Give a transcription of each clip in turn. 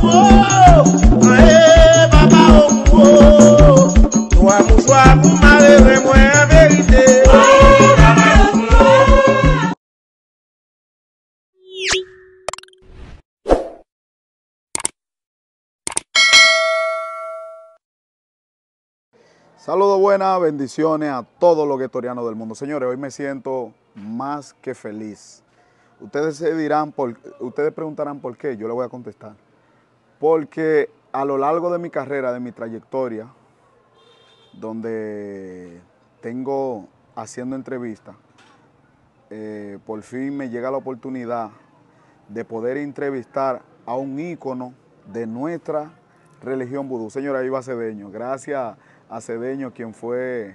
Saludos buenas, bendiciones a todos los guetorianos del mundo. Señores, hoy me siento más que feliz. Ustedes ustedes preguntarán por qué, yo les voy a contestar. Porque a lo largo de mi carrera, de mi trayectoria, donde tengo haciendo entrevistas, por fin me llega la oportunidad de poder entrevistar a un ícono de nuestra religión vudú. Señora, ahí va Cedeño. Gracias a Cedeño, quien fue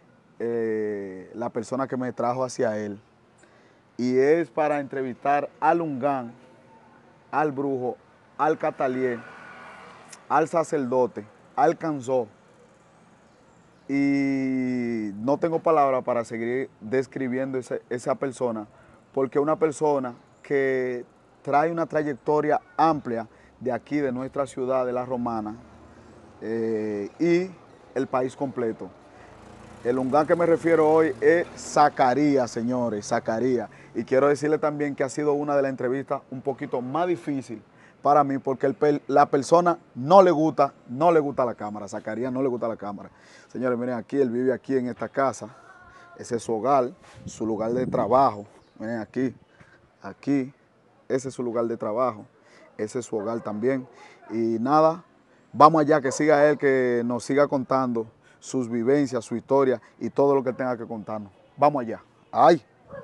la persona que me trajo hacia él. Y es para entrevistar al Ungán, al brujo, al catalier, al sacerdote, al canzó. Y no tengo palabras para seguir describiendo esa persona, porque una persona que trae una trayectoria amplia de aquí, de nuestra ciudad, de La Romana, y el país completo. El Ungán que me refiero hoy es Zacarías, señores, Zacarías. Y quiero decirle también que ha sido una de las entrevistas un poquito más difícil para mí, porque la persona no le gusta la cámara. Zacarías no le gusta la cámara. Señores, miren aquí, él vive aquí en esta casa. Ese es su hogar, su lugar de trabajo. Miren aquí, ese es su lugar de trabajo. Ese es su hogar también. Y nada, vamos allá, que siga él, que nos siga contando sus vivencias, su historia y todo lo que tenga que contarnos. Vamos allá. ¡Ay!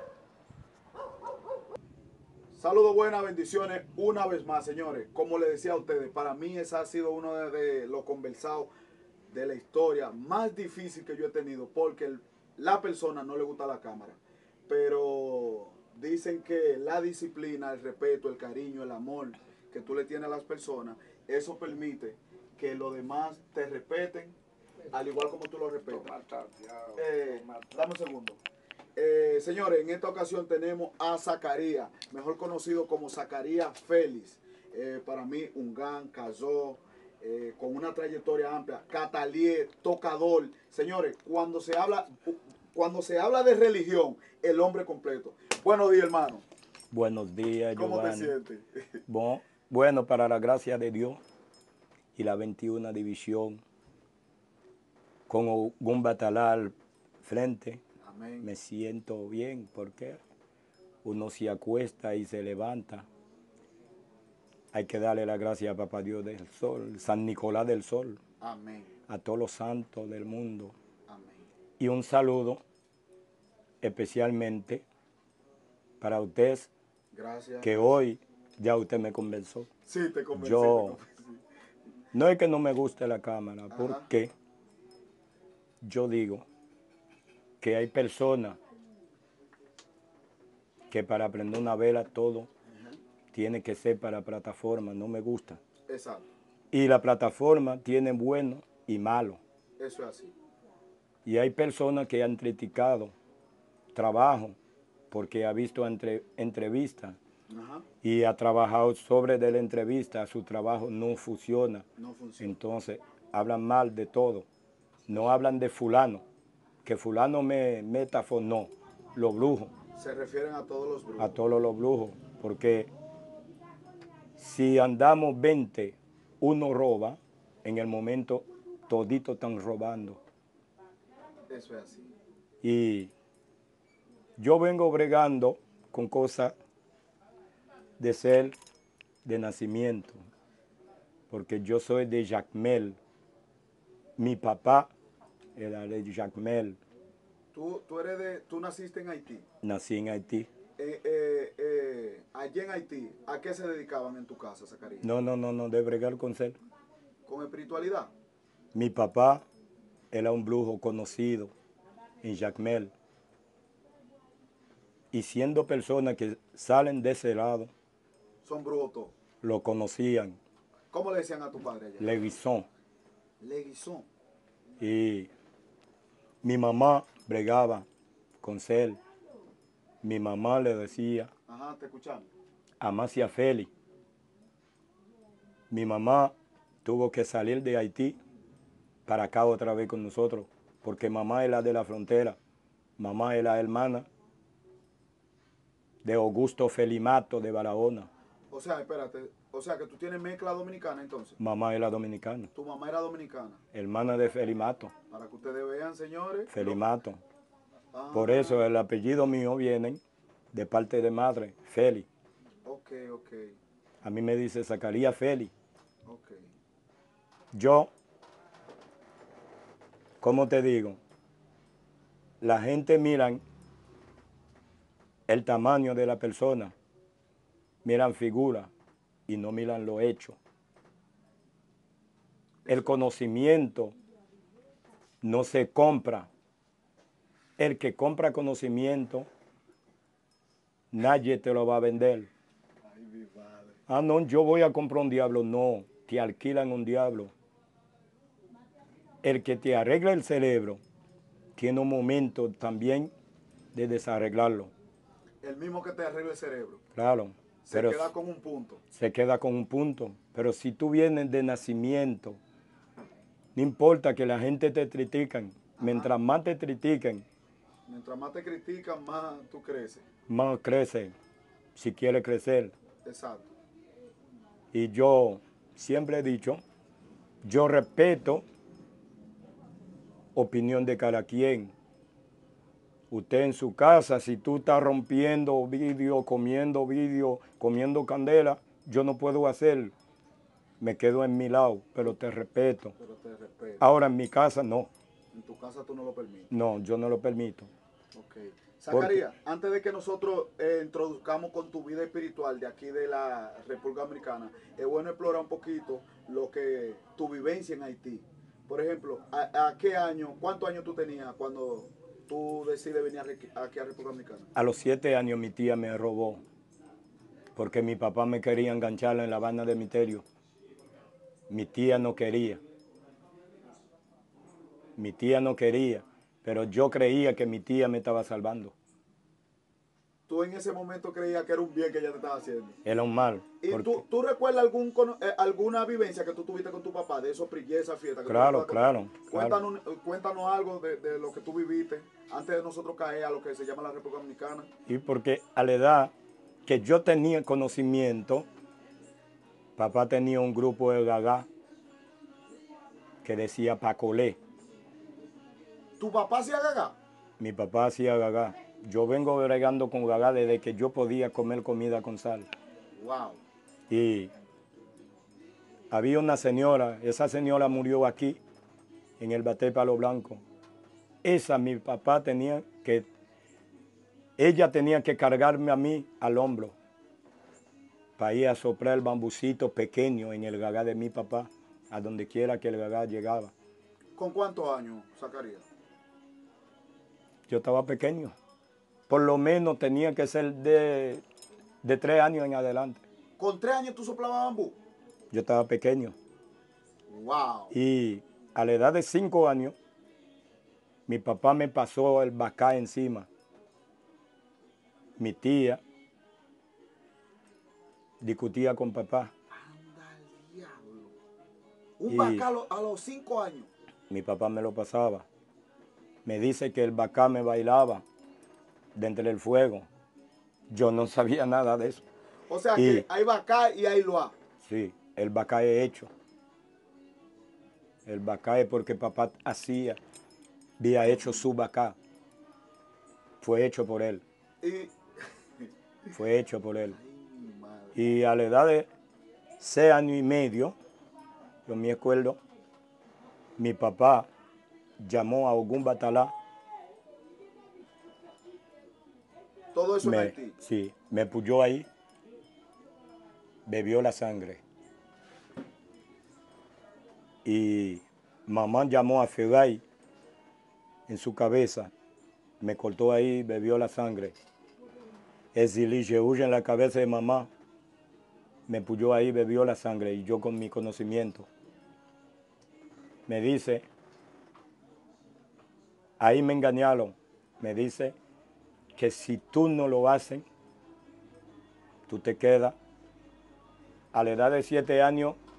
Saludos, buenas bendiciones una vez más, señores. Como les decía a ustedes, para mí ese ha sido uno de los conversados de la historia más difícil que yo he tenido, porque la persona no le gusta la cámara. Pero dicen que la disciplina, el respeto, el cariño, el amor que tú le tienes a las personas, eso permite que los demás te respeten, al igual como tú lo respetas. Dame un segundo. Señores, en esta ocasión tenemos a Zacarías, mejor conocido como Zacarías Félix. Para mí, Ungán, Cazó, con una trayectoria amplia, catalier, tocador. Señores, cuando se habla de religión, el hombre completo. Buenos días, hermano. Buenos días, ¿Cómo Giovanni. te sientes? Bueno, para la gracia de Dios y la 21 división, con un batalal frente, Amén. me siento bien porque uno se acuesta y se levanta. Hay que darle la gracia a Papá Dios del Sol, San Nicolás del Sol, Amén. a todos los santos del mundo. Amén. Y un saludo especialmente para usted, Gracias. que hoy ya usted me convenció. Sí, te convencí. Yo, no es que no me guste la cámara, Ajá. porque yo digo que hay personas que para prender una vela todo tiene que ser para plataforma, no me gusta. Exacto. Y la plataforma tiene bueno y malo. Eso es así. Y hay personas que han criticado trabajo porque ha visto entrevistas y ha trabajado sobre de la entrevista, su trabajo no funciona. No funciona. Entonces hablan mal de todo. No hablan de fulano, que fulano me no, los brujos. Se refieren a todos los brujos. A todos los brujos, porque si andamos 20, uno roba, en el momento toditos están robando. Eso es así. Y yo vengo bregando con cosas de ser de nacimiento, porque yo soy de Jacmel. Mi papá era de Jacmel. Tú naciste en Haití. Nací en Haití. Allí en Haití, ¿a qué se dedicaban en tu casa, Zacarías? No, de bregar con ser. ¿Con espiritualidad? Mi papá era un brujo conocido en Jacmel. Y siendo personas que salen de ese lado, Son brujos todos. lo conocían. ¿Cómo le decían a tu padre allá? Leguizón. Leguizón. Y mi mamá bregaba con él. Mi mamá le decía Ajá, te escuchamos. Amasia Félix. Mi mamá tuvo que salir de Haití para acá otra vez con nosotros, porque mamá es la de la frontera, mamá es la hermana de Augusto Felimato de Barahona. O sea, espérate, o sea que tú tienes mezcla dominicana entonces. Mamá es la dominicana, Tu mamá era dominicana. hermana de Felimato, Para que ustedes vean, señores. Felimato. Ah, Por eso el apellido mío viene de parte de madre, Feli. ok, ok, A mí me dice Zacarías Feli. ok. Yo, ¿cómo te digo? La gente mira el tamaño de la persona, miran figura y no miran lo hecho. El conocimiento no se compra. El que compra conocimiento, nadie te lo va a vender. Ay, mi madre. Ah, no, yo voy a comprar un diablo. No, te alquilan un diablo. El que te arregla el cerebro tiene un momento también de desarreglarlo. El mismo que te arregla el cerebro. Claro. Se queda con un punto. Se queda con un punto. Pero si tú vienes de nacimiento, no importa que la gente te critican. Mientras más te critiquen, Mientras más te critican, más tú creces. más crece, si quiere crecer. Exacto. Y yo siempre he dicho, yo respeto opinión de cada quien. Usted en su casa, si tú estás rompiendo vidrio, comiendo candela, yo no puedo hacer. Me quedo en mi lado, pero te respeto. Pero te respeto. Ahora en mi casa no. En tu casa tú no lo permites. No, yo no lo permito. Ok. Zacarías, antes de que nosotros introduzcamos con tu vida espiritual de aquí de la República Dominicana, es bueno explorar un poquito lo que tu vivencia en Haití. Por ejemplo, ¿a qué año, cuántos años tú tenías cuando tú decides venir aquí a República Dominicana? A los 7 años mi tía me robó, porque mi papá me quería enganchar en la banda de Miterio. Mi tía no quería. Mi tía no quería, pero yo creía que mi tía me estaba salvando. Tú en ese momento creías que era un bien que ella te estaba haciendo. Era un mal. ¿Y tú recuerdas alguna vivencia que tú tuviste con tu papá de esos prilles, esa fiesta? Que claro, claro. Cuéntanos algo de lo que tú viviste antes de nosotros caer a lo que se llama la República Dominicana. Y porque a la edad que yo tenía conocimiento, papá tenía un grupo de gagá que decía Pacolé. ¿Tu papá hacía gagá? Mi papá hacía gagá. Yo vengo bregando con gagá desde que yo podía comer comida con sal. Wow. Y había una señora, esa señora murió aquí, en el Baté Palo Blanco. Mi papá ella tenía que cargarme a mí al hombro para ir a soplar el bambucito pequeño en el gagá de mi papá, a donde quiera que el gagá llegaba. ¿Con cuántos años, Zacarías? Yo estaba pequeño. Por lo menos tenía que ser de 3 años en adelante. ¿Con 3 años tú soplabas bambú? Yo estaba pequeño. Wow. Y a la edad de 5 años, mi papá me pasó el bacá encima. Mi tía discutía con papá. Anda al diablo. Un bacá a los 5 años. Mi papá me lo pasaba. Me dice que el bacá me bailaba dentro del fuego. Yo no sabía nada de eso. O sea que hay bacá y hay loa. Sí, el bacá es hecho. El bacá es porque papá había hecho su bacá. Fue hecho por él. Fue hecho por él. Y a la edad de 6 años y medio, yo me acuerdo, mi papá llamó a Ogún Batalá. Todo eso en Haití. Sí, me puyó ahí, bebió la sangre. Y mamá llamó a Fegay en su cabeza, me cortó ahí, bebió la sangre. El siliche huye en la cabeza de mamá, me puyó ahí, bebió la sangre. Y yo con mi conocimiento, me dice, ahí me engañaron, me dice que si tú no lo haces, tú te quedas. A la edad de 7 años,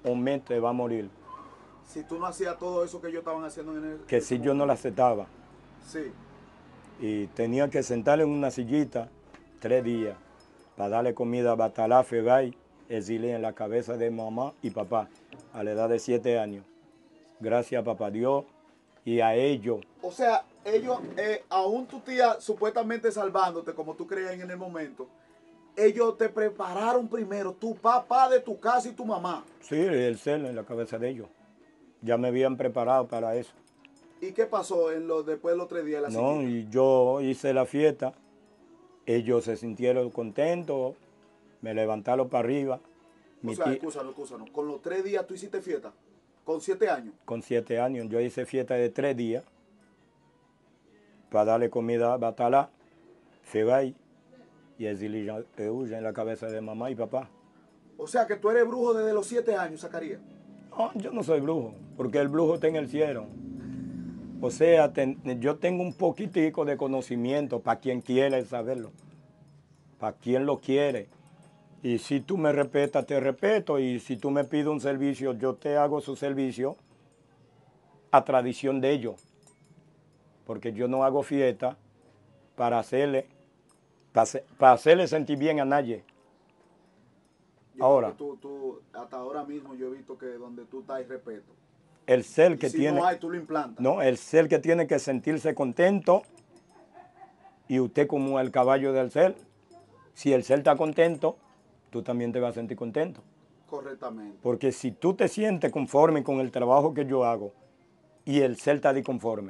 un mes te va a morir. Si tú no hacías todo eso que ellos estaban haciendo en el... Que si yo no la aceptaba. Sí. Y tenía que sentarle en una sillita 3 días para darle comida a Batalá, Fegay, exilé en la cabeza de mamá y papá a la edad de 7 años. Gracias a papá Dios y a ellos. O sea, ellos, aún tu tía supuestamente salvándote, como tú creías en el momento, ellos te prepararon primero, tu papá de tu casa y tu mamá. Sí, el cel en la cabeza de ellos. Ya me habían preparado para eso. ¿Y qué pasó después de los 3 días de la No, sillita? y yo hice la fiesta. Ellos se sintieron contentos, me levantaron para arriba. O sea, excúsanos. Con los 3 días tú hiciste fiesta, con 7 años. Con 7 años, yo hice fiesta de 3 días para darle comida a Batalá, Fegay y Exilí en la cabeza de mamá y papá. O sea, que tú eres brujo desde los 7 años, Zacarías. No, yo no soy brujo, porque el brujo está en el cielo. O sea, yo tengo un poquitico de conocimiento para quien quiere saberlo, para quien lo quiere. Y si tú me respetas, te respeto. Y si tú me pides un servicio, yo te hago su servicio a tradición de ellos. Porque yo no hago fiesta para hacerle sentir bien a nadie. Ahora, Tú, hasta ahora mismo yo he visto que donde tú estás hay respeto. el ser que si tiene... no hay, tú lo implantas. No, el ser que tiene que sentirse contento. Y usted como el caballo del ser, si el ser está contento, tú también te vas a sentir contento. Correctamente. Porque si tú te sientes conforme con el trabajo que yo hago y el ser está disconforme,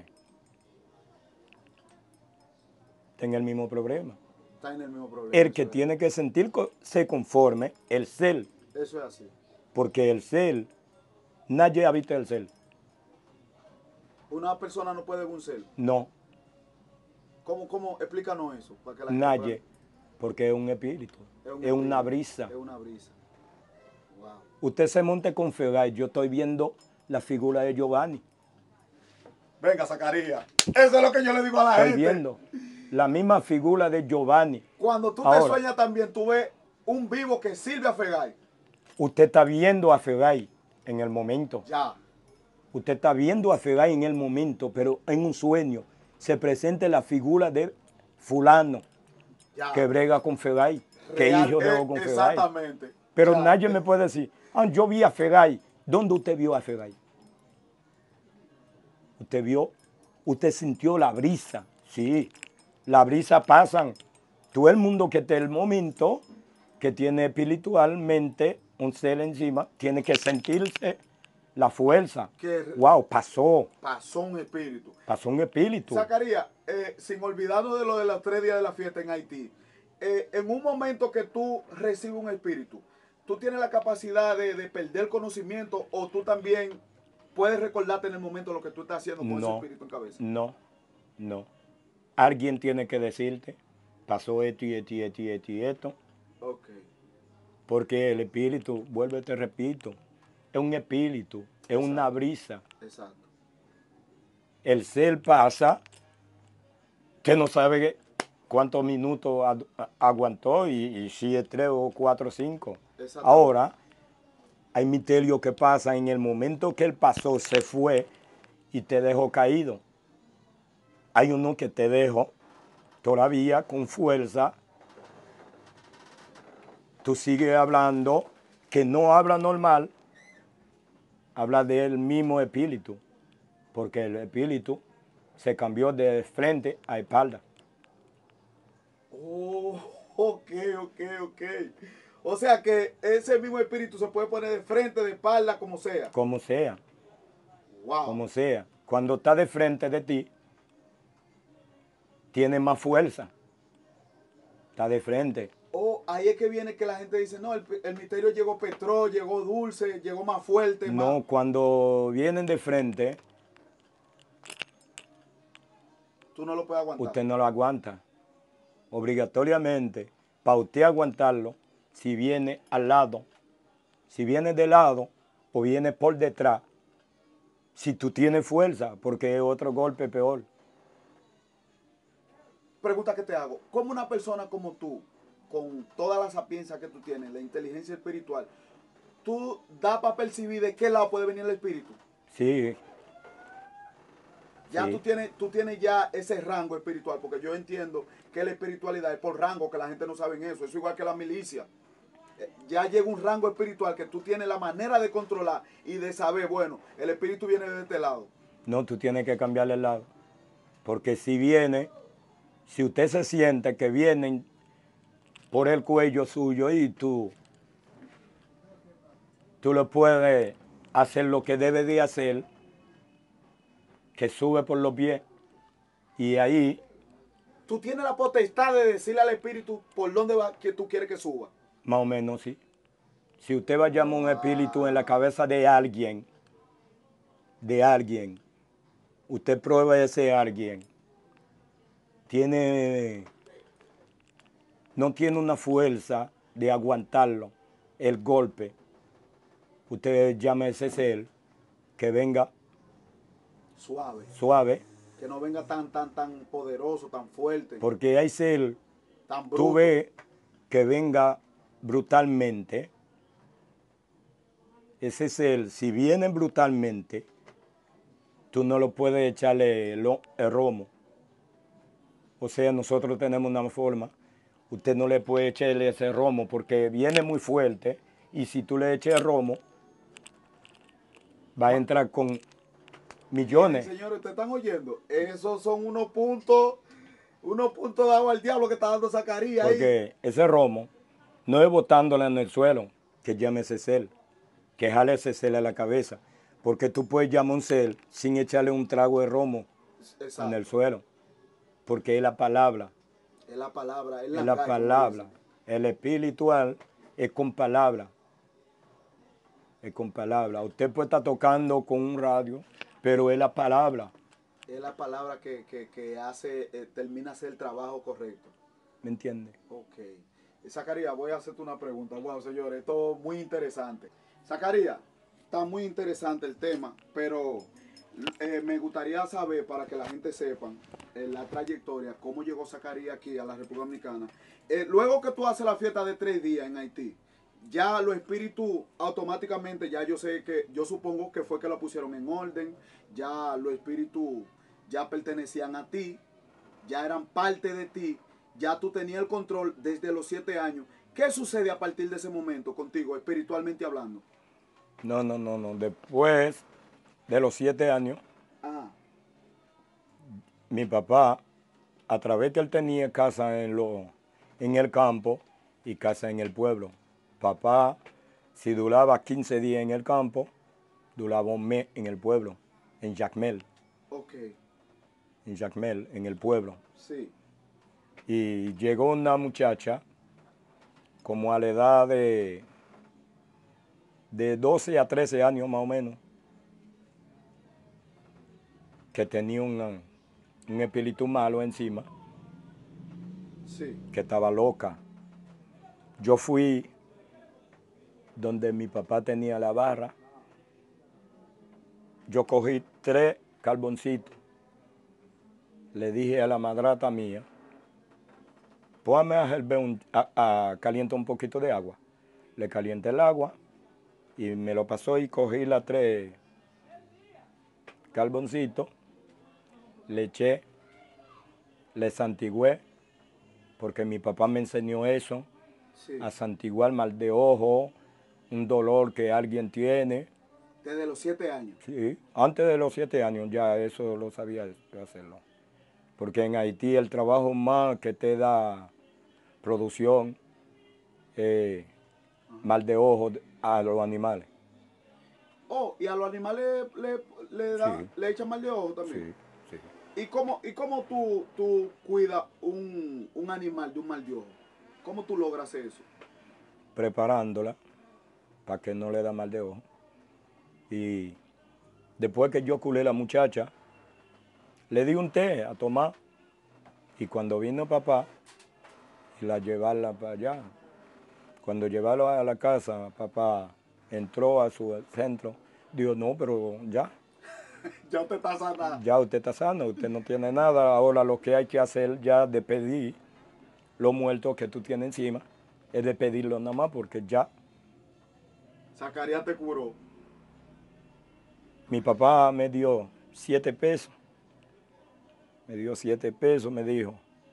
está en el mismo problema. Está en el mismo problema. El que tiene que sentirse conforme, el ser. Eso es así. Porque el ser, nadie habita el ser. Una persona no puede ver un ser. No, ¿Cómo? Explícanos eso. Para que la nadie. Porque es un espíritu, es una brisa. Es una brisa. Wow. Usted se monte con Fegay, yo estoy viendo la figura de Giovanni. Venga, Zacarías. Eso es lo que yo le digo a la Estoy gente. viendo la misma figura de Giovanni. Cuando tú te Ahora, sueñas también, tú ves un vivo que sirve a Fegay. usted está viendo a Fegay en el momento. Ya. Usted está viendo a Fegay en el momento, pero en un sueño se presenta la figura de fulano Ya. que brega con Fegay, que Real, hijo de con Fegay. Exactamente. Pero Ya. nadie me puede decir, yo vi a Fegay. ¿Dónde usted vio a Fegay? Usted vio, usted sintió la brisa. Sí, la brisa pasan. Todo el mundo que está en el momento, que tiene espiritualmente un ser encima, tiene que sentirse la fuerza. Wow, pasó. Pasó un espíritu. Pasó un espíritu. Zacarías, sin olvidarnos de lo de los 3 días de la fiesta en Haití, en un momento que tú recibes un espíritu, ¿tú tienes la capacidad de perder conocimiento o tú también puedes recordarte en el momento lo que tú estás haciendo con ese espíritu en cabeza? No. Alguien tiene que decirte, pasó esto y esto y esto y esto y esto. Ok. Porque el espíritu, vuelvo y te repito, es un espíritu, es una brisa. Exacto. El ser pasa, usted no sabe cuántos minutos aguantó y si es 3 o 4 o 5. Ahora, hay misterios que pasan en el momento que él pasó, se fue y te dejó caído. Hay uno que te dejó todavía con fuerza. Tú sigues hablando, que no habla normal, habla del mismo espíritu, porque el espíritu se cambió de frente a espalda. Oh, ok. O sea que ese mismo espíritu se puede poner de frente, de espalda, como sea. Como sea. Wow. Como sea. Cuando está de frente de ti, tiene más fuerza. Está de frente. Oh, ahí es que viene que la gente dice, no, el misterio llegó Petro, llegó dulce, llegó más fuerte. No, cuando vienen de frente, tú no lo puedes aguantar. Usted no lo aguanta. Obligatoriamente, para usted aguantarlo, si viene al lado, si viene de lado o viene por detrás, si tú tienes fuerza, porque es otro golpe peor. Pregunta que te hago, ¿cómo una persona como tú, con toda la sapiencia que tú tienes, la inteligencia espiritual, tú das para percibir de qué lado puede venir el espíritu. Sí. Ya Sí. tú tienes ya ese rango espiritual, porque yo entiendo que la espiritualidad es por rango, que la gente no sabe en eso. Es igual que la milicia. Ya llega un rango espiritual que tú tienes la manera de controlar y de saber, bueno, el espíritu viene de este lado. No, tú tienes que cambiarle el lado. Porque si viene, si usted se siente que vienen por el cuello suyo y tú lo puedes hacer lo que debe de hacer, que sube por los pies, y ahí, Tú tienes la potestad de decirle al espíritu por dónde va que tú quieres que suba. más o menos sí. Si usted va a llamar un espíritu en la cabeza de alguien, usted prueba ese alguien, no tiene una fuerza de aguantarlo, el golpe. Usted llama a ese ser que venga suave, Que no venga tan poderoso, tan fuerte, porque hay ser, tan bruto. tú ves que venga brutalmente. Ese ser, si viene brutalmente, tú no lo puedes echarle el romo. O sea, nosotros tenemos una forma, usted no le puede echarle ese romo porque viene muy fuerte y si tú le echas el romo, va a entrar con millones. Señores, ¿ustedes están oyendo? Esos son unos puntos de agua al diablo que está dando Zacarías ahí. Porque ese romo no es botándole en el suelo, que llame ese ser, que jale ese ser a la cabeza. Porque tú puedes llamar a un ser sin echarle un trago de romo Exacto. en el suelo. Porque es la palabra. Es la palabra, es Es la palabra. El espiritual es con palabra. Es con palabra. Usted puede estar tocando con un radio, pero es la palabra. Es la palabra que hace, termina hacer el trabajo correcto. ¿Me entiende? Ok. Zacarías, voy a hacerte una pregunta. Wow, señores, esto es muy interesante. Zacarías, está muy interesante el tema, pero me gustaría saber, para que la gente sepa, la trayectoria, cómo llegó Zacarías aquí a la República Dominicana. Luego que tú haces la fiesta de 3 días en Haití, ya los espíritus automáticamente, ya yo supongo que fue que lo pusieron en orden, ya los espíritus ya pertenecían a ti, ya eran parte de ti, ya tú tenías el control desde los 7 años. ¿Qué sucede a partir de ese momento contigo, espiritualmente hablando? No. Después de los 7 años, mi papá, a través que él tenía casa en el campo y casa en el pueblo. Papá, si duraba 15 días en el campo, duraba un mes en el pueblo, en Jacmel. Ok. En Jacmel, en el pueblo. Sí. Y llegó una muchacha, como a la edad de 12 a 13 años más o menos, que tenía un espíritu malo encima, Sí. que estaba loca. Yo fui donde mi papá tenía la barra, yo cogí 3 carboncitos, le dije a la madrata mía, póngame a hervir calienta un poquito de agua. Le calienté el agua y me lo pasó y cogí las 3 carboncitos, le eché, le santigué, porque mi papá me enseñó eso, Sí. a santiguar mal de ojo, un dolor que alguien tiene. Desde los 7 años. Sí, antes de los 7 años ya eso lo sabía hacerlo. Porque en Haití el trabajo más que te da producción, mal de ojo a los animales. Oh, y a los animales le echan mal de ojo también. Sí. ¿Y cómo tú cuidas un animal de un mal de ojo? ¿Cómo tú logras eso? Preparándola para que no le da mal de ojo. Y después que yo culé a la muchacha, le di un té a tomar. Y cuando vino papá, y la llevarla para allá. Cuando llevarlo a la casa, papá entró a su centro. Dijo, no, pero ya. Ya usted está sana. Ya usted está sano, usted no tiene nada. Ahora lo que hay que hacer ya de pedir los muertos que tú tienes encima, es de pedirlo nada más porque ya Zacarías te curó. Mi papá me dio 7 pesos. Me dio 7 pesos, me dijo,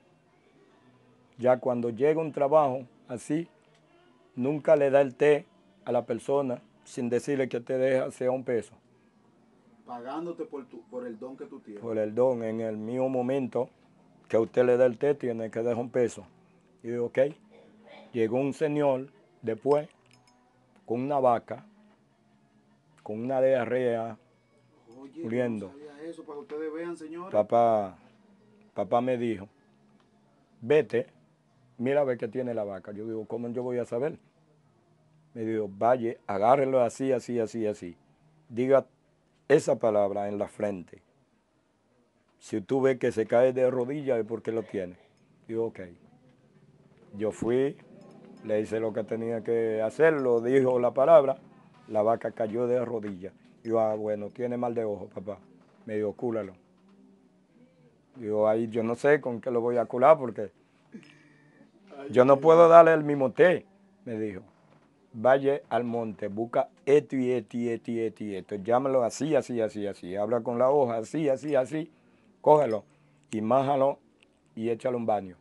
ya cuando llega un trabajo así, nunca le da el té a la persona sin decirle que te deja sea un peso. Pagándote por el don que tú tienes. Por el don, en el mismo momento que usted le da el té, tiene que dejar un peso. Y digo, ok. Llegó un señor después con una vaca, con una diarrea, Oye, muriendo. yo no sabía eso, para que ustedes vean, señores. Papá me dijo, vete, mira a ver qué tiene la vaca. Yo digo, ¿cómo yo voy a saber? Me dijo, vaya, agárrelo así, así, así, así. Diga esa palabra en la frente. Si tú ves que se cae de rodillas es porque lo tiene. Digo, ok. Yo fui, le hice lo que tenía que hacer, lo dijo la palabra, la vaca cayó de rodillas. Digo, bueno, tiene mal de ojo, papá. Me dijo, cúralo. Digo, ahí yo no sé con qué lo voy a curar porque yo no puedo darle el mismo té, me dijo. Vaya al monte, busca esto y esto y esto y esto y esto. Llámalo así, así, así, así. Habla con la hoja, así, así, así. Cógelo y májalo y échalo un baño.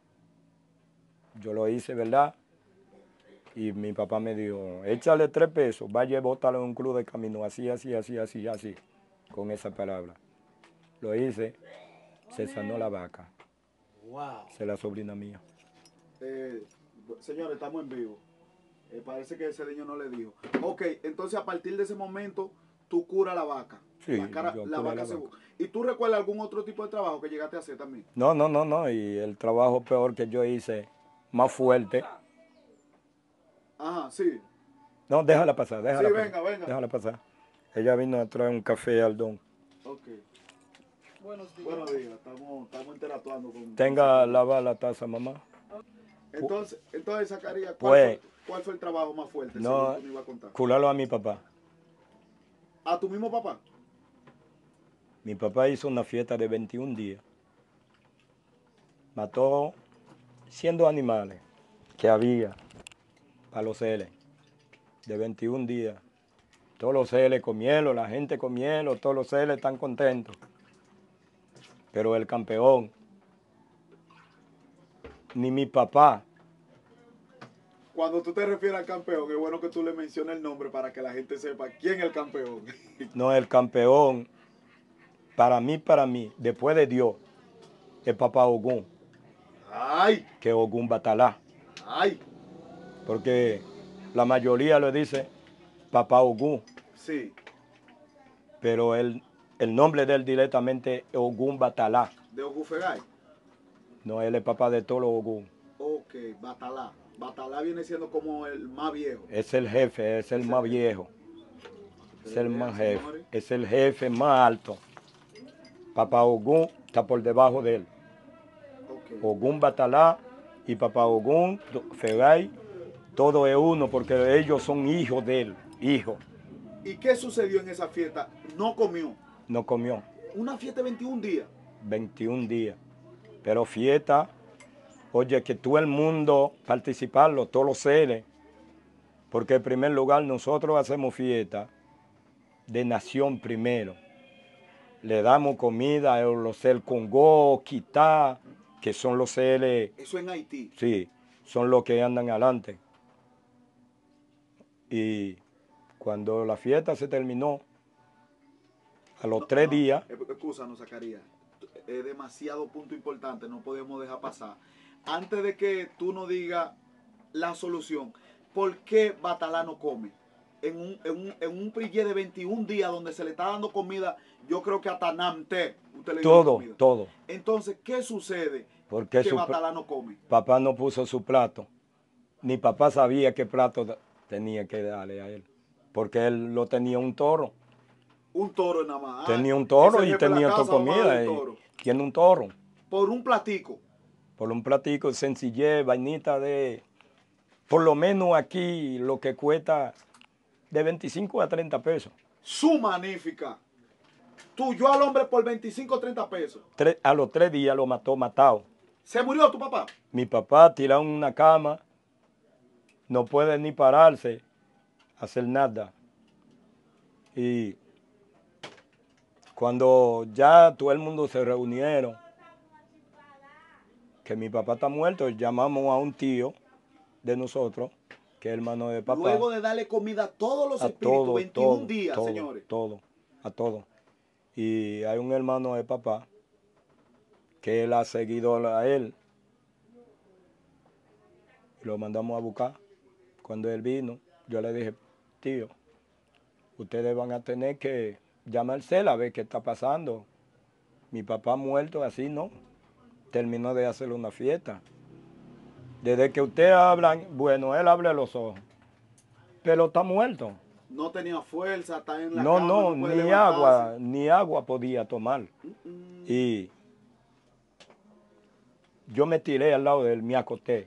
Yo lo hice, ¿verdad? Y mi papá me dijo, échale 3 pesos, vaya y bótalo en un club de camino, así, así, así, así, así, con esa palabra. Lo hice, se sanó la vaca. Wow. Esa es la sobrina mía. Señores, estamos en vivo. Parece que ese niño no le dijo. Ok, entonces a partir de ese momento, tú curas la vaca. Sí, La vaca se... ¿Y tú recuerdas algún otro tipo de trabajo que llegaste a hacer también? No. Y el trabajo peor que yo hice, más fuerte. Ajá, sí. No, déjala pasar, déjala Sí, pasar. venga. Déjala pasar. Ella vino a traer un café al don. Ok. Buenos días, estamos interactuando con... Tenga lavar la taza, mamá. Entonces Zacarías, Pues, ¿cuál fue el trabajo más fuerte, según no, tú me ibas a contar? curarlo a mi papá. ¿A tu mismo papá? Mi papá hizo una fiesta de 21 días. Mató 100 animales que había para los celes de 21 días. Todos los celes comieron, la gente comieron, todos los celes están contentos. Pero el campeón, ni mi papá. Cuando tú te refieres al campeón, es bueno que tú le menciones el nombre para que la gente sepa quién es el campeón. No, el campeón, para mí, después de Dios, es papá Ogún. ¡Ay! Que Ogún Batalá. ¡Ay! Porque la mayoría le dice papá Ogún. Sí. Pero el nombre de él directamente es Ogún Batalá. ¿De Ogufegay? No, él es papá de todos los Ogún. Ok, Batalá. Batalá viene siendo como el más viejo. Es el jefe, es el más viejo. Es el más jefe. Es el jefe más alto. Papá Ogún está por debajo de él. Okay. Ogún Batalá y papá Ogún Fegay, todo es uno porque ellos son hijos de él, hijos. ¿Y qué sucedió en esa fiesta? No comió. No comió. Una fiesta de 21 días. 21 días. Pero fiesta, oye, que todo el mundo participarlo, todos los seres. Porque en primer lugar nosotros hacemos fiesta de nación primero. Le damos comida a los seres Congo, Quitá, que son los seres... Eso en Haití. Sí, son los que andan adelante. Y cuando la fiesta se terminó, a los 3 días... Excúsanos, Zacarías. Es demasiado punto importante, no podemos dejar pasar. Antes de que tú nos digas la solución, ¿por qué Batalá no come? En un prillé de 21 días donde se le está dando comida, yo creo que hasta Namte usted le dio comida. Todo. Entonces, ¿qué sucede Porque que Batalá no come? Papá no puso su plato. Ni papá sabía qué plato tenía que darle a él. Porque él lo tenía un toro. Un toro nada más. Tenía un toro y tenía toda comida. Tiene un toro. Por un platico. Por un platico, sencillez, vainita de... Por lo menos aquí lo que cuesta de 25 a 30 pesos. Su magnífica. Yo al hombre por 25 o 30 pesos. A los 3 días lo matado. ¿Se murió tu papá? Mi papá tirado en una cama, no puede ni pararse. hacer nada. Y cuando ya todo el mundo se reunieron, que mi papá está muerto, llamamos a un tío de nosotros, que es hermano de papá. Luego de darle comida a todos los espíritus, 21 días, señores. A todos. Y hay un hermano de papá que él ha seguido a él. Y lo mandamos a buscar. Cuando él vino, yo le dije, tío, ustedes van a tener que llamársela a ver qué está pasando. Mi papá muerto, así no. Terminó de hacer una fiesta. Desde que ustedes hablan, bueno, él abre los ojos, pero está muerto. No tenía fuerza, está en la No, cama, no, no puede levantarse. ni agua podía tomar. Y yo me tiré al lado de él, me acosté.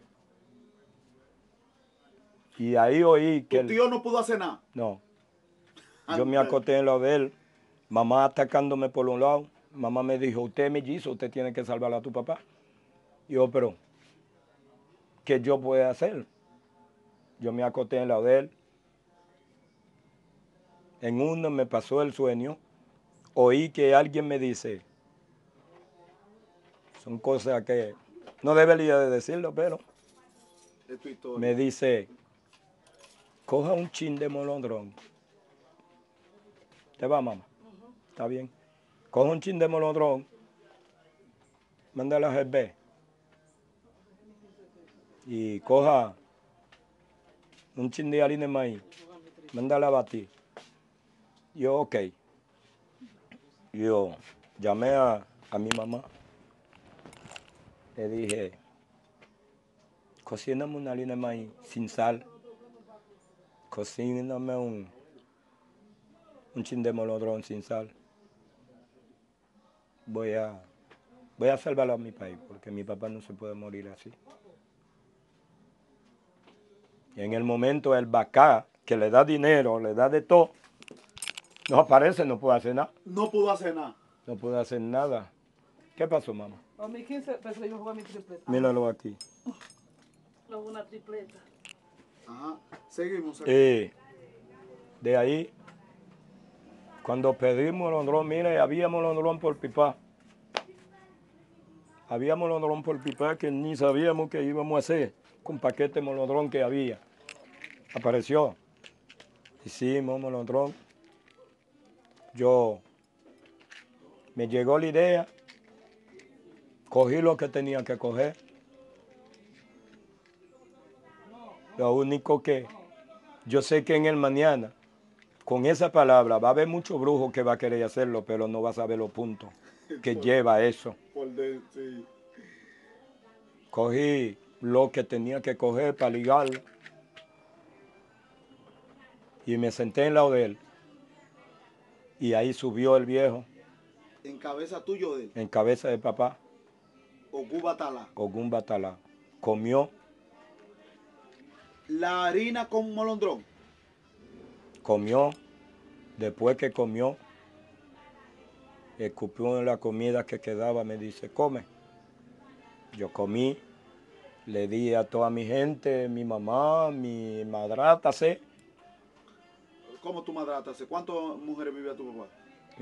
Y ahí oí que... ¿Tu tío no pudo hacer nada? No. Yo me acosté al lado de él, mamá atacándome por un lado. Mamá me dijo, usted es mellizo, usted tiene que salvar a tu papá. Y yo, pero, ¿qué yo puedo hacer? Yo me acosté al lado de él. En uno me pasó el sueño, oí que alguien me dice, son cosas que no debería de decirlo, pero Es tu historia. me dice, coja un chin de molondrón. ¿Te va, mamá? Está bien. Coja un chin de molondrón, mándala a hervir. Y coja un chin de harina de maíz, mándala a batir. Yo, ok. Yo llamé a mi mamá. Le dije, cocíname una harina de maíz sin sal. Cocíname un chin de molondrón sin sal. Voy a salvarlo a mi país, porque mi papá no se puede morir así. Y en el momento el Bacá, que le da dinero, le da de todo, no aparece, no puede hacer nada. No pudo hacer nada. No puede hacer nada. ¿Qué pasó, mamá? A mí 15 pesos yo jugué mi tripleta. Míralo aquí. No, una tripleta. Ajá. Seguimos. De ahí, cuando pedimos molondrón, mire, había molondrón por pipa. Había molondrón por pipa que ni sabíamos qué íbamos a hacer con paquete de molondrón que había. Apareció. Hicimos molondrón. Me llegó la idea, cogí lo que tenía que coger. Lo único que yo sé que en el mañana, con esa palabra, va a haber muchos brujos que va a querer hacerlo, pero no va a saber los puntos que lleva eso. Sí. Cogí lo que tenía que coger para ligarlo y me senté en lado de él. Y ahí subió el viejo. ¿En cabeza tuyo de él? En cabeza de papá. Ogún Batalá. Ogún Batalá. Comió. La harina con molondrón. Comió. Después que comió, escupió en la comida que quedaba, me dice, come. Yo comí, le di a toda mi gente, mi mamá, mi madrastra, ¿sí? ¿Cómo tu madrastra? ¿Cuántas mujeres vivía tu papá?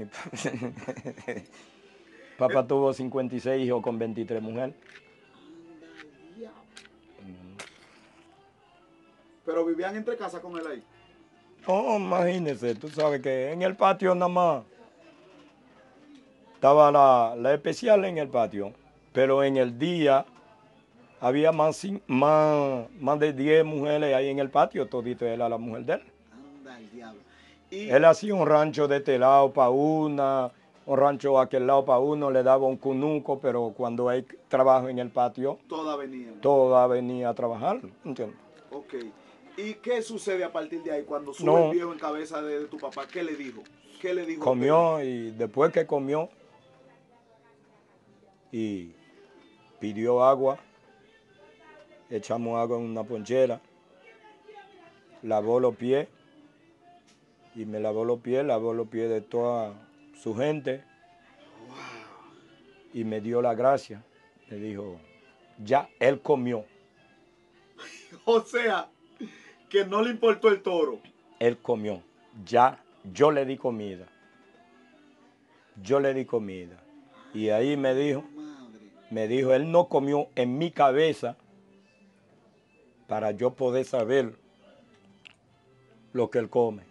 Papá tuvo 56 hijos con 23 mujeres. ¿Pero vivían entre casas con él ahí? No, imagínese, tú sabes que en el patio nada más estaba la especial en el patio, pero en el día había más de 10 mujeres ahí en el patio, todito era la mujer de él. Anda el diablo. Y Él hacía un rancho de este lado para una, un rancho de aquel lado para uno, le daba un cunuco, pero cuando hay trabajo en el patio, toda venía a trabajar, ¿entiendes? Ok. ¿Y qué sucede a partir de ahí cuando sube No. el viejo en cabeza de tu papá? ¿Qué le dijo? ¿Qué le dijo? Comió y después que comió y pidió agua, echamos agua en una ponchera, lavó los pies y me lavó los pies de toda su gente y me dio la gracia. Me dijo, ya él comió. O sea, que no le importó el toro. él comió. Ya yo le di comida. Yo le di comida. Y ahí me dijo, él no comió en mi cabeza para yo poder saber lo que él come.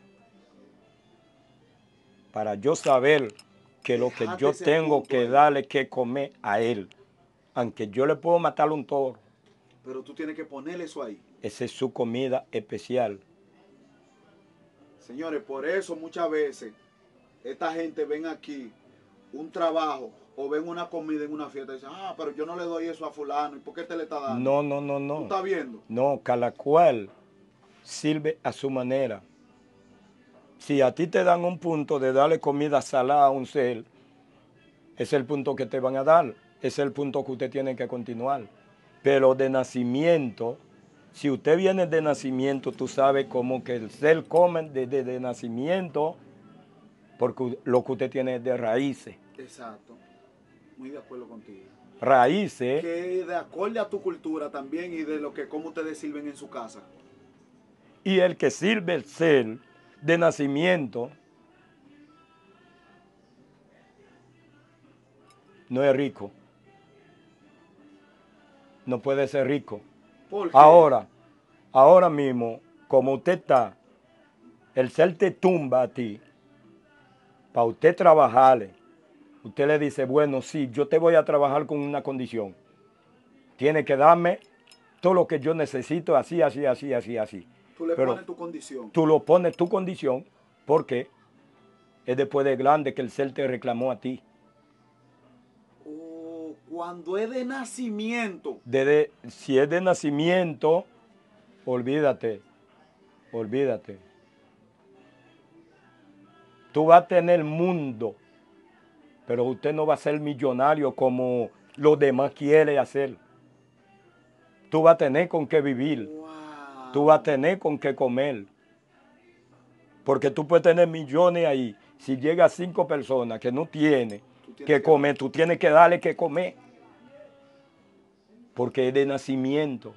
Para yo saber que lo que yo tengo que darle que comer a él. Aunque yo le puedo matar un toro. Pero tú tienes que ponerle eso ahí. Esa es su comida especial. Señores, por eso muchas veces esta gente ven aquí un trabajo o ven una comida en una fiesta y dicen, pero yo no le doy eso a fulano. ¿Y por qué te le está dando? No. ¿Tú estás viendo? No, cada cual sirve a su manera. Si a ti te dan un punto de darle comida salada a un ser, ese es el punto que te van a dar. Ese es el punto que usted tiene que continuar. Pero de nacimiento, si usted viene de nacimiento, tú sabes como que el ser come desde nacimiento, porque lo que usted tiene es de raíces. Exacto. Muy de acuerdo contigo. Raíces. Que de acorde a tu cultura también y de lo que cómo ustedes sirven en su casa. Y el que sirve el ser de nacimiento no es rico. No puede ser rico. ¿Por qué? Ahora mismo, como usted está, el ser te tumba a ti. Para usted trabajarle, usted le dice, bueno, sí, yo te voy a trabajar con una condición. Tiene que darme todo lo que yo necesito, así. Tú le Pero pones tu condición. tú lo pones tu condición porque es después de grande que el ser te reclamó a ti. Cuando es de nacimiento. Si es de nacimiento, olvídate. Tú vas a tener mundo, pero usted no va a ser millonario como los demás quieren hacer. Tú vas a tener con qué vivir. Wow. Tú vas a tener con qué comer. Porque tú puedes tener millones ahí. Si llega a 5 personas que no tienen que comer, tú tienes que darle que comer. Porque es de nacimiento.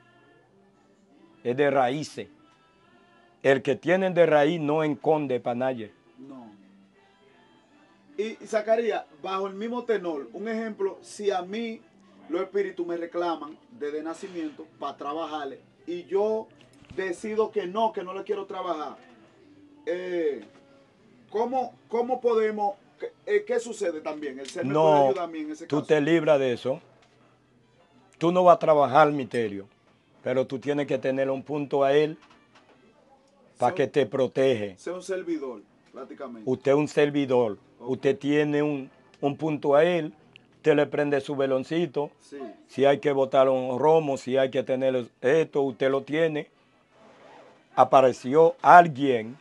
Es de raíces. El que tienen de raíz no esconde para nadie. No. Y Zacarías, bajo el mismo tenor, un ejemplo, si a mí los espíritus me reclaman desde nacimiento para trabajarle y yo decido que no le quiero trabajar, ¿cómo podemos, qué sucede también? ¿El ser me puede ayudar a mí en ese caso? Tú te libras de eso. Tú no vas a trabajar misterio, pero tú tienes que tener un punto a él para que te protege. Sea un servidor, prácticamente. Usted es un servidor. Okay. Usted tiene un punto a él. Usted le prende su veloncito. Sí. Si hay que botar un romo, si hay que tener esto, usted lo tiene. Apareció alguien.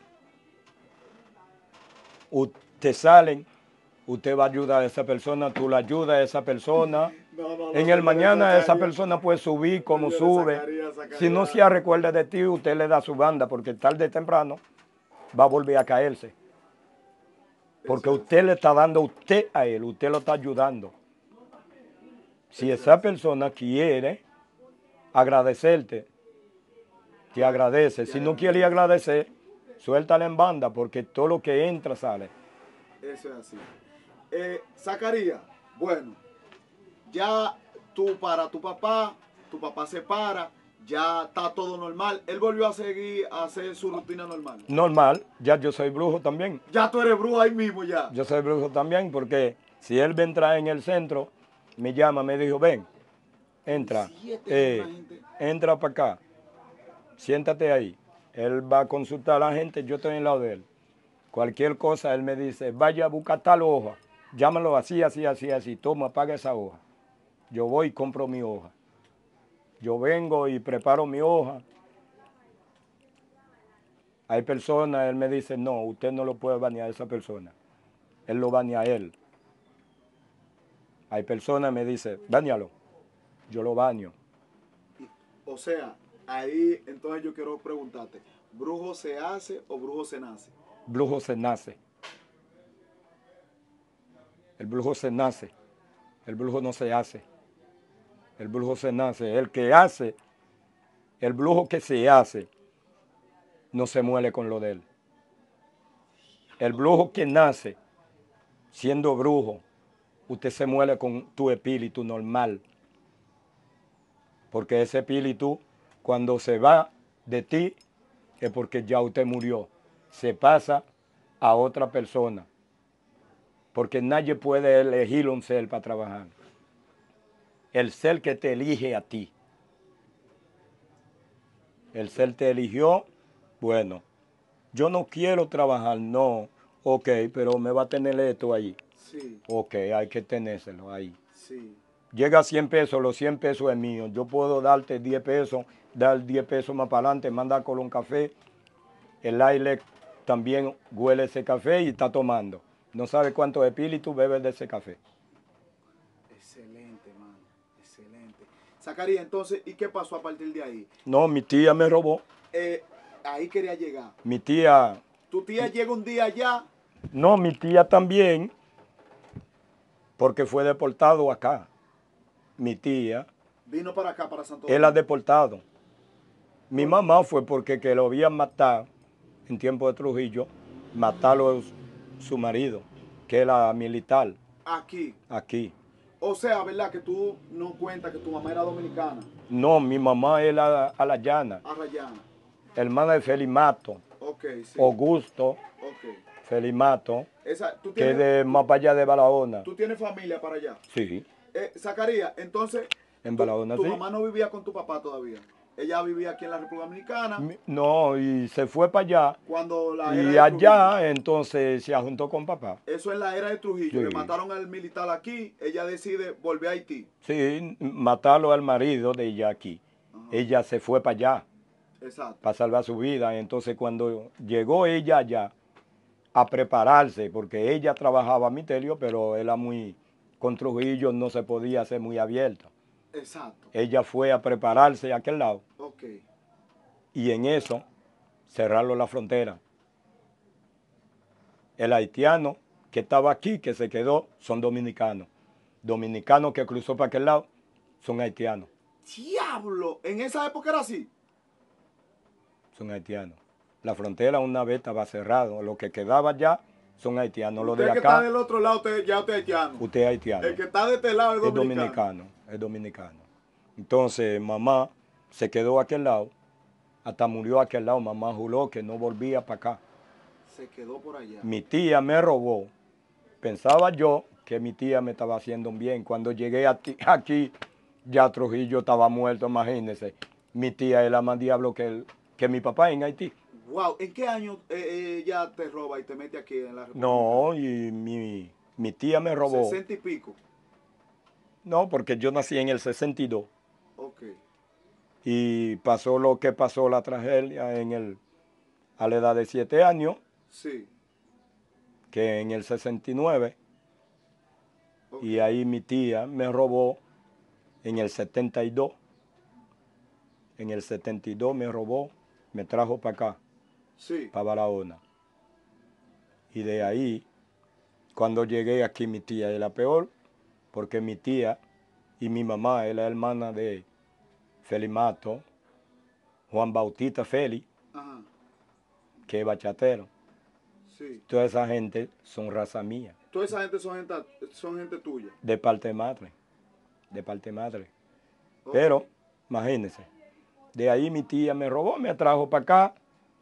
Usted salen. Usted va a ayudar a esa persona. Tú la ayudas a esa persona. En el mañana esa persona puede subir como sube. Si no se recuerda de ti, usted le da su banda, porque tarde o temprano va a volver a caerse. Porque usted le está dando a usted a él, usted lo está ayudando. Si esa persona quiere agradecerte, te agradece. Si no quiere agradecer, suéltale en banda, porque todo lo que entra sale. Eso es así. Zacarías, bueno, ya tú para tu papá se para, ya está todo normal. Él volvió a seguir a hacer su rutina normal. Normal, ya yo soy brujo también. Ya tú eres brujo ahí mismo ya. Yo soy brujo también, porque si él va a entrar en el centro, me llama, me dijo, ven, entra, entra para acá, siéntate ahí. Él va a consultar a la gente, yo estoy en lado de él. Cualquier cosa, él me dice, vaya a buscar tal hoja, llámalo así, toma, paga esa hoja. Yo voy y compro mi hoja. Yo vengo y preparo mi hoja. Hay personas, él me dice, no, usted no lo puede banear a esa persona. Él lo banea a él. Hay personas que me dicen, báñalo. Yo lo baño. O sea, ahí entonces yo quiero preguntarte, ¿brujo se hace o brujo se nace? Brujo se nace. El brujo se nace. El brujo no se hace. El brujo se nace. El que hace, el brujo que se hace, no se muele con lo de él. El brujo que nace siendo brujo, usted se muele con tu espíritu normal. Porque ese espíritu, cuando se va de ti, es porque ya usted murió. Se pasa a otra persona. Porque nadie puede elegir un ser para trabajar. El ser que te elige a ti. El ser te eligió, bueno, yo no quiero trabajar, no. Ok, pero me va a tener esto ahí. Sí, Ok, hay que tenérselo ahí. sí. Llega a 100 pesos, los 100 pesos es mío. Yo puedo darte 10 pesos, dar 10 pesos más para adelante, mandar con un café. El aire también huele ese café y está tomando. No sabe cuántos espíritus bebe de ese café. Excelente, mano. Excelente. Zacarías, entonces, ¿y qué pasó a partir de ahí? No, mi tía me robó. Ahí quería llegar. Mi tía, Tu tía llega un día allá. no, mi tía también, porque fue deportado acá. Mi tía, Vino para acá, para Santo él ha Domingo. deportado. Mi mamá fue porque que lo habían matado en tiempo de Trujillo, matarlo su marido, que era militar Aquí. aquí. O sea, ¿verdad? Que tú no cuentas que tu mamá era dominicana. No, mi mamá era a la llana, Arrayana. hermana de Felimato, Ok, sí. Augusto Ok. Felimato, ¿Tú que es tienes, de más para allá de Barahona. tú tienes familia para allá? Sí, Zacarías, entonces, en Barahona tu sí. mamá no vivía con tu papá todavía. Ella vivía aquí en la República Dominicana No, y se fue para allá. cuando la era Y de Trujillo. allá entonces se juntó con papá. Eso es la era de Trujillo. Sí. Le mataron al militar aquí. Ella decide volver a Haití. Sí, matarlo al marido de ella aquí. Ajá. Ella se fue para allá Exacto. para salvar su vida. Entonces cuando llegó ella allá a prepararse, porque ella trabajaba a Mitelio, pero era muy, con Trujillo no se podía ser muy abierta. Exacto. Ella fue a prepararse a aquel lado Ok. y en eso cerraron la frontera. El haitiano que estaba aquí, que se quedó, son dominicanos. Dominicanos que cruzó para aquel lado son haitianos. ¡Diablo! ¿En esa época era así? Son haitianos. La frontera una vez estaba cerrada. Lo que quedaba allá son haitianos. Lo Usted de que está acá, del otro lado, ya usted es haitiano. usted es haitiano. El que está de este lado es Es dominicano. dominicano, es dominicano. Entonces mamá se quedó a aquel lado, hasta murió a aquel lado. Mamá juró que no volvía para acá. Se quedó por allá. Mi tía me robó. Pensaba yo que mi tía me estaba haciendo un bien. Cuando llegué aquí, ya Trujillo estaba muerto, imagínense. Mi tía era más diablo que mi papá en Haití. Wow, ¿en qué año ella te roba y te mete aquí en la República? No, y mi tía me robó. 60 y pico. No, porque yo nací en el 62 Ok. y pasó lo que pasó, la tragedia a la edad de 7 años, Sí. que en el 69, Ok. y ahí mi tía me robó en el 72. En el 72 me robó, me trajo para acá, Sí. para Barahona. Y de ahí, cuando llegué aquí, mi tía era peor, porque mi tía y mi mamá es la hermana de Felimato, Juan Bautista Feli, Ajá. que es bachatero. Sí. Toda esa gente son raza mía, Toda esa gente son gente tuya. de parte madre, de parte madre. Ok. Pero, imagínense, de ahí mi tía me robó, me trajo para acá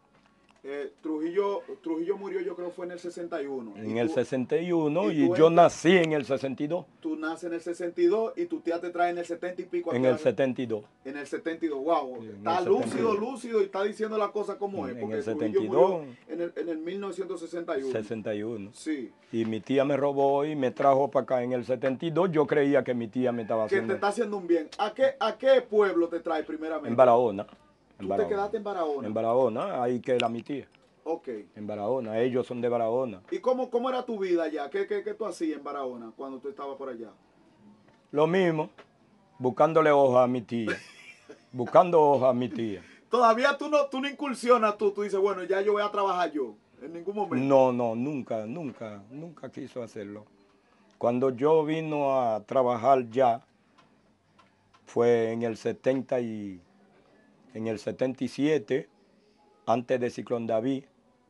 Trujillo murió, yo creo fue en el 61. en el 61 y tú yo entras- nací en el 62, Tú naces en el 62 y tu tía te trae en el 70 y pico. en aquí el 72. En el 72, wow. Sí, en Está el lúcido, 72. lúcido y está diciendo la cosa como es. En Porque el Trujillo 72. murió en el 1961. 61. Sí. Y mi tía me robó y me trajo para acá en el 72. Yo creía que mi tía me estaba Que te haciendo está haciendo un bien. ¿A qué pueblo te trae primeramente? en Barahona. Tú te quedaste en Barahona. En Barahona, ahí que era mi tía. Ok. En Barahona, ellos son de Barahona. ¿Y cómo era tu vida allá? ¿Qué tú hacías en Barahona cuando tú estabas por allá? Lo mismo, buscándole hojas a mi tía. Buscando hojas a mi tía. Todavía tú no incursionas tú dices, bueno, ya yo voy a trabajar yo. En ningún momento. No, nunca quiso hacerlo. Cuando yo vino a trabajar ya, fue en el 77, antes de Ciclón David,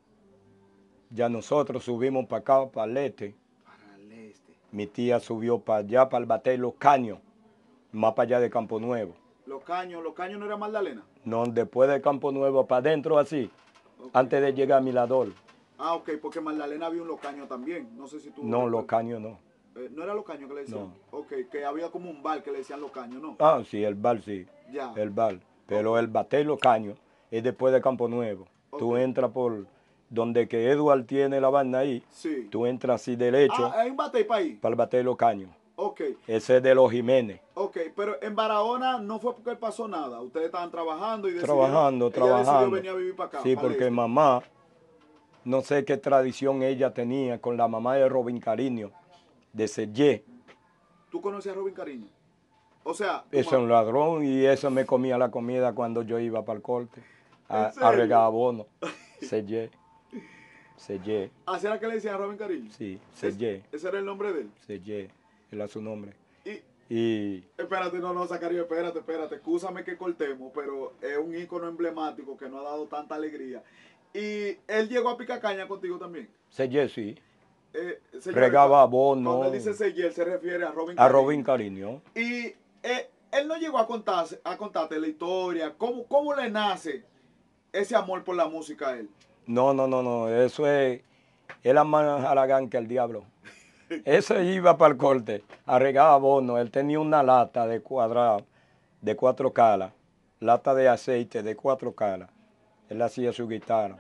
ya nosotros subimos para acá, para el este. Para el este. Mi tía subió para allá, para el Batey Los Caños, más para allá de Campo Nuevo. Los caños no era Magdalena. No, después de Campo Nuevo, para adentro así, Okay. antes de llegar a Mirador. Ah, ok, porque en Magdalena había un Los Caños también. No sé si tú... No, Los Caños no. ¿No era Los Caños que le decían? No. Ok, que había como un bar que le decían Los Caños, ¿no? Ah, sí, el bar sí. Ya. El bar. Pero el Batey Los Caños es después de Campo Nuevo. Tú Ok. entras por donde que Edward tiene la banda ahí. Sí. Tú entras así derecho Ah, hay un bate para ahí. para el Batey Los Caños. Ok, Ese es de los Jiménez. ok, pero en Barahona no fue porque pasó nada. Ustedes estaban trabajando y decidieron... Trabajando. Ella decidió venir a vivir para acá. Sí, para el porque este. mamá, no sé qué tradición ella tenía con la mamá de Robin Cariño, de Sellé. ¿Tú conoces a Robin Cariño? O sea... tu Ese es mamá- un ladrón y eso me comía la comida cuando yo iba para el corte ¿En a serio? regar abono. Sellé. Sellé. ¿Así era que le decían a Robin Cariño? Sí, Sellé. Ese era el nombre de él. Sellé. Era su nombre. Y... Y Espérate, no, Zacarías, espérate. Excúsame que cortemos, pero es un ícono emblemático que nos ha dado tanta alegría. Y él llegó a picar caña contigo también. Sellé, sí. Señores, Regaba abono. Cuando él dice Seguí, él se refiere a Robin A Cariño. Robin Cariño. Y él no llegó a contarte la historia, cómo le nace ese amor por la música a él. No. Eso es. Era más halagán que el diablo. Ese iba para el corte a regar abono. Él tenía una lata de cuadrado, de 4 calas, lata de aceite de 4 calas. Él hacía su guitarra.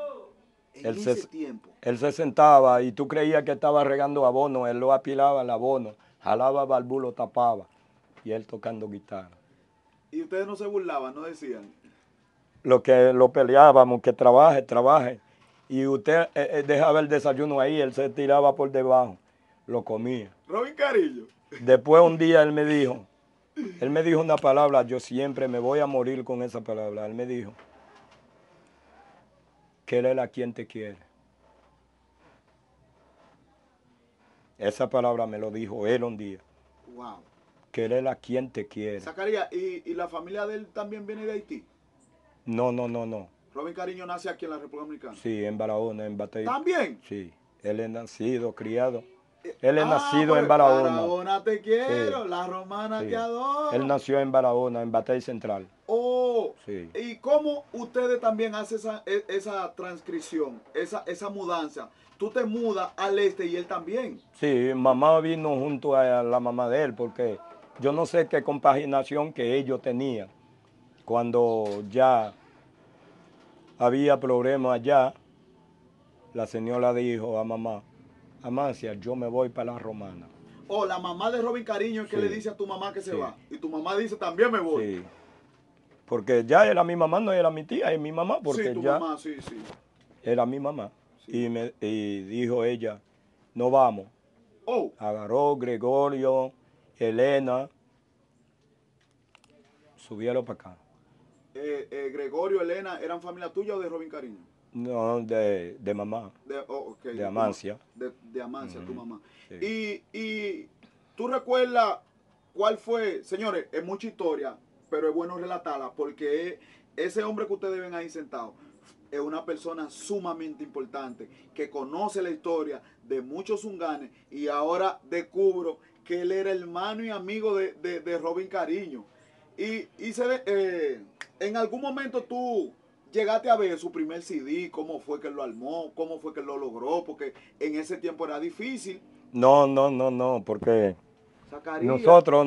En Él ese se- tiempo. Él se sentaba y tú creías que estaba regando abono. Él lo apilaba el abono, jalaba barbulo, tapaba. Y él tocando guitarra. Y ustedes no se burlaban, no decían. Lo que lo peleábamos, que trabaje. Y usted dejaba el desayuno ahí, él se tiraba por debajo, lo comía. Robin Cariño. Después un día él me dijo una palabra, yo siempre me voy a morir con esa palabra. Él me dijo que él es a quien te quiere. Esa palabra me lo dijo él un día, Wow. que él es a quien te quiere. Zacarías, ¿y la familia de él también viene de Haití? No. Robin Cariño nace aquí en la República Dominicana. Sí, en Barahona, en Batey. ¿También? Sí, él es nacido, criado. Él es nacido pues, en Barahona. Barahona te quiero, Sí. la romana Sí. te adoro. Él nació en Barahona, en Batey Central. Oh, Sí. ¿y cómo ustedes también hacen esa transcripción, esa mudanza? Tú te mudas al este y él también. Sí, mamá vino junto a la mamá de él porque yo no sé qué compaginación que ellos tenían. Cuando ya había problemas allá, la señora dijo a mamá, Amancia, yo me voy para la romana. O la mamá de Robin Cariño es que Sí. le dice a tu mamá que se Sí. va. Y tu mamá dice, también me voy. Sí. Porque ya era mi mamá, no era mi tía, es mi mamá, porque Sí, tu ya mamá, sí. era mi mamá. Sí. Y dijo ella, no vamos. Oh, Agarró Gregorio, Elena, subieron para acá. Gregorio, Elena, ¿eran familia tuya o de Robin Cariño? No, de mamá. De Amancia. De Amancia, tu Ujú, mamá. sí. Y tú recuerdas cuál fue, señores, es mucha historia, pero es bueno relatarla porque ese hombre que ustedes ven ahí sentado es una persona sumamente importante que conoce la historia de muchos zunganes y ahora descubro que él era hermano y amigo de Robin Cariño. En algún momento tú llegaste a ver su primer CD, cómo fue que lo armó, cómo fue que lo logró, porque en ese tiempo era difícil. No, porque Zacarías. nosotros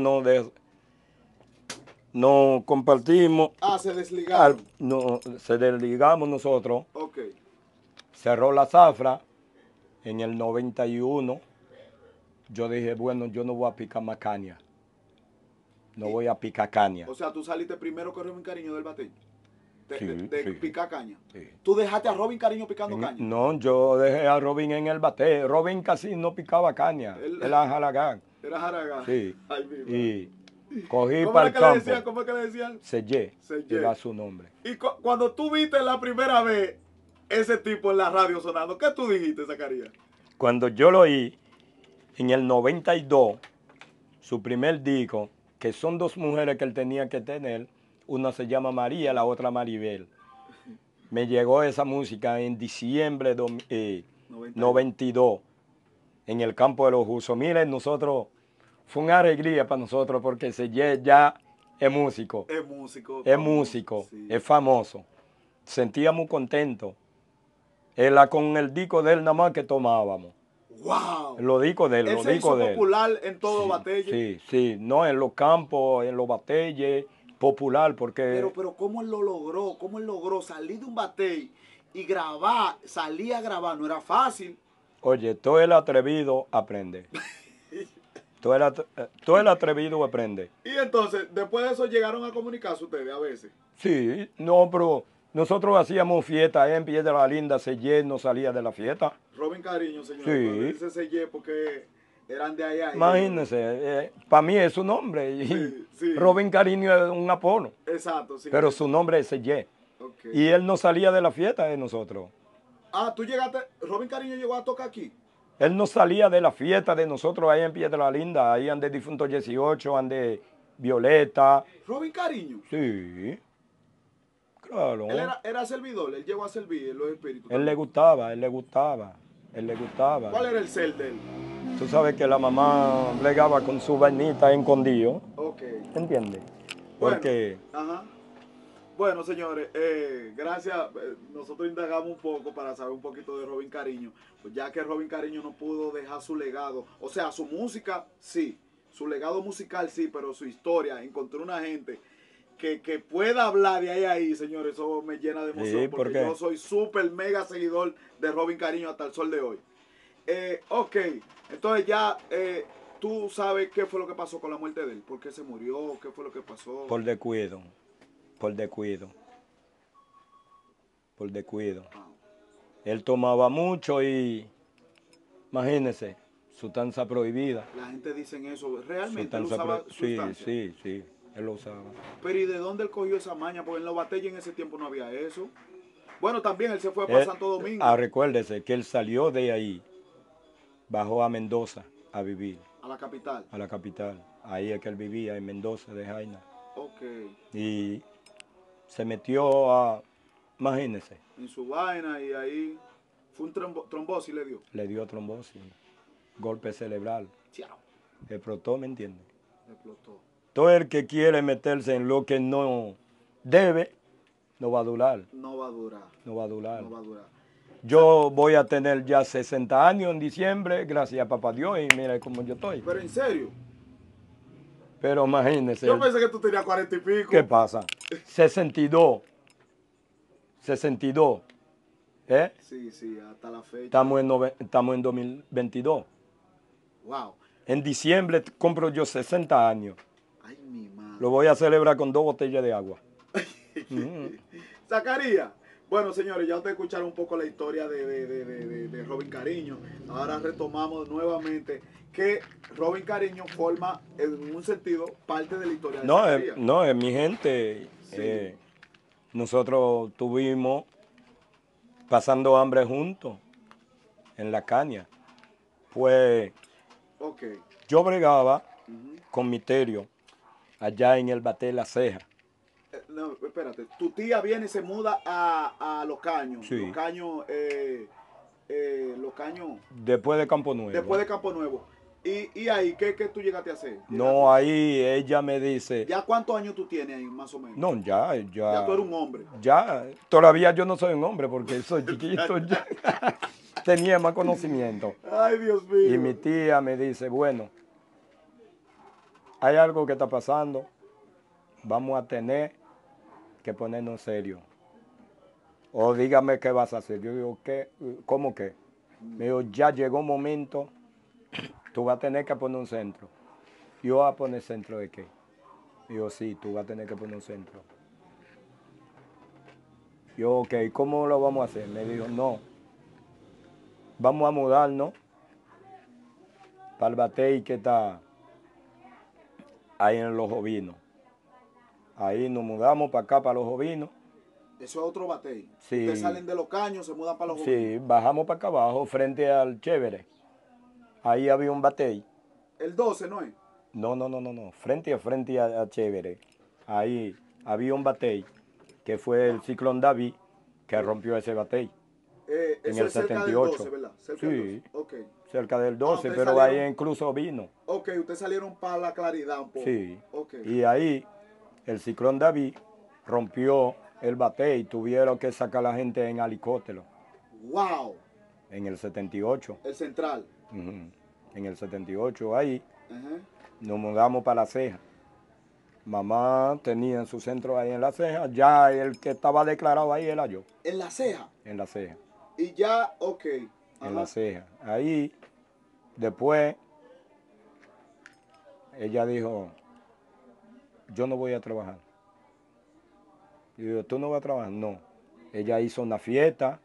no compartimos, Se desligaron. se desligamos nosotros, Ok. cerró la zafra en el 91. Yo dije, bueno, yo no voy a picar más caña. No voy a picar caña. O sea, tú saliste primero con Robin Cariño del batey. Sí, De sí. picar caña. Sí. Tú dejaste a Robin Cariño picando caña. No, yo dejé a Robin en el bate. Robin casi no picaba caña. Él- Él era jalagán. Era Jaragá. Sí. Ay, mi madre. Y cogí ¿Cómo para era el que le decían? campo. ¿Cómo es que le decían? Sellé, Sellé. era su nombre. Y cuando tú viste la primera vez ese tipo en la radio sonando, ¿qué tú dijiste, Zacarías? Cuando yo lo oí, en el 92, su primer disco, que son 2 mujeres que él tenía que tener, una se llama María, la otra Maribel. Me llegó esa música en diciembre 92. 92 en el campo de los Usos. Miren, nosotros, fue una alegría para nosotros porque Seyé ya es músico. Es músico. Es famoso, músico, sí. es famoso. Sentíamos contentos. Era con el disco de él nada más que tomábamos. ¡Wow! Los discos de él, Él los se hizo discos de él. popular en todo Sí, Batelle. sí, sí, no en los campos, en los batelles, popular, porque Pero ¿cómo él lo logró? ¿Cómo él logró salir de un batey y grabar? Salir a grabar, no era fácil. oye, todo el atrevido aprende. Todo el atrevido aprende. Y entonces, después de eso llegaron a comunicarse ustedes a veces. Sí, no, pero nosotros hacíamos fiesta en Piedra la Linda, Seyé no salía de la fiesta. Robin Cariño, señor. Sí. Cuando dice Seyé porque eran de allá. Imagínense, para mí es su nombre. Y Sí, sí. Robin Cariño es un apodo, Exacto, sí. pero su nombre es Seyé. Ok. Y él no salía de la fiesta de nosotros. Ah, tú llegaste, Robin Cariño llegó a tocar aquí. Él no salía de la fiesta de nosotros ahí en Piedra la Linda. Ahí ande Difunto 18, ande Violeta. Robin Cariño. Sí, claro. Él era servidor, él llegó a servir en los espíritus. Él le gustaba, él le gustaba, él le gustaba. ¿Cuál era el cel de él? Tú sabes que la mamá bregaba con su vainita escondido, Ok. ¿entiendes? Bueno, Porque ajá. Bueno, señores, gracias. Nosotros indagamos un poco para saber un poquito de Robin Cariño. Pues ya que Robin Cariño no pudo dejar su legado. O sea, su música, sí. Su legado musical, sí, pero su historia. Encontré una gente que pueda hablar de ahí, señores. Eso me llena de emoción. Sí, porque porque yo soy súper mega seguidor de Robin Cariño hasta el sol de hoy. Ok, entonces ya tú sabes qué fue lo que pasó con la muerte de él. ¿Por qué se murió? ¿Qué fue lo que pasó? por descuido, por descuido, por descuido. Ah, Él tomaba mucho y, imagínense, sustancia prohibida. la gente dice eso. Realmente él Sustancia usaba sí, sustancia. sí, sí, él lo usaba. Pero ¿y de dónde él cogió esa maña? Porque en los batalles en ese tiempo no había eso. Bueno, también él se fue para Santo Domingo, Recuérdese que él salió de ahí, bajó a Mendoza a vivir, a la capital. a la capital. Ahí es que él vivía, en Mendoza de Jaina. Ok. Y se metió a, imagínese, En su vaina y ahí fue un trombosis le dio. le dio trombosis, golpe cerebral, Chao. explotó, ¿me entiende? Explotó. Todo el que quiere meterse en lo que no debe, no va a durar, No va a durar. no va a durar. No va a durar. Yo voy a tener ya 60 años en diciembre, gracias a papá Dios, y mira cómo yo estoy. Pero en serio. Pero imagínese, Yo pensé que tú tenías 40 y pico. ¿qué pasa? 62, 62, ¿eh? Sí, sí, hasta la fecha. Estamos en 2022. Wow. En diciembre compro yo 60 años. Ay, mi madre. Lo voy a celebrar con 2 botellas de agua. Zacarías. Bueno, señores, ya ustedes escucharon un poco la historia de Robin Cariño. Ahora retomamos nuevamente que Robin Cariño forma, en un sentido, parte de la historia de Zacarías. No, es mi gente. Sí. Nosotros estuvimos pasando hambre juntos en la caña. Pues Ok. yo bregaba Ujú. con Misterio allá en el Baté La Ceja. No, espérate. Tu tía viene y se muda a Los Caños. Sí. Los Caños, Los Caños, Después de Campo Nuevo. después de Campo Nuevo. Y ahí, ¿qué tú llegaste a hacer? No, ahí ella me dice, ¿Ya cuántos años tú tienes ahí, más o menos? no, ya. Ya tú eres un hombre. Ya, todavía yo no soy un hombre porque soy chiquito, ya tenía más conocimiento. Ay, Dios mío. Y mi tía me dice, bueno, hay algo que está pasando, vamos a tener que ponernos serios. O dígame qué vas a hacer. Yo digo, ¿qué? ¿Cómo qué? Me dijo, ya llegó un momento, tú vas a tener que poner un centro. Yo voy a poner centro de qué. Yo, sí, tú vas a tener que poner un centro. Yo, ok, ¿cómo lo vamos a hacer? Me dijo, no, vamos a mudarnos para el batey que está ahí en Los Ovinos. Ahí nos mudamos para acá, para Los Ovinos. Eso es otro batey. Sí. Ustedes salen de Los Caños, se mudan para Los Sí, bajamos para acá abajo, frente al Chévere. Ahí había un batey. El 12, ¿no es? No, frente a Chévere. Ahí había un batey, que fue el Ciclón David, que rompió ese batey. En Eso el es cerca del 78. 12, ¿verdad? Cerca Sí. del 12. Ok. Cerca del 12, ustedes pero ahí salieron- incluso vino. Ok, ustedes salieron para la claridad un poco. Sí. Ok. Y ahí el ciclón David rompió el batey y tuvieron que sacar a la gente en helicóptero Wow. en el 78. El central. Ujú. En el 78 ahí Ajá. nos mudamos para La Ceja. Mamá tenía su centro ahí en La Ceja. Ya el que estaba declarado ahí era yo, En la ceja. en La Ceja. Y ya, ok. En La Ceja. Ahí, después, ella dijo, yo no voy a trabajar. Y yo, ¿tú no vas a trabajar? No. Ella hizo una fiesta,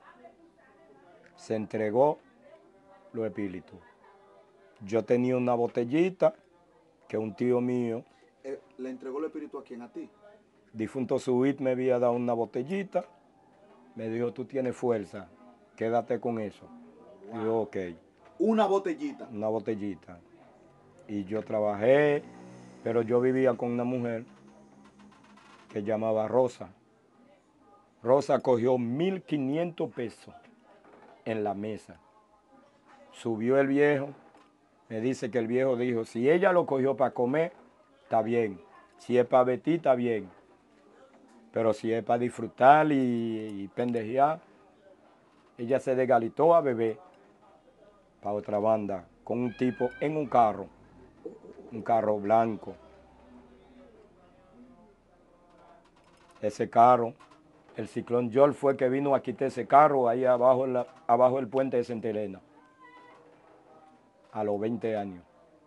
se entregó los espíritus. Yo tenía una botellita que un tío mío, ¿Le entregó el espíritu a quién? ¿A ti? difunto Subit, me había dado una botellita. Me dijo, tú tienes fuerza, quédate con eso. Y yo, ok, Una botellita. una botellita. Y yo trabajé, pero yo vivía con una mujer que llamaba Rosa. Rosa cogió 1.500 pesos en la mesa. Subió el viejo, me dice que el viejo dijo, si ella lo cogió para comer, está bien. Si es para vestir, está bien. Pero si es para disfrutar y pendejear, ella se desgalitó a beber para otra banda con un tipo en un carro blanco. Ese carro, el ciclón George fue que vino a quitar ese carro ahí abajo, abajo del puente de Santa Elena, a los 20 años.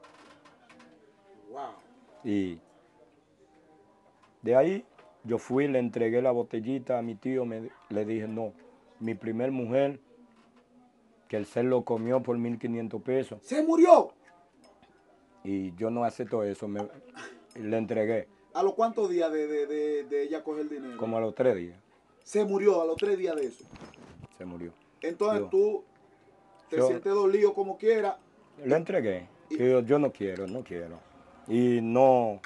Wow. Y de ahí yo fui, le entregué la botellita a mi tío, le dije, no, mi primer mujer, que el ser lo comió por 1.500 pesos, ¡Se murió! y yo no acepto eso, le entregué, ¿A los cuántos días de ella coger el dinero? como a los 3 días, Se murió a los 3 días de eso. se murió. Entonces Yo- tú te yo- sientes dolido como quiera. Le entregué, que yo no quiero. Y no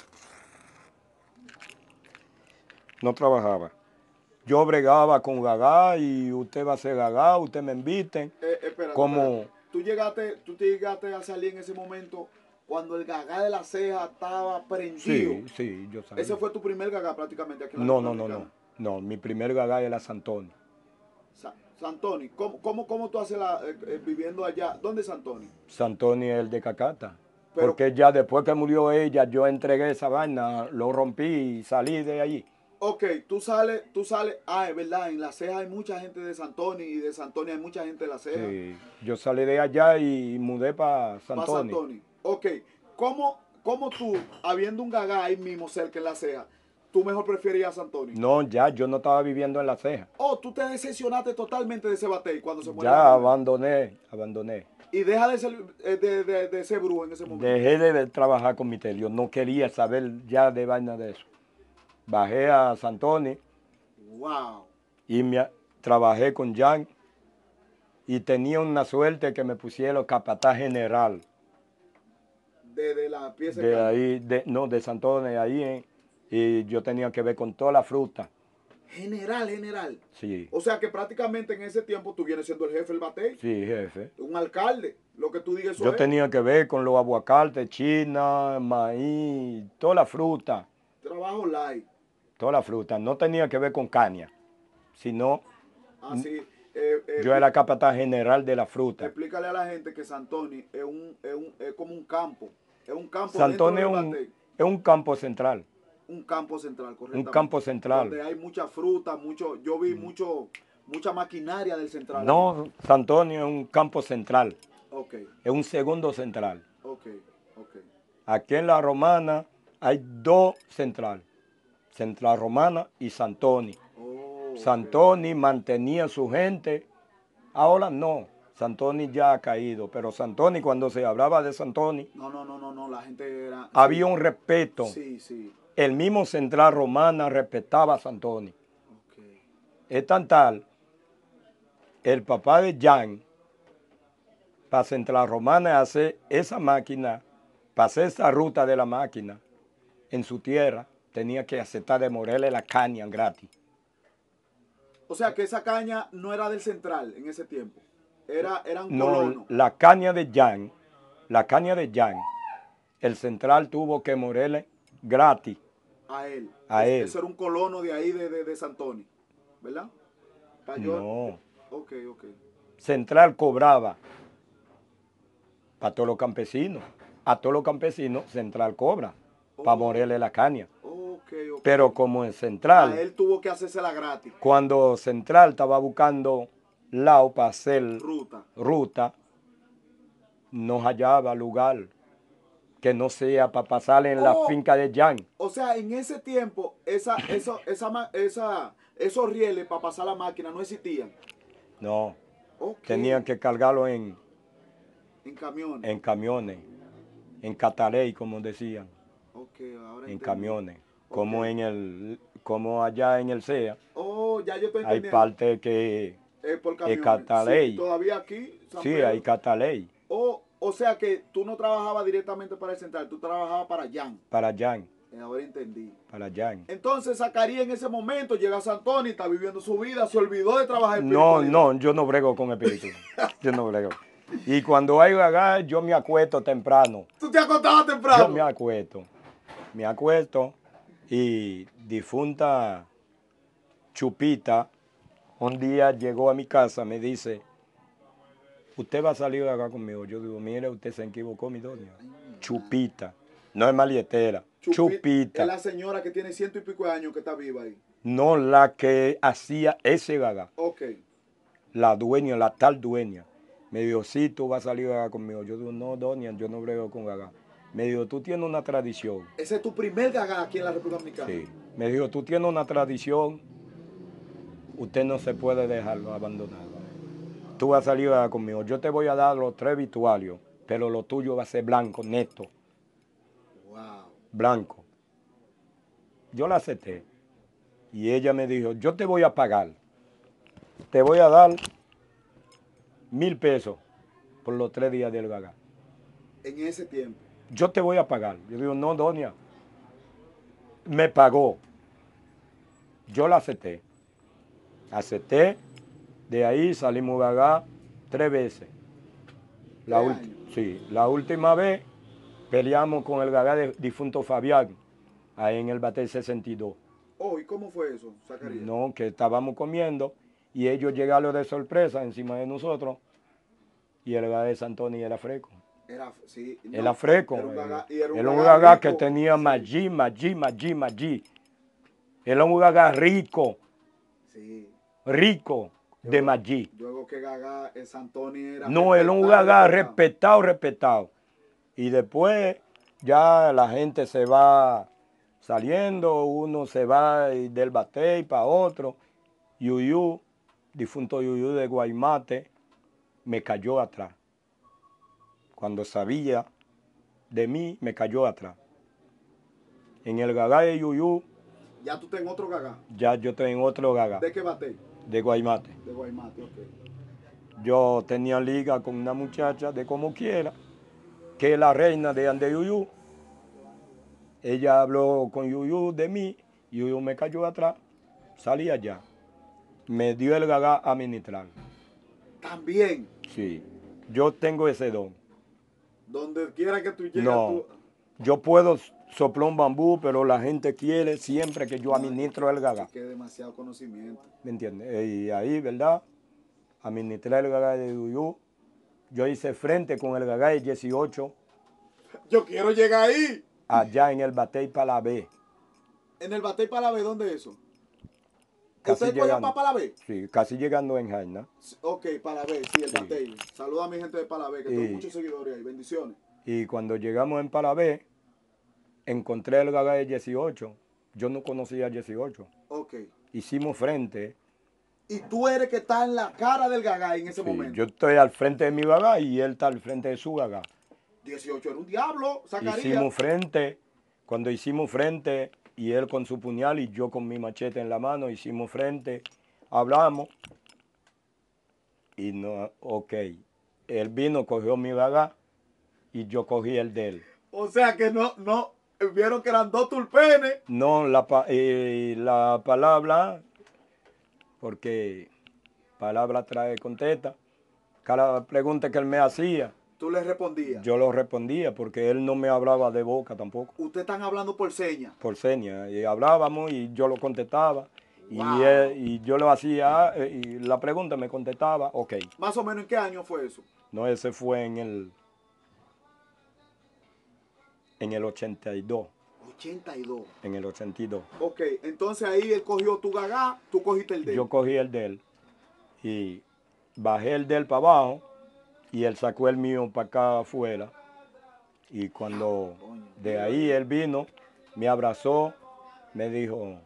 trabajaba. Yo bregaba con gagá y usted va a ser gagá, usted me inviten. Espérate, Como- espérate. Tú te llegaste a salir en ese momento cuando el gagá de la ceja estaba prendido. Sí, yo sabía. Ese fue tu primer gagá prácticamente aquí en la No, República no, no, no. Dominicana. No, mi primer gagá era Santoni. Santoni, ¿cómo tú haces viviendo allá? ¿Dónde es Santoni? Santoni es el de Cacata. Pero- Porque ya después que murió ella, yo entregué esa vaina, lo rompí y salí de allí. Ok, tú sales, es verdad, en la ceja hay mucha gente de Santoni y de Santoni hay mucha gente de la ceja. Sí, yo salí de allá y mudé para Pa' Santoni. Santoni. Ok, ¿cómo tú, habiendo un gagá ahí mismo cerca en la ceja, tú mejor prefieres a Santoni? No, ya, yo no estaba viviendo en La Ceja. Oh, tú te decepcionaste totalmente de ese batey cuando se muere Ya la mujer. abandoné. Y deja de ser, de ser brujo en ese momento. Dejé de trabajar con mi telio, no quería saber ya de vaina de eso. Bajé a Santoni Wow. y trabajé con Jan y tenía una suerte que me pusieron capataz general De la pieza de ahí, de Santoni, ahí, y yo tenía que ver con toda la fruta. General. Sí, O sea que prácticamente en ese tiempo tú vienes siendo el jefe del batey. sí, jefe. Un alcalde. Lo que tú digas eso Yo es. tenía que ver con los aguacates, china, maíz, toda la fruta. Trabajo light. Toda la fruta. No tenía que ver con caña, sino Así. yo era capataz general de la fruta. Explícale a la gente que Santoni es como un campo. Es un campo Santoni dentro del batey. es un campo central. Un campo central, correcto. Un campo central. Donde hay mucha fruta, yo vi mucha maquinaria del central. No, Santoni es un campo central. Ok, Es un segundo central. ok. Aquí en La Romana hay dos centrales. Central Romana y Santoni. Oh, ok. Santoni mantenía su gente. Ahora no. Santoni ya ha caído. Pero Santoni, cuando se hablaba de Santoni, No, la gente era... había un respeto. Sí. El mismo Central Romana respetaba a Santoni. Ok. Es tan tal, el papá de Jan, para Central Romana hacer esa máquina, para hacer esa ruta de la máquina en su tierra, tenía que aceptar de morerle la caña gratis. O sea que esa caña no era del central en ese tiempo. Eran No, colonos. la caña de Jan, el central tuvo que morerle gratis A él. a él. Eso era un colono de ahí de Santoni, ¿verdad? No, Ok, ok. central cobraba para todos los campesinos. A todos los campesinos central cobra para morerle la caña. Ok, ok. Pero como en A central, él tuvo que hacérsela gratis. cuando central estaba buscando lao para hacer ruta, no hallaba lugar que no sea para pasar en la finca de Jan. O sea, en ese tiempo, esos rieles para pasar la máquina no existían. No, Ok. tenían que cargarlo En camiones. en camiones, en cataley, como decían, Ok, ahora en entendí. camiones, como Ok. como allá en el CEA, Oh, ya yo estoy hay entendiendo. parte que Por es camiones. cataley. Sí, todavía aquí, San Sí, Pedro. hay cataley O sea que tú no trabajabas directamente para el central, tú trabajabas para Jan. para Jan, Ahora entendí. para Jan. Entonces Zacarías en ese momento llega a Santoni, está viviendo su vida, se olvidó de trabajar No, espiritualidad. no, yo no brego con espíritu. Yo no brego. Y cuando hay gaga, yo me acuesto temprano. ¿Tú te acostabas temprano? Yo me acuesto y difunta Chupita un día llegó a mi casa, me dice, usted va a salir acá conmigo. Yo digo, mire, usted se equivocó, mi doña. Chupita, no es malietera, Es Chupita. la señora que tiene 100 y pico de años que está viva ahí. No la que hacía ese gaga, Ok. la dueña, la tal dueña. Me dijo, sí, tú vas a salir acá conmigo. Yo digo, no, doña, yo no brego con gaga. Me dijo, tú tienes una tradición. Ese es tu primer gaga aquí en la República Dominicana. Sí. Me dijo, tú tienes una tradición, usted no se puede dejarlo abandonado. Tú vas a salir acá conmigo. Yo te voy a dar los 3 vitualios, pero lo tuyo va a ser blanco, neto. Wow. Blanco. Yo la acepté. Y ella me dijo, yo te voy a pagar. Te voy a dar 1,000 pesos por los 3 días del gaga. En ese tiempo. Yo te voy a pagar. Yo digo, no, doña. Me pagó. Yo la acepté. Acepté. De ahí salimos gaga 3 veces. Sí, la última vez peleamos con el gaga de difunto Fabián, ahí en el Batel 62. Oh, ¿y cómo fue eso, Zacarías? No, que estábamos comiendo y ellos llegaron de sorpresa encima de nosotros y el gaga de Santoni era fresco. Era fresco. Era un gaga que tenía maggi. Era un gaga rico. Sí. Rico de maggi. Luego que gaga Santoni era no, era un gaga respetado. Y después ya la gente se va saliendo, uno se va del batey para otro. Yuyu, difunto Yuyu de Guaymate, me cayó atrás. Cuando sabía de mí, me cayó atrás. En el gaga de Yuyu. ¿Ya tú estás en otro gaga? Ya yo estoy en otro gaga. ¿De qué batey? De Guaymate. De Guaymate, ok. Yo tenía liga con una muchacha de como quiera, que es la reina de Ande Yuyu. Ella habló con Yuyu de mí, Yuyu me cayó atrás, salí allá. Me dio el gaga a ministrar. ¿También? Sí, yo tengo ese don. Donde quiera que tú llegues, no, yo puedo soplar un bambú, pero la gente quiere siempre que yo administro el gaga. Es que es demasiado conocimiento. ¿Me entiendes? Y ahí, ¿verdad? Administré el gaga de Yuyu. Yo hice frente con el gaga de 18. Yo quiero llegar ahí. Allá en el Batey Palabé. ¿En el Batey Palabé dónde es eso? Casi ¿Usted cogió para Palabé? Sí, casi llegando en Jaina. Ok, Palabé, sí, el Batey. Saluda a mi gente de Palabé, que tengo muchos seguidores ahí. Bendiciones. Y cuando llegamos en Palabé, encontré el gaga de 18. Yo no conocía a 18. Ok. Hicimos frente. Y tú eres que está en la cara del gaga en ese momento. Yo estoy al frente de mi gaga y él está al frente de su gaga. 18 era un diablo, Zacarías. Hicimos frente, cuando hicimos frente, y él con su puñal y yo con mi machete en la mano, hicimos frente, hablamos, y no, ok. Él vino, cogió mi gaga, y yo cogí el de él. O sea que no, vieron que eran dos tulpenes. No, la palabra, porque palabra trae contesta. Cada pregunta que él me hacía, ¿Tú le respondías? yo lo respondía porque él no me hablaba de boca tampoco, Ustedes están hablando por señas. por señas. Y hablábamos y yo lo contestaba. Wow. Y yo lo hacía, y la pregunta me contestaba, ok. ¿Más o menos en qué año fue eso? No, ese fue en el 82. 82. En el 82. Ok, entonces ahí él cogió tu gagá, tú cogiste el de él. Yo cogí el de él y bajé el de él para abajo y él sacó el mío para acá afuera. Y cuando de ahí él vino, me abrazó, me dijo,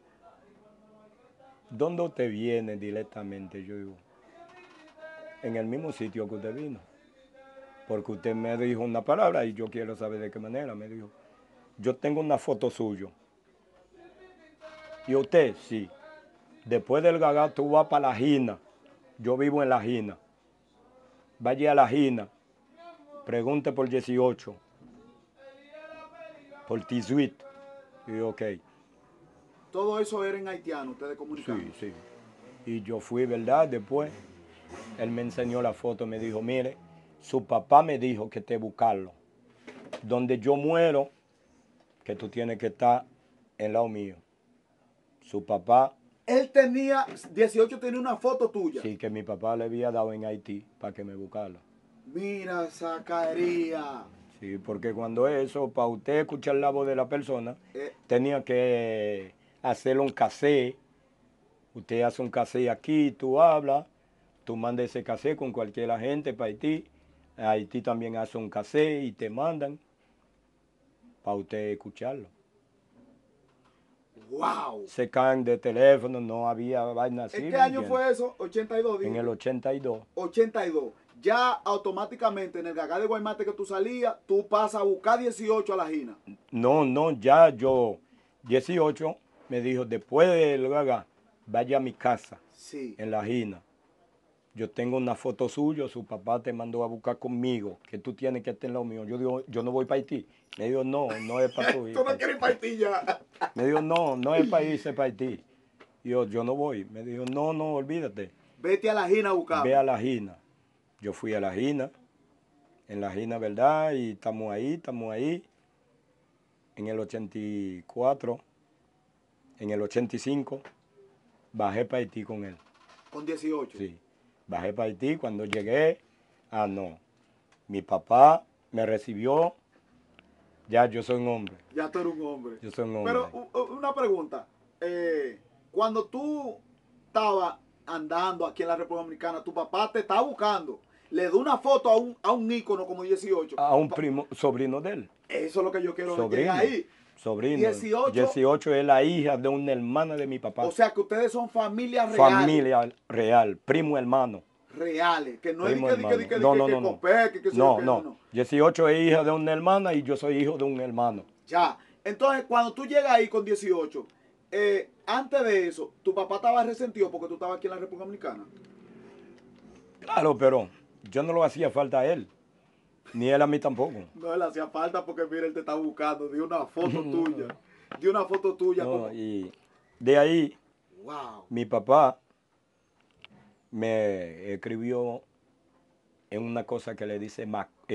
¿dónde usted viene directamente? Yo digo, en el mismo sitio que usted vino. Porque usted me dijo una palabra y yo quiero saber de qué manera. Me dijo, yo tengo una foto suyo. ¿Y usted? Sí. Después del gagá tú vas para la Gina. Yo vivo en la Gina. Vaya a la Gina. Pregunte por 18. Por T-Suite. Y yo, ok. Todo eso era en haitiano, ustedes comunicaban. Sí, sí. Y yo fui, ¿verdad? Después, él me enseñó la foto, me dijo, mire, su papá me dijo que te buscarlo. Donde yo muero, que tú tienes que estar en lado mío. Su papá, Él tenía, 18 tenía una foto tuya. sí, que mi papá le había dado en Haití para que me buscara. Mira, Zacarías. Sí, porque cuando eso, para usted escuchar la voz de la persona, tenía que hacerle un cassette. Usted hace un cassette aquí, tú hablas, tú mandas ese cassette con cualquier agente para Haití. Haití también hace un cassette y te mandan para usted escucharlo. ¡Wow! Se caen de teléfono, no había vaina así. ¿En qué año fue eso? 82, En dije. el 82. 82. Ya automáticamente en el gagá de Guaymate que tú salías, tú pasas a buscar 18 a la Gina. No, ya yo, 18, me dijo, después del gaga, vaya a mi casa, Sí. en la Gina. Yo tengo una foto suya, su papá te mandó a buscar conmigo, que tú tienes que estar en lo mío. Yo digo, yo no voy para Haití. Me dijo, no es para tu Tú no quieres partir ya. Me dijo, no es para irse para Haití. Y yo no voy. Me dijo, no, olvídate. Vete a la Gina a buscar. Ve a la Gina. Yo fui a la Gina, en la Gina, ¿verdad? Y estamos ahí. En el 84, en el 85, bajé para Haití con él. Con 18. Sí, bajé para Haití. Cuando llegué, no. Mi papá me recibió. Ya yo soy un hombre. Ya tú eres un hombre. Yo soy un hombre. Pero una pregunta. Cuando tú estabas andando aquí en la República Dominicana, tu papá te está buscando. Le da una foto a un ícono como 18. A un primo, sobrino de él. Eso es lo que yo quiero Sobrino. llegar ahí. Sobrino. 18 es la hija de una hermana de mi papá. O sea que ustedes son familia real. Familia real, primo hermano. Reales. Que no es Primo que hermano. No. 18 es hija de una hermana y yo soy hijo de un hermano. Ya. Entonces, cuando tú llegas ahí con 18, antes de eso, ¿tu papá estaba resentido porque tú estabas aquí en la República Dominicana? Claro, pero yo no lo hacía falta a él. Ni él a mí tampoco. No le hacía falta porque mira, él te está buscando. De una foto tuya. De una foto tuya. No, como... y de ahí, Wow. mi papá me escribió en una cosa que le dice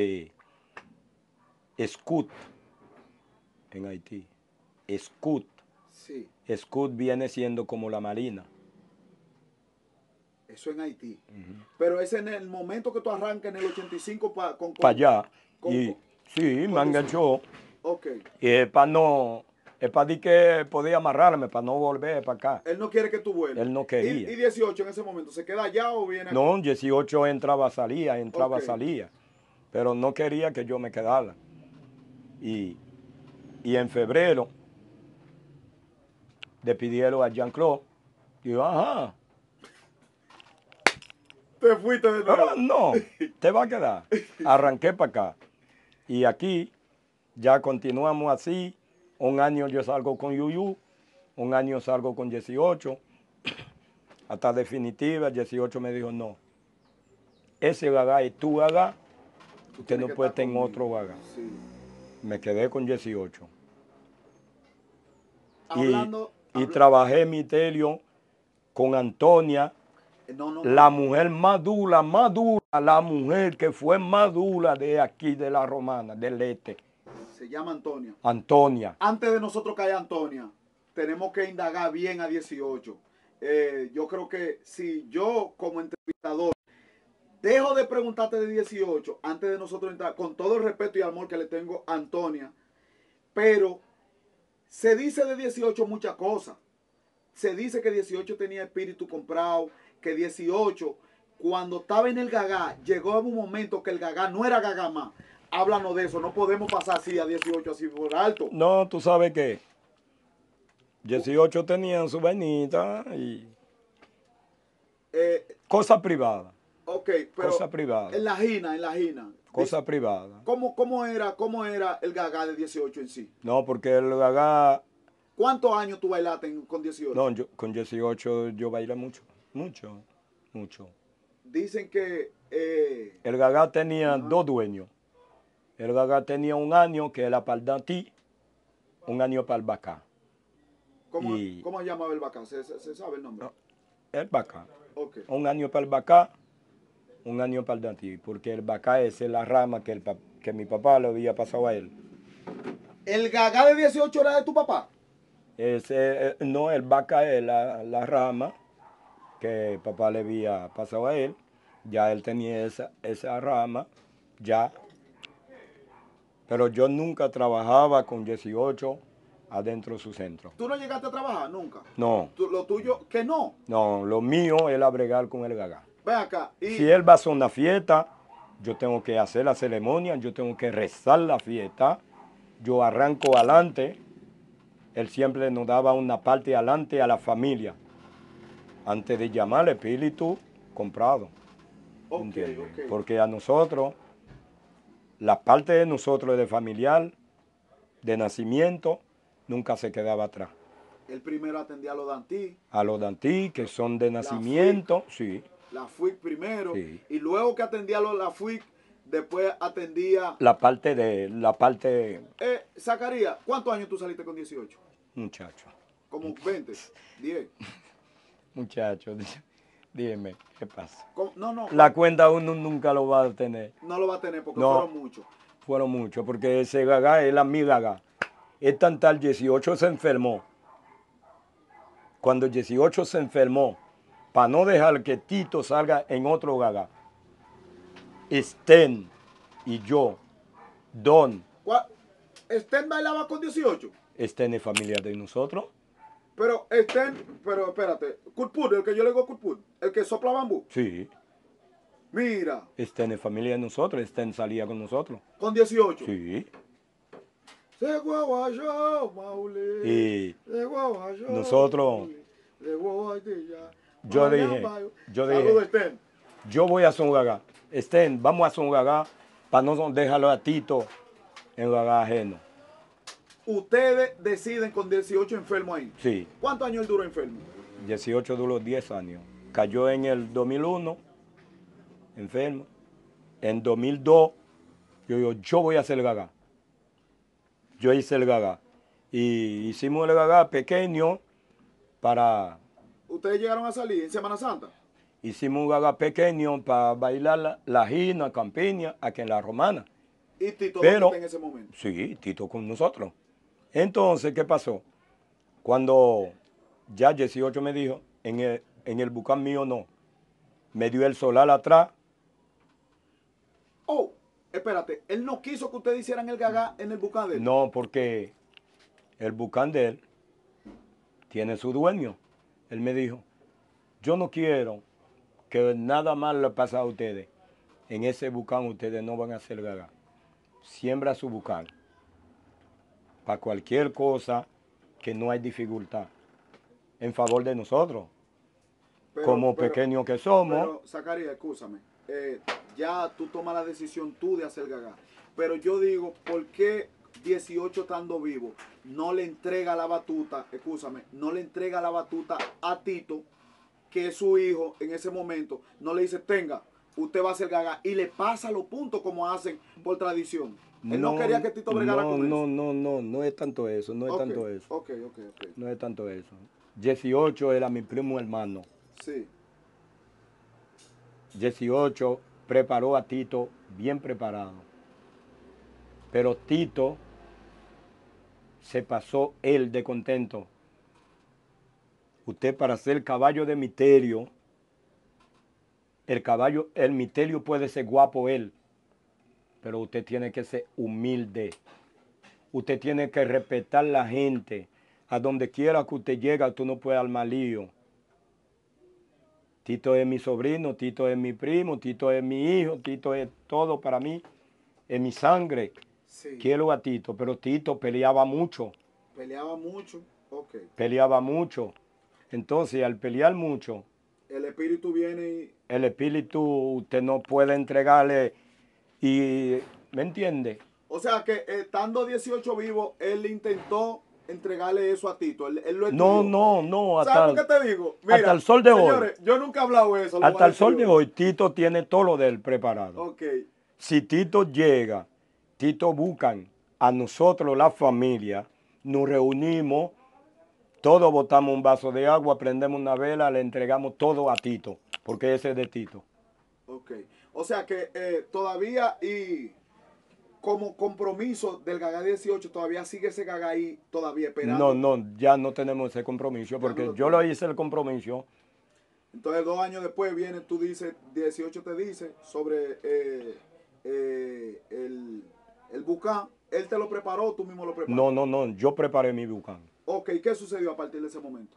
Scout en Haití. Scout. Sí. Scout viene siendo como la marina. Eso en Haití. Pero es en el momento que tú arrancas en el 85 Para allá. Sí, me enganchó. Ok. Y es para decir que podía amarrarme, para no volver para acá. Él no quiere que tú vuelvas. Él no quería. ¿Y 18 en ese momento? ¿Se queda allá o viene aquí? No, 18 entraba, salía, Ok. salía. Pero no quería que yo me quedara. Y en febrero despidieron a Jean-Claude. Digo, ajá. Te fuiste de nuevo. No, te va a quedar. Arranqué para acá. Y aquí ya continuamos así. Un año yo salgo con Yuyu, un año salgo con 18. Hasta definitiva, 18 me dijo, no. Ese gaga es tu gaga. Usted no puede estar en otro gaga. Sí. Me quedé con 18. Hablando, Y trabajé mi telio con Antonia, No. la mujer más dura, la mujer que fue más dura de aquí, de la Romana, del este. Se llama Antonia. Antonia. Antes de nosotros caer Antonia, tenemos que indagar bien a 18. Yo creo que si yo como entrevistador dejo de preguntarte de 18 antes de nosotros entrar, con todo el respeto y amor que le tengo a Antonia, pero se dice de 18 muchas cosas. Se dice que 18 tenía espíritu comprado, que 18, cuando estaba en el Gagá, llegó a un momento que el Gagá no era Gagá más. Háblanos de eso, no podemos pasar así a 18 así por alto. No, tú sabes que 18 tenían su vainita y cosa privada. Ok, pero Cosa privada. en la Gina. Cosa privada. ¿Cómo era el Gagá de 18 en sí? No, porque el Gagá, ¿Cuántos años tú bailaste con 18? no, con 18 yo bailé mucho. Dicen que... El Gagá tenía dos dueños. El Gagá tenía un año que era para el Dantí, un año para el Bacá. ¿Cómo se llamaba el Bacá? ¿Se sabe el nombre? No, el Bacá. Okay. Un año para el Bacá, un año para el Dantí, porque el Bacá es la rama que mi papá le había pasado a él. ¿El Gagá de 18 era de tu papá? No, el Bacá es la rama que papá le había pasado a él. Ya él tenía esa rama, ya. Pero yo nunca trabajaba con 18 adentro de su centro. ¿Tú no llegaste a trabajar nunca? No. ¿Lo tuyo? ¿Que no? No, lo mío era bregar con el Gagá. Ve acá. Si él va a hacer una fiesta, yo tengo que hacer la ceremonia, yo tengo que rezar la fiesta, yo arranco adelante. Él siempre nos daba una parte adelante a la familia, antes de llamar al espíritu comprado. Okay. Porque a nosotros, la parte de nosotros de familiar, de nacimiento, nunca se quedaba atrás. El primero atendía a los Dantí. A los Dantí, que son de nacimiento, sí. La FUIC primero, sí. Y luego que atendía a la FUIC, después atendía... La parte... Zacarías, ¿cuántos años tú saliste con 18? Muchacho. Como 20, 10. Muchacho, dígame, ¿qué pasa? No. La cuenta uno nunca lo va a tener. No lo va a tener porque No, fueron muchos. Fueron muchos, porque ese Gagá es mi Gagá. Es tan tal, 18 se enfermó. Cuando 18 se enfermó, para no dejar que Tito salga en otro Gagá, Sten y yo, Don. ¿Sten bailaba con 18? Sten es familia de nosotros. Pero espérate, Kurput, el que yo le digo Kurput, el que sopla bambú. Sí. Mira. Sten es familia de nosotros, Sten salía con nosotros. ¿Con 18? Sí. Y nosotros, yo dije, yo voy a hacer un Gagá. Sten, vamos a hacer un Gagá para no dejarlo a Tito en Gagá ajeno. Ustedes deciden con 18 enfermos ahí. Sí. ¿Cuántos años él duró enfermo? 18 duró 10 años. Cayó en el 2001, enfermo. En 2002, yo voy a hacer el Gagá. Yo hice el Gagá. Y hicimos el Gagá pequeño para... ¿Ustedes llegaron a salir en Semana Santa? Hicimos un Gagá pequeño para bailar la Gina, Campiña, aquí en La Romana. ¿Y Tito dónde está en ese momento? Sí, Tito con nosotros. Entonces, ¿qué pasó? Cuando ya 18 me dijo, en el bucán mío no. Me dio el solar atrás. Oh, espérate, él no quiso que ustedes hicieran el Gagá en el bucán de él. No, porque el bucán de él tiene su dueño. Él me dijo, yo no quiero que nada más le pase a ustedes. En ese bucán ustedes no van a hacer Gagá. Siembra su bucán. Para cualquier cosa que no hay dificultad. En favor de nosotros. Como pequeños que somos. Pero, Zacarías, escúchame. Ya tú tomas la decisión tú de hacer Gagá. Pero yo digo, ¿por qué 18 estando vivo no le entrega la batuta, no le entrega la batuta a Tito, que es su hijo en ese momento? No le dice, tenga, usted va a hacer Gagá y le pasa los puntos como hacen por tradición. Él no quería que Tito bregara con eso. No es tanto eso, no es tanto eso. Ok. No es tanto eso. 18 era mi primo hermano. Sí. 18 preparó a Tito bien preparado. Pero Tito se pasó él de contento. Usted para ser caballo de misterio, el misterio puede ser guapo él, pero usted tiene que ser humilde. Usted tiene que respetar a la gente. A donde quiera que usted llegue, tú no puedes armar lío. Tito es mi sobrino, Tito es mi primo, Tito es mi hijo, Tito es todo para mí, es mi sangre. Sí. Quiero a Tito, pero Tito peleaba mucho. Peleaba mucho. Ok. Peleaba mucho. Entonces, al pelear mucho, El espíritu viene y... el espíritu usted no puede entregarle y, ¿me entiende? O sea que estando 18 vivo, él intentó entregarle eso a Tito. Él lo No, estudió. no, ¿Sabes por qué te digo? Mira, hasta el sol de hoy. Señores, yo nunca he hablado eso. Hasta el sol de hoy, Tito tiene todo lo de él preparado. Ok. Si Tito llega, Tito buscan a nosotros, la familia, nos reunimos, todos botamos un vaso de agua, prendemos una vela, le entregamos todo a Tito, porque ese es de Tito. Ok. O sea que todavía y como compromiso del Gagá 18, todavía sigue ese Gagá ahí todavía esperando. No, ya no tenemos ese compromiso, porque no lo yo lo hice el compromiso. Entonces 2 años después viene, tú dices, 18 te dice sobre el bucán. Él te lo preparó, tú mismo lo preparaste. No, yo preparé mi bucán. Ok, ¿qué sucedió a partir de ese momento?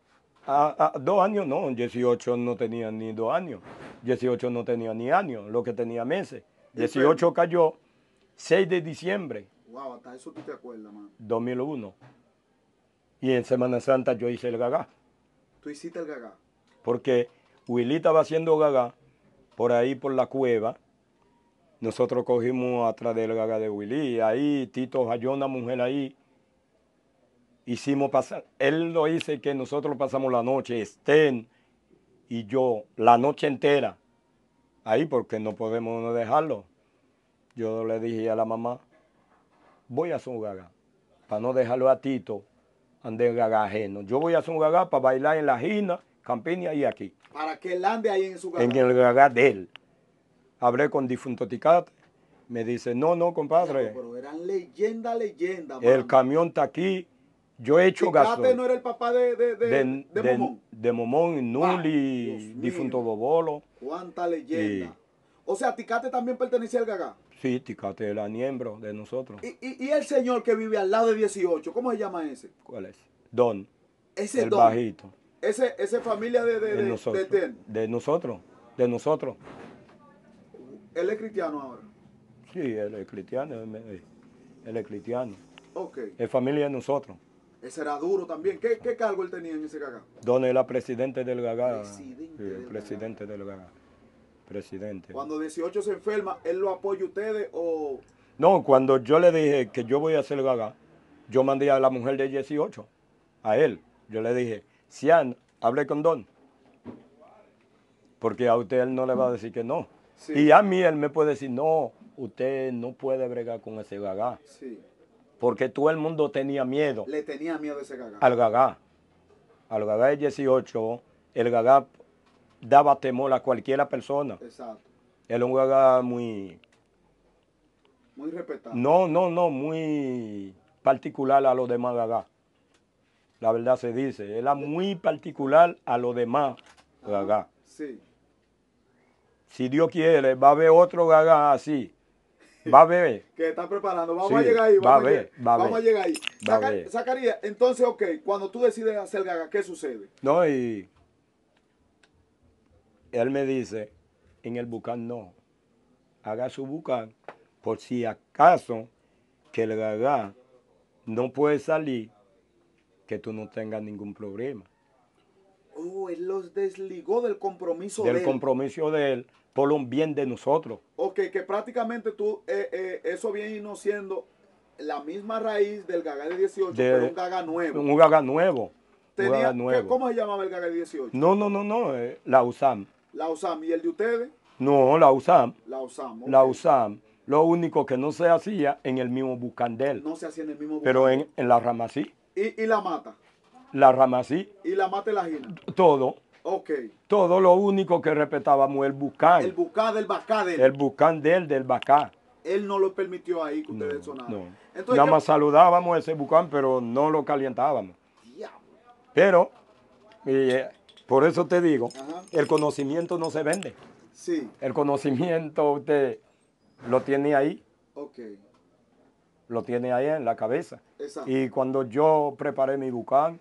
2 años no, 18 no tenía ni 2 años, 18 no tenía ni años, lo que tenía meses. 18 cayó 6 de diciembre. Wow, hasta eso tú te acuerdas, man. 2001. Y en Semana Santa yo hice el Gagá. Tú hiciste el Gagá. Porque Willy estaba haciendo Gagá por ahí por la cueva. Nosotros cogimos atrás del Gagá de Willy. Ahí Tito halló una mujer ahí. Hicimos pasar. Él lo hizo que nosotros pasamos la noche, Estén y yo, la noche entera. Ahí porque no podemos dejarlo. Yo le dije a la mamá, voy a hacer un Gagá. Para no dejarlo a Tito ande Gagá ajeno. Yo voy a hacer un Gagá para bailar en la Gina, Campiña y aquí. Para que él ande ahí en su Gagá. En el Gagá de él. Hablé con difunto Ticate. Me dice, no, compadre. Pero eran leyenda. El camión está aquí. Yo he hecho gasto. ¿Ticate no era el papá de Momón? De Momón, Nuli, difunto Bobolo. Cuánta leyenda. Sí. O sea, Ticate también pertenecía al Gagá. Sí, Ticate era miembro de nosotros. ¿Y el señor que vive al lado de 18, cómo se llama ese? ¿Cuál es? Don. Ese el Don. Bajito. Ese familia de nosotros. De nosotros. Él es cristiano ahora. Sí, él es cristiano. Él es cristiano. Ok. Es familia de nosotros. Ese era duro también. ¿Qué cargo él tenía en ese Gagá? Don era presidente del Gagá. Presidente del Gagá. Presidente. Cuando 18 se enferma, ¿él lo apoya a ustedes o...? No, cuando yo le dije que yo voy a hacer Gagá, yo mandé a la mujer de 18, a él. Yo le dije, Cian, hablé con Don. Porque a usted él no le va a decir que no. Sí. Y a mí él me puede decir, no, usted no puede bregar con ese Gagá. Sí. Porque todo el mundo tenía miedo. Le tenía miedo a ese Gagá. Al Gagá. Al Gagá de 18, el Gagá daba temor a cualquiera persona. Exacto. Él es un Gagá muy... Muy respetado. No, muy particular a los demás Gagá. La verdad se dice. Era muy particular a los demás Gagá. Sí. Si Dios quiere, va a haber otro Gagá así. Va a haber. Que está preparando. Vamos Sí, a llegar ahí. va a llegar ahí. Va a ver. Zacarías, entonces, ok, cuando tú decides hacer Gagá, ¿qué sucede? No, y él me dice, en el bucán no. Haga su bucán por si acaso que el Gagá no puede salir, que tú no tengas ningún problema. Oh, él los desligó del compromiso de él. Del compromiso de él por un bien de nosotros. Ok, que prácticamente tú, eso viene siendo la misma raíz del Gagá de 18, pero un Gagá nuevo. Un Gagá nuevo. Un Gagá nuevo. ¿Cómo se llamaba el Gagá de 18? No, la USAM. La USAM. ¿Y el de ustedes? No, la USAM. La USAM. Okay. La USAM. Lo único que no se hacía en el mismo bucán de él. No se hacía en el mismo bucán. Pero en la rama sí. ¿Y la mata? la Ramasí, y la Mata y la Gina. todo. Ok. Todo lo único que respetábamos el Bucán. El Bucá del Bacá de él. El Bucán del Bacá. Él no lo permitió ahí que No, ustedes sonaran. no. Entonces, Nada más saludábamos ese Bucán, pero no lo calientábamos. Diablo. Pero, por eso te digo, Ajá. el conocimiento no se vende. Sí. El conocimiento usted lo tiene ahí, Ok. lo tiene ahí en la cabeza. Exacto. Y cuando yo preparé mi Bucán,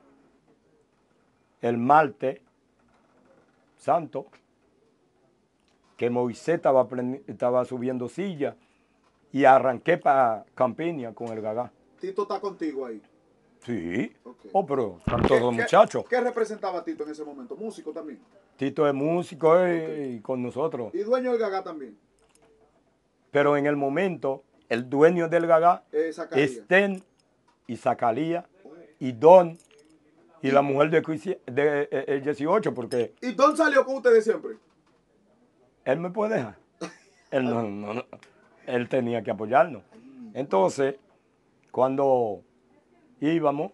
el martes santo, que Moisés estaba subiendo silla y arranqué para Campiña con el Gagá. Tito está contigo ahí. Sí. Ok. Oh, pero están todos ¿Qué- muchachos. ¿Qué representaba Tito en ese momento? Músico también. Tito es músico y con nosotros. Y dueño del Gagá también. Pero en el momento, el dueño del Gagá Zacarías. es Ten y Zacalía y Don y la mujer de 18, porque ¿Y Don salió con ustedes siempre? él me puede dejar. Él no, él tenía que apoyarnos. Entonces, cuando íbamos,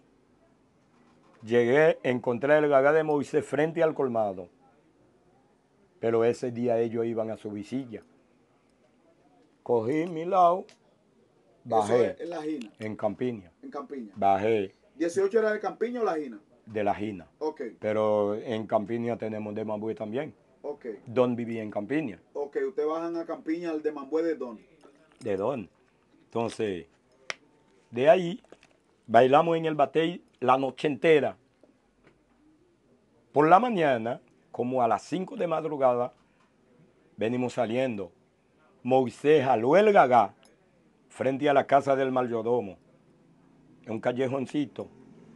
encontré el Gagá de Moisés frente al colmado. Pero ese día ellos iban a su visilla. Cogí mi lado, bajé Eso es en la Gina, en Campiña. en Campiña. Bajé 18 era de Campiña o la Gina. de la Gina. Ok, Pero en Campiña tenemos de Mambué también. ok. Don vivía en Campiña. Ok, ustedes bajan a Campiña al de Mambué de Don. De Don. Entonces, de ahí bailamos en el batey la noche entera. Por la mañana, como a las 5 de madrugada, venimos saliendo. Moisés jaló el Gagá frente a la casa del mayordomo, en un callejoncito.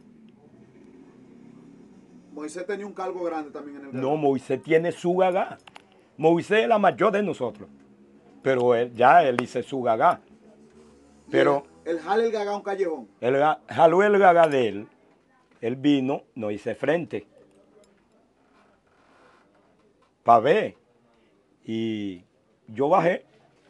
Moisés tenía un cargo grande también en el Gagá. No, Moisés tiene su Gagá. Moisés es la mayor de nosotros, pero él hizo su Gagá. Pero El jale el Gagá a un callejón. él jaló el Gagá de él vino, no hice frente para ver. Y yo bajé,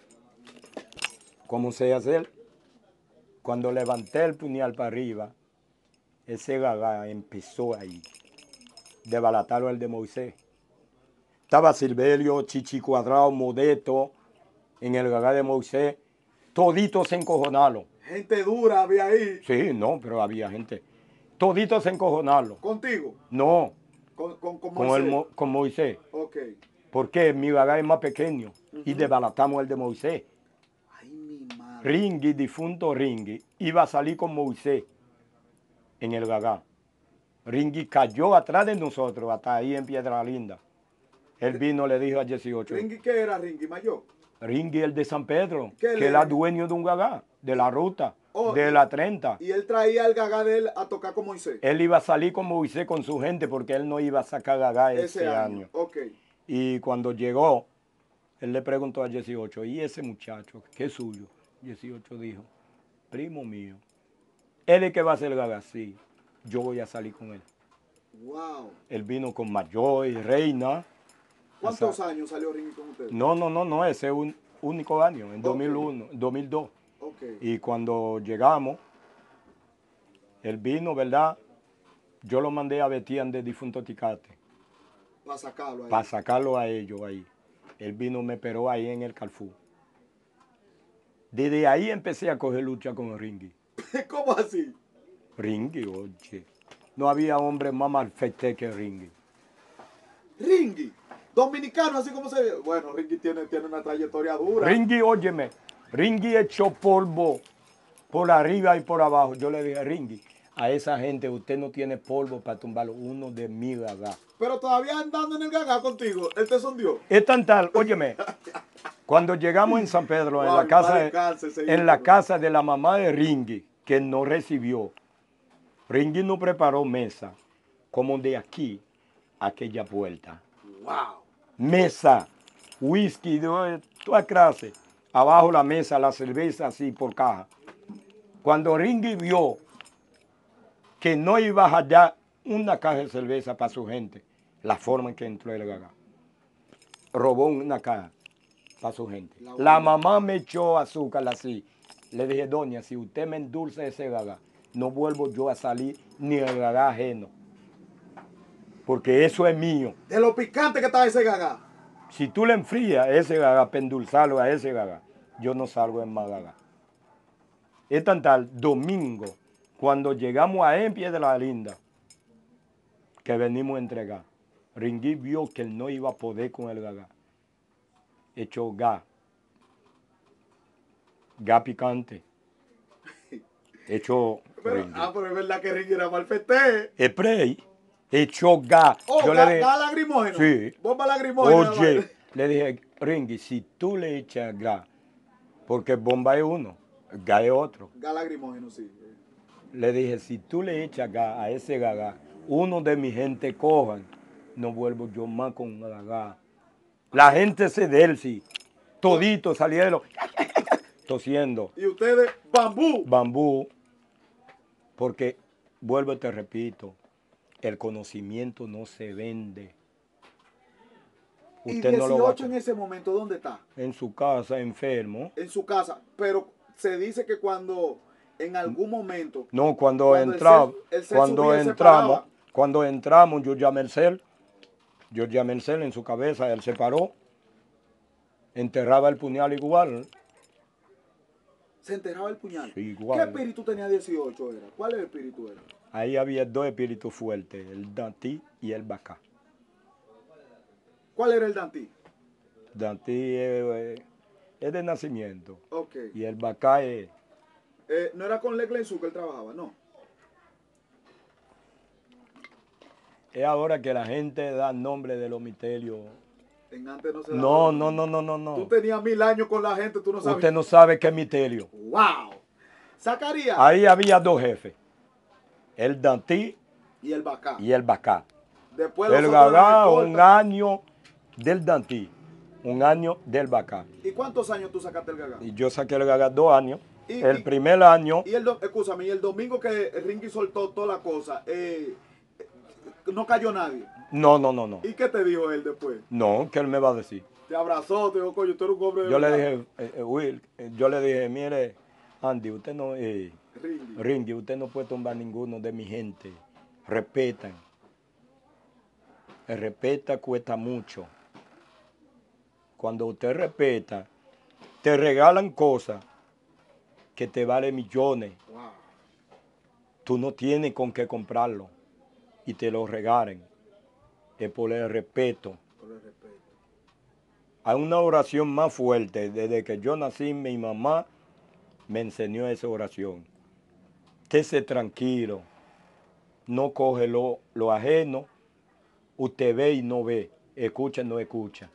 como sé hacer. Cuando levanté el puñal para arriba, ese Gagá empezó ahí, desbaratarlo el de Moisés. Estaba Silverio, Chichi Cuadrado, Modesto, en el Gagá de Moisés, toditos se encojonaron. Gente dura había ahí. Sí, no, pero había gente. Toditos se encojonaron. ¿Contigo? No, Con con Moisés. con Moisés. Ok. Porque mi Gagá es más pequeño y desbaratamos el de Moisés. Ay, mi madre. Ringui, difunto Ringui, iba a salir con Moisés en el Gagá. Ringui cayó atrás de nosotros, hasta ahí en Piedra Linda. Él vino, le dijo a 18. ¿Ringui qué era Ringui mayor? Ringui, el de San Pedro, ¿Qué que le- era dueño de un Gagá, de la ruta, Oh, de la 30. Y él traía al Gagá de él a tocar con Moisés. Él iba a salir con Moisés, con su gente, porque él no iba a sacar Gagá ese año. Ok. Y cuando llegó, él le preguntó a 18, ¿y ese muchacho, qué es suyo? 18 dijo, primo mío. Él es que va a ser Gagá, sí, yo voy a salir con él. Wow. Él vino con Mayor y Reina. ¿Cuántos años salió Ringui con ustedes? No, ese es un único año, en Ok. 2001, 2002. Ok. Y cuando llegamos, él vino, ¿verdad? Yo lo mandé a Betián de Difunto Ticate Para sacarlo ahí. para sacarlo a ellos ahí. Él vino, me esperó ahí en el Carrefour. Desde ahí empecé a coger lucha con Ringui. ¿Cómo así? Ringui, oye. No había hombre más malfete que Ringui. Ringui. Dominicano, así como se ve. Bueno, Ringui tiene una trayectoria dura. Ringui, óyeme, Ringui echó polvo por arriba y por abajo. Yo le dije, Ringui, a esa gente usted no tiene polvo para tumbarlo, uno de mi Gagá. Pero todavía andando en el Gagá contigo, él te sondió. Es tan tal, óyeme, cuando llegamos en San Pedro, Wow, en la casa, vale, cáncer, en la casa de la mamá de Ringui, que nos recibió, Ringui nos preparó mesa, como de aquí a aquella puerta. Wow. Mesa, whisky, de toda clase. Abajo la mesa, la cerveza así por caja. Cuando Ringui vio que no iba a hallar una caja de cerveza para su gente, la forma en que entró el Gagá, robó una caja para su gente. La mamá me echó azúcar así. Le dije, doña, si usted me endulza ese Gagá, no vuelvo yo a salir ni el gagá ajeno. Porque eso es mío. De lo picante que está ese gagá. Si tú le enfrías ese gagá, pendulzarlo a ese gagá, yo no salgo en más gagá. Es tan tal, domingo, cuando llegamos a En Piedra Linda, que venimos a entregar, Ringui vio que él no iba a poder con el gagá. Echó gas picante. Echó Pero es verdad que Ringui era malfete. spray, echó gas. Oh, Yo gas le dije, lagrimógeno. sí. Bomba lagrimógena. Oye, le dije, Ringui, si tú le echas gas, porque bomba es uno, gas es otro. Gas lagrimógeno, sí. Le dije, si tú le echas gas a ese gagá, uno de mi gente cojan, no vuelvo yo más con gagá. La gente se delci, todito salieron tosiendo. Y ustedes, bambú. Bambú, porque, vuelvo y te repito, el conocimiento no se vende. Y Usted no lo va a 18 en ese momento, ¿dónde está? en su casa, enfermo. En su casa. Pero se dice que cuando, en algún momento... No, cuando Cuando el entramos, cel subía, él se paraba. cuando entramos, yo llamé el cel en su cabeza, él se paró, enterraba el puñal igual. Se enterraba el puñal. Sí, igual. ¿Qué espíritu tenía 18 era? ¿Cuál espíritu era? Ahí había dos espíritus fuertes, el Dantí y el Bacá. ¿Cuál era el Dantí? Dantí es de nacimiento Ok. y el Bacá es... ¿No era con Leclensú que él trabajaba? No. Es ahora que la gente da nombre de los misterios. En antes no se daba. No. Tú tenías 1000 años con la gente, tú no sabes. Usted no sabe qué es misterio. ¡Wow! Zacarías. Ahí había dos jefes, el Dantí Y el Bacá. y el Bacá. Después los El otros eran gagá, escoltas. un año del Dantí, un año del Bacá. ¿Y cuántos años tú sacaste el gagá? Y yo saqué el gagá 2 años. Y- El y- primer año, Escúchame, y el domingo que Ringy soltó toda la cosa, no cayó nadie. no. ¿Y qué te dijo él después? No, ¿qué él me va a decir? Te abrazó, te dijo, coño, tú eres un hombre de Yo le verdad". dije, Will, yo le dije, mire, Andy, usted no, Ringy. Ringy, usted no puede tumbar ninguno de mi gente. Respetan. El respeta cuesta mucho. Cuando usted respeta, te regalan cosas que te valen millones. Wow. Tú no tienes con qué comprarlo y te lo regalen. Es por el respeto. Por el respeto. Hay una oración más fuerte. Desde que yo nací, mi mamá me enseñó esa oración. Estése tranquilo. No coge lo ajeno. Usted ve y no ve. Escucha y no escucha.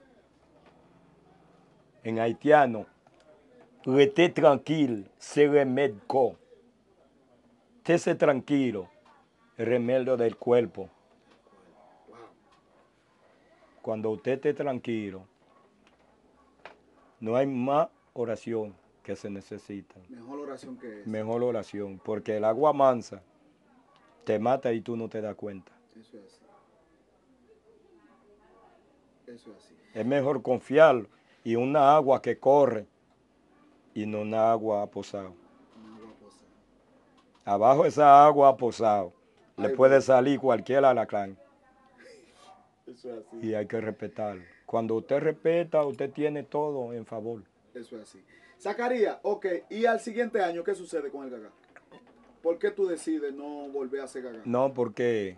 En haitiano, esté tranquilo, se remedco. Estése tranquilo, el remedio del cuerpo. Cuando usted esté tranquilo, no hay más oración que se necesita. Mejor oración que es. Mejor oración, porque el agua mansa te mata y tú no te das cuenta. Eso es así. Eso es así. Es mejor confiar y una agua que corre y no una agua posada. Una agua posada. Abajo de esa agua posada le Ay, puede bueno. salir cualquier alacrán Eso es así. y hay que respetarlo. Cuando usted respeta, usted tiene todo en favor. Eso es así. Zacarías, ok, y al siguiente año, ¿qué sucede con el gagá? ¿Por qué tú decides no volver a hacer gagá? No, porque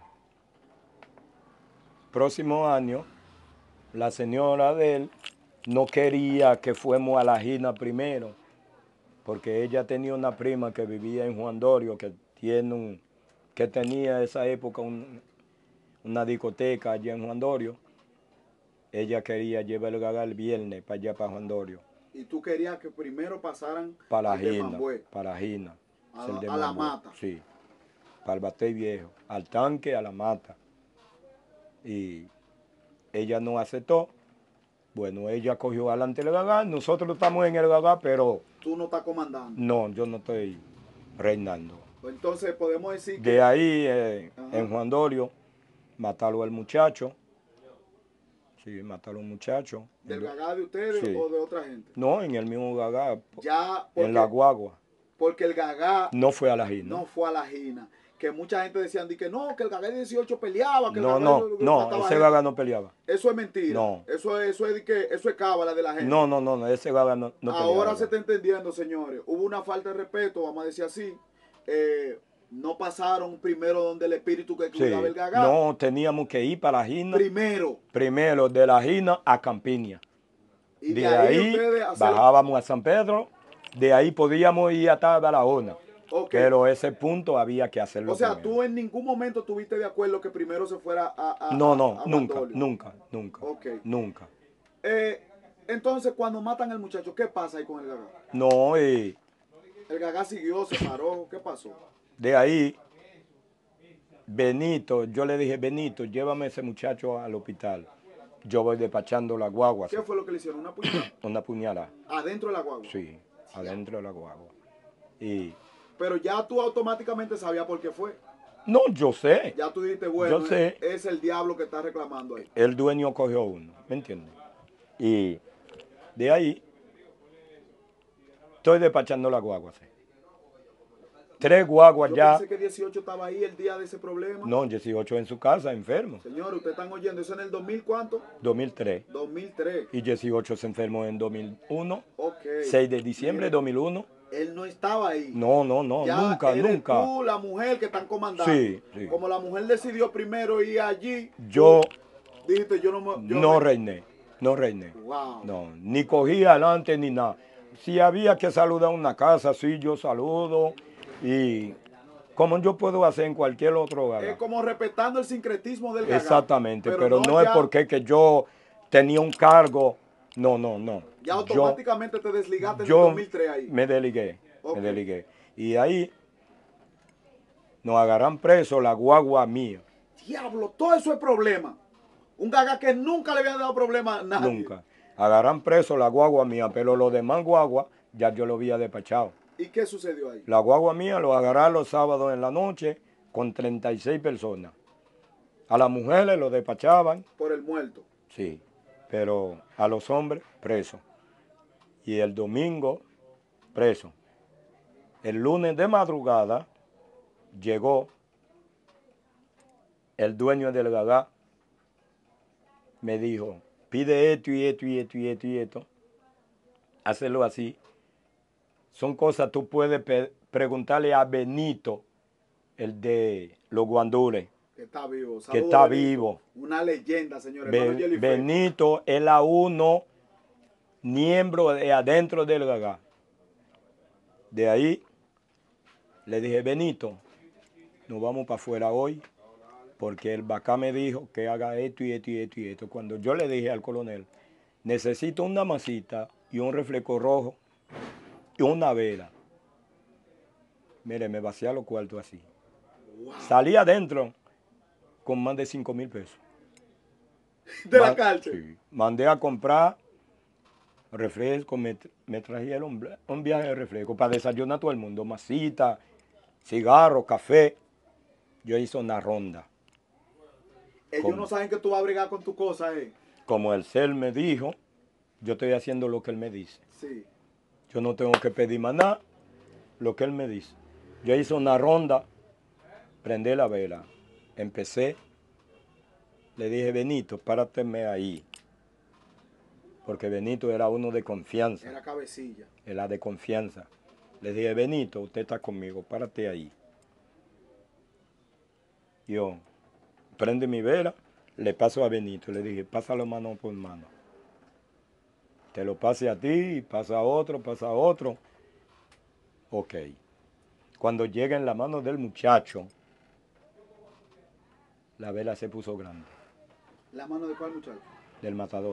próximo año la señora de él no quería que fuéramos a la Gina primero, porque ella tenía una prima que vivía en Juan Dorio, que tenía en esa época una discoteca allá en Juan Dorio. Ella quería llevar el gagá el viernes para allá, para Juan Dorio, Y tú querías que primero pasaran para la el de Gina, Mambué, para la Gina. a, es el de a la Mambué, mata. Sí, para el Batey Viejo, al tanque, a la mata. Y ella no aceptó. Bueno, ella cogió adelante el gagá, nosotros estamos en el gagá, pero Tú no estás comandando. no, yo no estoy reinando. Entonces podemos decir que... De ahí, Ajá. en Juan Dorio, mataron al muchacho. Sí, mataron al muchacho. ¿Del gagá de ustedes Sí. o de otra gente? No, en el mismo gagá, Ya, en la guagua. porque el gagá No fue a la Gina. no fue a la Gina. que mucha gente decían que no, que el Gaga 18 peleaba, que el No, Gaga no, no, mataba ese gente. Gaga no peleaba. Eso es mentira. No. Eso es cábala de la gente. No, no, no, no, ese Gaga no peleaba. Ahora se está entendiendo, señores. Hubo una falta de respeto, vamos a decir así. No pasaron primero donde el espíritu que Sí. cuidaba el Gaga. No, teníamos que ir para la Gina. Primero. De la Gina a Campiña. Y De ahí ustedes hacen- bajábamos a San Pedro. De ahí podíamos ir hasta Barahona. Ok. Pero ese punto había que hacerlo. O sea, primero. tú en ningún momento estuviste de acuerdo que primero se fuera a No, a nunca, Bandolio. nunca. Ok. Nunca. Entonces, cuando matan al muchacho, ¿qué pasa ahí con el Gaga? No, El Gaga siguió, se paró, ¿qué pasó? de ahí, Benito, yo le dije, Benito, llévame a ese muchacho al hospital. Yo voy despachando la guagua. ¿Qué fue lo que le hicieron? ¿Una puñalada? Una puñalada. Adentro de la guagua. Sí, adentro de la guagua. Y Pero ya tú automáticamente sabías por qué fue. no, yo sé. Ya tú dijiste, bueno, Yo sé. es el diablo que está reclamando ahí. El dueño cogió uno, ¿me entiendes? Y de ahí estoy despachando la guagua. ¿Sí? 3 guaguas Yo ya. pensé que 18 estaba ahí el día de ese problema. No, 18 en su casa, enfermo. Señores, ustedes están oyendo, ¿eso en el 2000 cuánto? 2003. 2003. Y 18 se enfermó en 2001. Ok. 6 de diciembre de Mire, 2001. Él no estaba ahí. No, Ya nunca, eres nunca. tú, la mujer que están comandando. Sí, sí. Como la mujer decidió primero ir allí, Yo tú dijiste, yo no me... yo no me- reiné, no reiné. Wow. No, ni cogí adelante ni nada. Si había que saludar una casa, sí, yo saludo. Y como yo puedo hacer en cualquier otro Es lugar. como respetando el sincretismo del Gaga. Exactamente, pero no es ya- porque que yo tenía un cargo. No. Ya Yo- automáticamente te desligaste en el yo 2003 ahí. me desligué, Ok. me desligué. Y ahí nos agarran presos la guagua mía. Diablo, todo eso es problema. Un Gaga que nunca le había dado problema a nadie. Nunca. Agarran preso la guagua mía, pero los demás guaguas ya yo lo había despachado. ¿Y qué sucedió ahí? La guagua mía lo agarraron los sábados en la noche con 36 personas. A las mujeres lo despachaban, Por el muerto. sí, pero a los hombres presos. Y el domingo preso. El lunes de madrugada llegó el dueño del Gaga, me dijo, pide esto y esto y esto y esto y esto, hazlo así. Son cosas, tú puedes preguntarle a Benito, el de los guandules, Que está vivo. que Saludos, está Benito. vivo. Una leyenda, señor. Hermano Jellyfish. Benito es la uno miembro de adentro del Gaga. De ahí le dije, Benito, nos vamos para afuera hoy, porque el Bacá me dijo que haga esto y esto y esto y esto. Cuando yo le dije al coronel, necesito una masita y un reflejo rojo y una vela. Mire, me vacía los cuartos así. Wow. Salí adentro con más de 5,000 pesos. De la Ma- cárcel. Sí. Mandé a comprar refresco, me trajeron un viaje de refresco para desayunar a todo el mundo, masita, cigarro, café. Yo hice una ronda. Ellos ¿Cómo? no saben que tú vas a bregar con tu cosa, Como el CEL me dijo, yo estoy haciendo lo que él me dice. Sí. Yo no tengo que pedir más nada, lo que él me dice. Yo hice una ronda, prendí la vela, empecé, le dije, Benito, párateme ahí. Porque Benito era uno de confianza. Era cabecilla. Era de confianza. Le dije, Benito, usted está conmigo, párate ahí. Yo prende mi vela, le paso a Benito, le dije, pásalo mano por mano. Te lo pase a ti, pasa a otro, pasa a otro. Ok. Cuando llega en la mano del muchacho, la vela se puso grande, ¿La mano de cuál muchacho? del matador.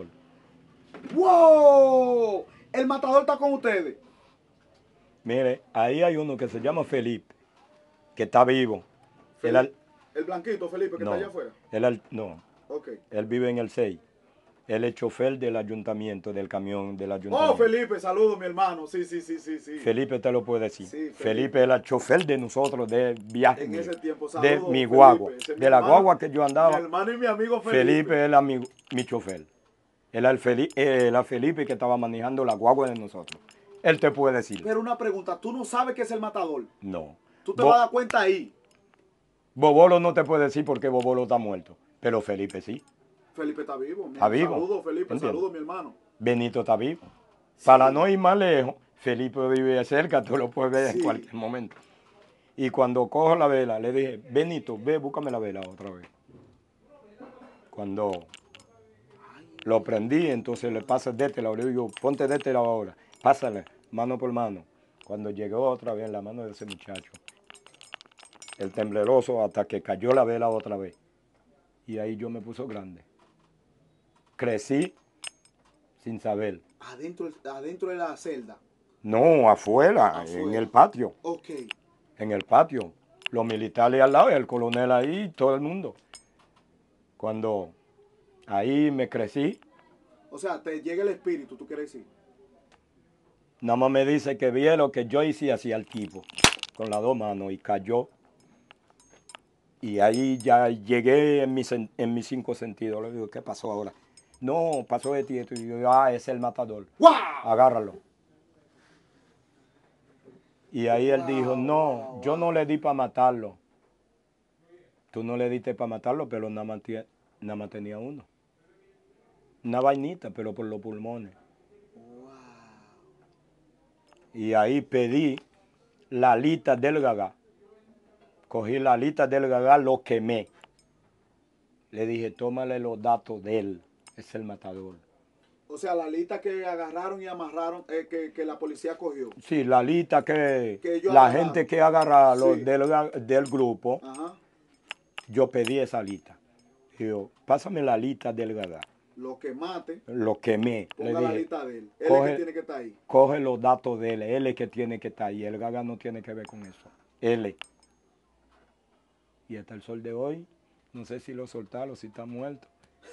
¡Wow! El matador está con ustedes. Mire, ahí hay uno que se llama Felipe, que está vivo. Él al- El blanquito, Felipe, que no, está allá afuera. no, Ok. él vive en el 6. Él es chofer del ayuntamiento, del camión del ayuntamiento. Oh, Felipe, saludos, mi hermano. Sí. Felipe te lo puede decir. Sí, Felipe es el chofer de nosotros de viaje. En mío, ese tiempo, de saludos, mi Felipe. guagua. Ese es mi De la hermano, guagua que yo andaba. Mi hermano y mi amigo Felipe. Felipe era mi chofer. Él era el Felipe que estaba manejando la guagua de nosotros. Él te puede decir. Pero una pregunta, ¿tú no sabes qué es el matador? No. Tú te Vos- vas a dar cuenta ahí. Bobolo no te puede decir porque Bobolo está muerto, pero Felipe sí. Felipe está vivo. Está vivo. Saludos, Felipe. ¿Entiendes? Saludos, mi hermano. Benito está vivo. Sí. Para no ir más lejos, Felipe vive cerca, tú lo puedes ver Sí. en cualquier momento. Y cuando cojo la vela, le dije, Benito, ve, búscame la vela otra vez. Cuando lo prendí, entonces le pasas de este lado, le digo, ponte de este lado ahora, pásale, mano por mano. Cuando llegó otra vez en la mano de ese muchacho, el tembleroso, hasta que cayó la vela otra vez. Y ahí yo me puso grande. Crecí sin saber. Adentro de la celda. No, afuera, en el patio. Ok. En el patio. Los militares al lado y el coronel ahí, todo el mundo. Cuando ahí me crecí, O sea, te llega el espíritu, ¿tú quieres decir? nada más me dice que vi lo que yo hice hacia el tipo, con las dos manos, y cayó. Y ahí ya llegué en mis cinco sentidos. Le digo, ¿qué pasó ahora? No, pasó de ti. Y yo, es el matador. ¡Wow! Agárralo. Y ahí él dijo, Wow, no, wow, yo wow. no le di para matarlo. Tú no le diste para matarlo, pero nada más tenía uno. Una vainita, pero por los pulmones. Wow. Y ahí pedí la alita del gagá. Cogí la alita del gagá, lo quemé. Le dije, tómale los datos de él. Es el matador. O sea, la lista que agarraron y amarraron, que la policía cogió. Sí, la alita que ellos la agarraron. gente que agarra Sí. del grupo, Ajá. yo pedí esa alita. Digo, pásame la alita del gagá. Lo que mate, Lo quemé. Le ponga la dije, lista de él. Él es coge- que tiene que estar ahí. coge los datos de él es que tiene que estar ahí. El gaga no tiene que ver con eso. Él. Y hasta el sol de hoy, no sé si lo soltaron, si está muerto.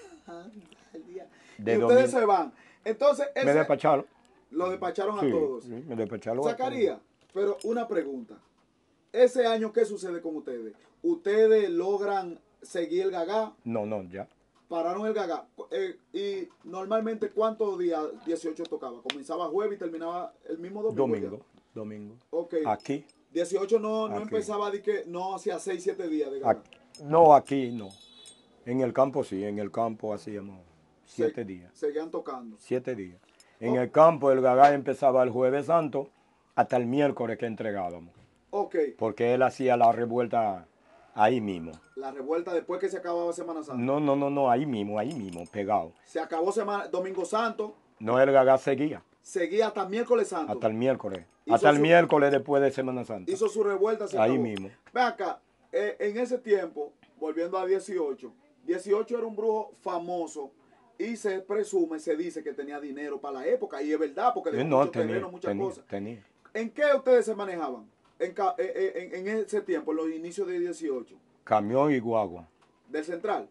Y ustedes se van. Entonces, Me despacharon. lo despacharon Sí, a todos. sí, me despacharon. Zacarías, pero una pregunta. Ese año, ¿qué sucede con ustedes? ¿Ustedes logran seguir el gagá? No, ya. Pararon el gagá. Y normalmente, ¿cuántos días 18 tocaba? ¿Comenzaba jueves y terminaba el mismo domingo? Domingo. Ok. Aquí. 18 no Aquí. empezaba de que no hacía 6, 7 días de gagá. Aquí no. En el campo sí, en el campo hacíamos 7 días. Seguían tocando. 7 días. En el campo el gagá empezaba el jueves santo hasta el miércoles que entregábamos. Ok. Porque él hacía la revuelta ahí mismo. La revuelta después que se acababa Semana Santa. No, ahí mismo, pegado. Se acabó Domingo Santo. No, el gagá seguía. Seguía hasta miércoles santo. Hasta el miércoles. Hizo Hasta el su- miércoles después de Semana Santa. Hizo su revuelta. Se Ahí acabó. mismo. Ve acá, en ese tiempo, volviendo a 18, 18 era un brujo famoso y se presume, se dice que tenía dinero para la época y es verdad porque dejó mucho terreno, muchas cosas. Tenía. ¿En qué ustedes se manejaban en ese tiempo, en los inicios de 18? Camión y guagua. ¿Del central?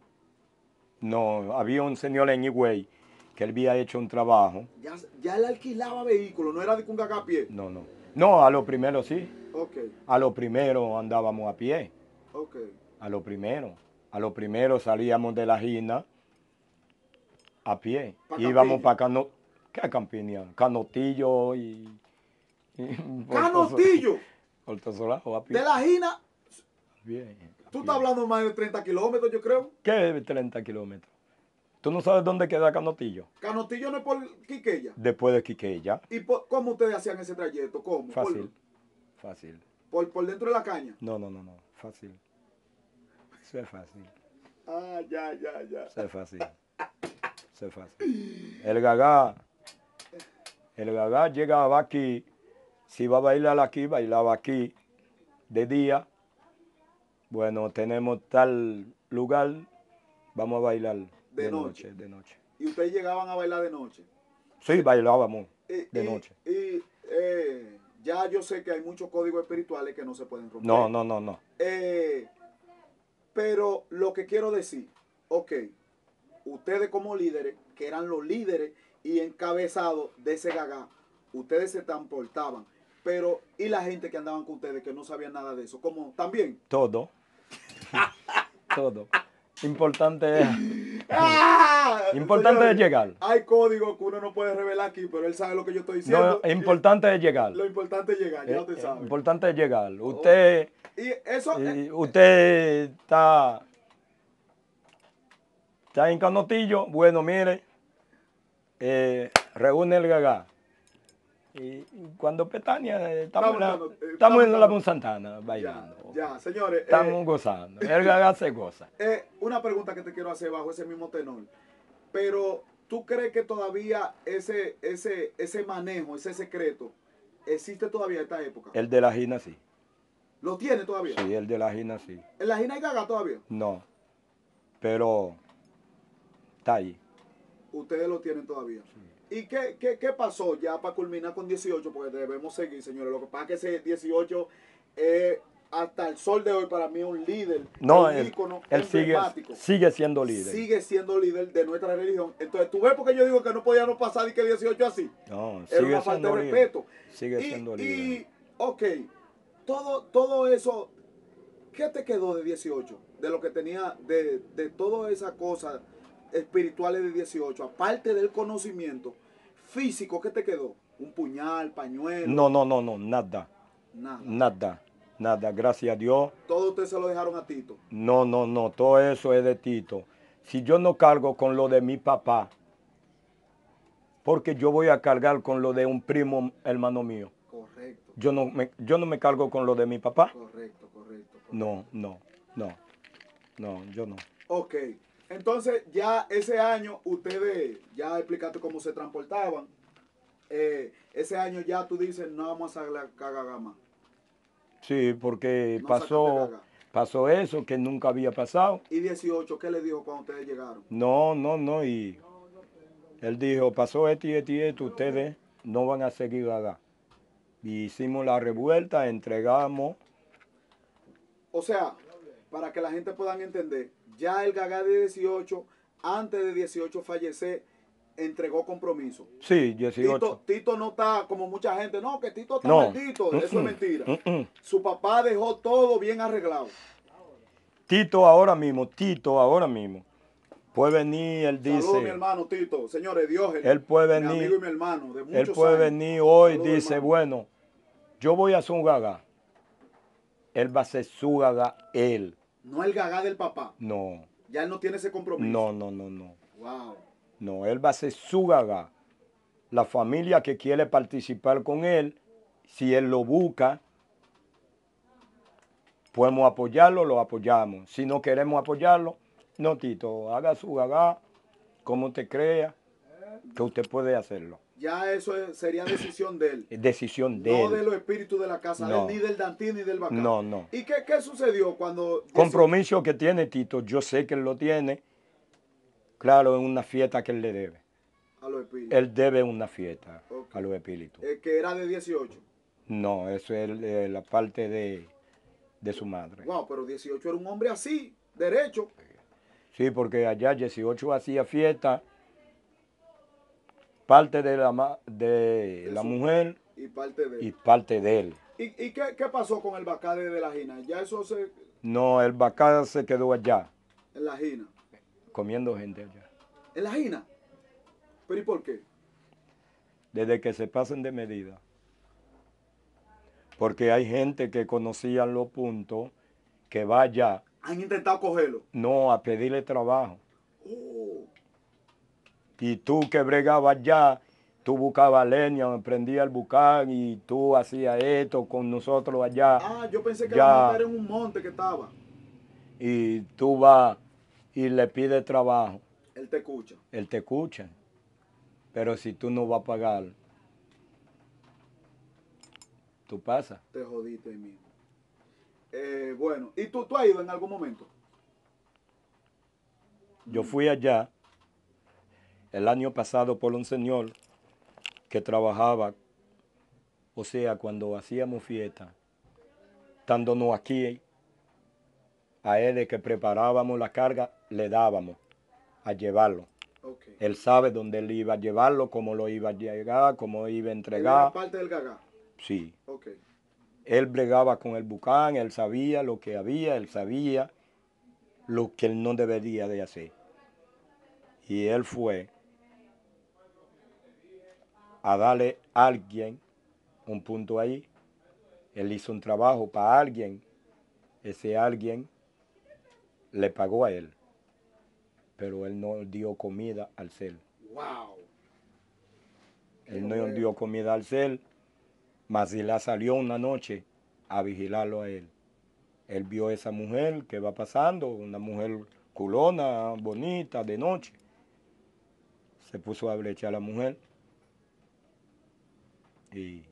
No, había un señor en Higüey que él había hecho un trabajo. Ya él alquilaba vehículos, no era de un gagá a pie. No, a lo primero sí. Ok, A lo primero andábamos a pie. ok. A lo primero salíamos de la Gina a pie. Íbamos para ¿qué Campiña? Canotillo y ¡Canotillo! Puerto Solano, a pie. De la Gina, Bien, tú estás hablando más de 30 kilómetros, yo creo. ¿Qué 30 kilómetros? ¿Tú no sabes dónde queda Canotillo? Canotillo no es por Quiqueya. Después de Quiqueya. ¿Y cómo ustedes hacían ese trayecto? ¿Cómo? Fácil. Por dentro de la caña. No, fácil. Eso es fácil. Ah, ya. Eso es fácil. El gagá llegaba aquí, si iba a bailar aquí, bailaba aquí de día. Bueno, tenemos tal lugar, vamos a bailar De noche. De noche. Y ustedes llegaban a bailar de noche. Sí, bailábamos de noche. Ya yo sé que hay muchos códigos espirituales que no se pueden romper. No. Pero lo que quiero decir, ok, ustedes como líderes, que eran los líderes y encabezados de ese gagá, ustedes se transportaban. Pero, ¿y la gente que andaban con ustedes que no sabían nada de eso? ¿Cómo? ¿También? Todo. Importante es, ¡Ah! importante Señores, es llegar. hay códigos que uno no puede revelar aquí, pero él sabe lo que yo estoy diciendo. No, importante es llegar. Lo importante es llegar, ya usted sabe. Importante es llegar. Usted, Y eso, usted está en Canotillo, bueno, mire, reúne el gagá. Y cuando pestaña, estamos en la Monsantana bailando. ya, señores. Estamos gozando. El gagá se goza. Una pregunta que te quiero hacer bajo ese mismo tenor. Pero, ¿tú crees que todavía ese manejo, ese secreto, existe todavía en esta época? El de la Gina sí. ¿Lo tiene todavía? Sí, el de la Gina sí. ¿En la Gina hay gaga todavía? No, pero está ahí. Ustedes lo tienen todavía. Sí. ¿Y qué pasó ya para culminar con 18? Porque debemos seguir, señores. Lo que pasa es que ese 18 hasta el sol de hoy para mí es un líder, no, un ícono emblemático. Sigue siendo líder. Sigue siendo líder de nuestra religión. Entonces, ¿tú ves por qué yo digo que no podíamos pasar y que 18 así? No, era una falta de respeto. Sigue siendo líder. Y, ok, todo eso, ¿qué te quedó de 18? De lo que tenía, de todas esas cosas espirituales de 18, aparte del conocimiento físico, ¿qué te quedó? ¿Un puñal, pañuelo? No, nada, gracias a Dios. ¿Todo ustedes se lo dejaron a Tito? No, todo eso es de Tito. Si yo no cargo con lo de mi papá, porque yo voy a cargar con lo de un primo hermano mío. Correcto. Yo no me cargo con lo de mi papá. Correcto. No, yo no. Ok, entonces ya ese año ustedes, ya explicaste cómo se transportaban. Ese año ya tú dices, no vamos a hacer la cagaga más. Sí, porque No pasó eso que nunca había pasado. ¿Y 18 qué le dijo cuando ustedes llegaron? No, y él dijo, pasó esto y esto, ustedes no van a seguir gaga. Y hicimos la revuelta, entregamos. O sea, para que la gente pueda entender, ya el gagá de 18, antes de 18 fallecer, entregó compromiso. Sí, 18. Tito no está como mucha gente, no, que Tito está maldito, eso es mentira. Su papá dejó todo bien arreglado. Tito ahora mismo, puede venir, él dice. Saludos mi hermano Tito, señores, Dios, él puede venir, mi amigo y mi hermano de muchos él puede años. venir hoy, Saludos, dice, hermano. bueno, yo voy a hacer un gagá. Él va a hacer su gagá, él. No el gagá del papá. No. Ya él no tiene ese compromiso. No. Wow. No, él va a hacer su gagá. La familia que quiere participar con él, si él lo busca, podemos apoyarlo, lo apoyamos. Si no queremos apoyarlo, no, Tito, haga su gagá, como usted crea que usted puede hacerlo. Ya eso sería decisión de él. Es decisión de él. No de los espíritus de la casa, No. ni del Dantín ni del Bacán. No. ¿Y qué sucedió cuando... Compromiso que tiene Tito, yo sé que él lo tiene, claro, en una fiesta que él le debe. A los espíritus. Él debe una fiesta a los espíritus. Que era de 18. No, eso es la parte de su madre. Wow, pero 18 era un hombre así, derecho. Sí, porque allá 18 hacía fiesta, parte de la mujer y parte de él. Y parte de él. ¿Y qué pasó con el Bacá de la Gina? ¿Ya eso se...? No, el Bacá se quedó allá. En la Gina. Comiendo gente allá. ¿En la Gina? ¿Pero y por qué? Desde que se pasen de medida. Porque hay gente que conocía los puntos, que va allá. ¿Han intentado cogerlo? No, a pedirle trabajo. Y tú que bregabas allá, tú buscabas leña, prendías el bucán y tú hacías esto con nosotros allá. Ah, yo pensé que la mata era en un monte que estaba. Y tú vas y le pides trabajo. Él te escucha. Él te escucha. Pero si tú no vas a pagar, tú pasas. Te jodiste ahí mismo. Bueno, ¿y tú has ido en algún momento? Yo fui allá el año pasado por un señor que trabajaba, o sea, cuando hacíamos fiesta, estándonos aquí, a él de que preparábamos la carga, le dábamos a llevarlo. Okay. Él sabe dónde él iba a llevarlo, cómo lo iba a llegar, cómo iba a entregar. ¿Él era parte del gagá? Sí. Okay. Él bregaba con el bucán, él sabía lo que había, él sabía lo que él no debería de hacer. Y él fue a darle a alguien un punto ahí. Él hizo un trabajo para alguien. Ese alguien le pagó a él, pero él no dio comida al cel. Wow. Él no dio comida al cel, Mazilá salió una noche a vigilarlo a él. Él vio a esa mujer que va pasando, una mujer culona, bonita, de noche. Se puso a brechar a la mujer y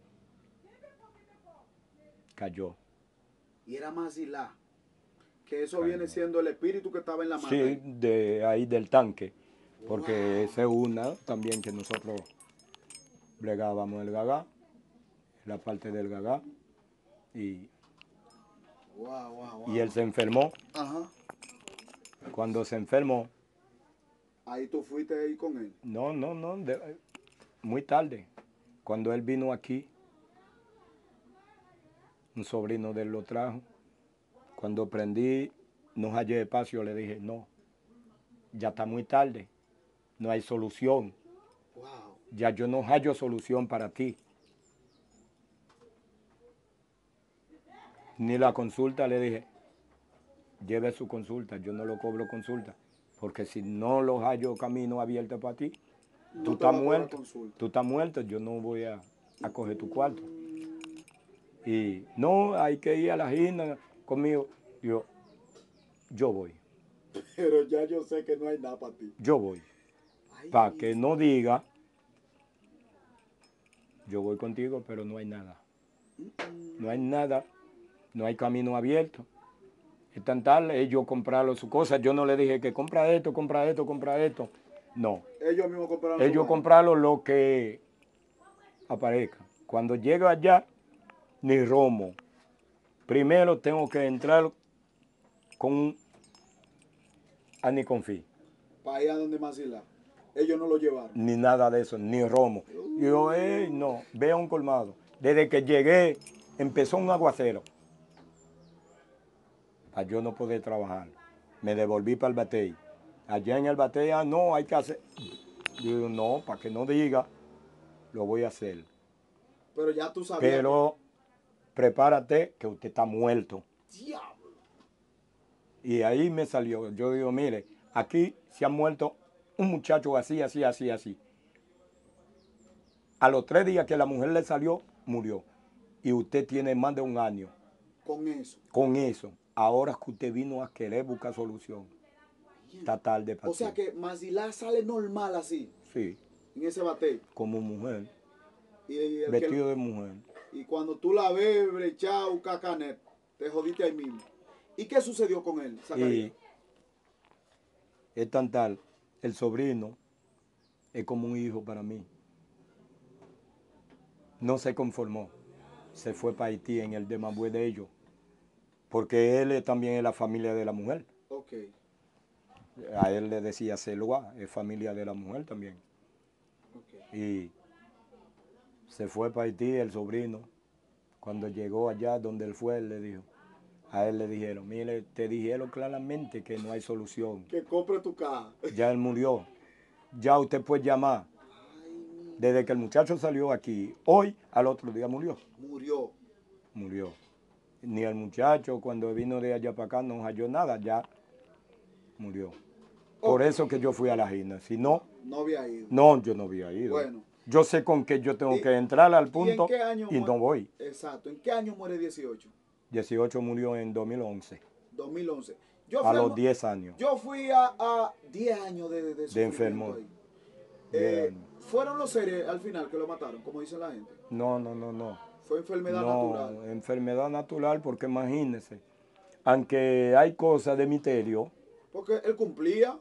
cayó. Y era Mazilá. Que eso Cayó. viene siendo el espíritu que estaba en la mata. Sí, de ahí del tanque, porque Wow. esa es una también que nosotros bregábamos el gagá, la parte del gagá, y Wow, wow, wow. y él se enfermó. Ajá. Cuando se enfermó, Ahí tú fuiste ahí con él. no, muy tarde, cuando él vino aquí, un sobrino de él lo trajo. Cuando prendí, no hallé espacio, le dije, no, ya está muy tarde, no hay solución, Wow. ya yo no hallo solución para ti. Ni la consulta, le dije, lleve su consulta, yo no lo cobro consulta, porque si no lo hallo camino abierto para ti, No tú te va estás a cobrar muerto, consulta. tú estás muerto, yo no voy a coger tu cuarto. Y no, hay que ir a la gina conmigo. Yo voy, Pero ya yo sé que no hay nada para ti. yo voy. Ay, Para que no diga, yo voy contigo, pero no hay nada. No hay nada, no hay camino abierto. Es tan tarde, ellos compraron sus cosas. Yo no le dije que compra esto, compra esto, compra esto. No, ellos mismos compraron su ellos vaina. compraron lo que aparezca. Cuando llego allá, ni romo. Primero tengo que entrar con un aniconfí. Para allá donde Mazilá. Ellos no lo llevaron. Ni nada de eso, ni romo. Yo, no, ve a un colmado. Desde que llegué, empezó un aguacero. Para yo no poder trabajar. Me devolví para el batey. Allá en el batey, no, hay que hacer. Yo digo, no, para que no diga, lo voy a hacer. Pero ya tú sabías. Pero prepárate que usted está muerto. Diablo. Y ahí me salió. Yo digo, mire, aquí se ha muerto un muchacho así, así, así, así. A los 3 días que la mujer le salió, murió. Y usted tiene más de un año Con eso. con eso. Ahora que usted vino a querer buscar solución. Está tarde para O sea que Mazilá sale normal así. Sí, En ese bate. como mujer. Y el Vestido de mujer. y cuando tú la ves brechado, cacanet, te jodiste ahí mismo. ¿Y qué sucedió con él, Zacarías? Y es tan tal, el sobrino es como un hijo para mí. No se conformó. Se fue para Haití en el demambue de ellos. Porque él también es la familia de la mujer. Ok. A él le decía Celoa, es familia de la mujer también. Ok. Y se fue para Haití el sobrino. Cuando llegó allá donde él fue, él le dijo, a él le dijeron, mire, te dijeron claramente que no hay solución. Que compre tu caja. Ya él murió. Ya usted puede llamar. Desde que el muchacho salió aquí, hoy al otro día murió. Murió. Murió. Ni el muchacho cuando vino de allá para acá no halló nada, ya murió. Por eso que yo fui a la gina. Si no, No había ido. no, yo no había ido. Bueno. Yo sé con que yo tengo ¿Y- que entrar al ¿Y en punto qué año y no voy. Exacto. ¿En qué año muere 18? 18 murió en 2011, 2011. Yo a fui los 10 años Yo fui a 10 años de sufrimiento enfermo. ahí. 10 años. Fueron los seres al final que lo mataron, como dice la gente. No. Fue enfermedad No, natural. enfermedad natural porque imagínese, aunque hay cosas de misterio, Porque él cumplía.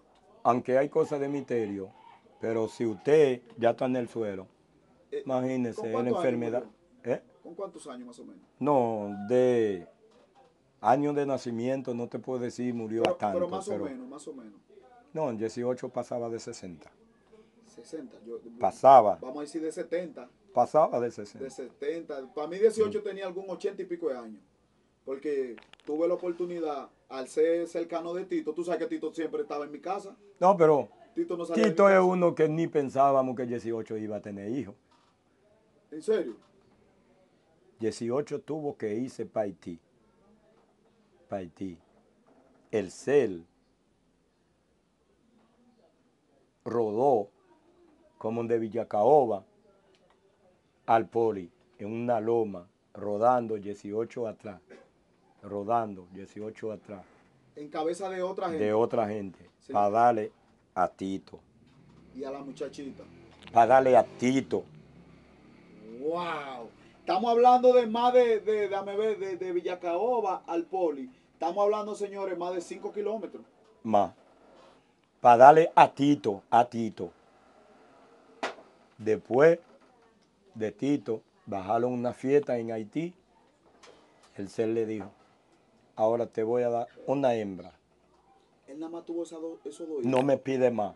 pero si usted ya está en el suelo, ¿Con imagínese, la cuántos años enfermedad. murió? ¿Con cuántos años más o menos? No, de años de nacimiento no te puedo decir murió a tanto. Pero más o menos, más o menos. No, en 18 pasaba de 60. 60. Pasaba. Vamos a decir de 70. Pasaba de 60. De 70. Para mí 18 tenía algún 80 y pico de años. porque tuve la oportunidad, al ser cercano de Tito, tú sabes que Tito siempre estaba en mi casa. No, pero Tito no salía de mi Tito es casa. uno que ni pensábamos que 18 iba a tener hijos. ¿En serio? 18 tuvo que irse para Haití. Para Haití. El CEL rodó como de Villacaoba al Poli, en una loma, rodando 18 atrás. Rodando 18 atrás. En cabeza de otra gente. De otra gente. Sí. Para darle a Tito. Y a la muchachita. Para darle a Tito. ¡Wow! Estamos hablando de más dame ver, de Villacaoba al Poli. Estamos hablando, señores, más de 5 kilómetros. Más. Para darle a Tito, a Tito. Después de Tito, bajaron una fiesta en Haití. El ser le dijo, ahora te voy a dar una hembra. Él nada más tuvo esos dos hijos. No me pide más.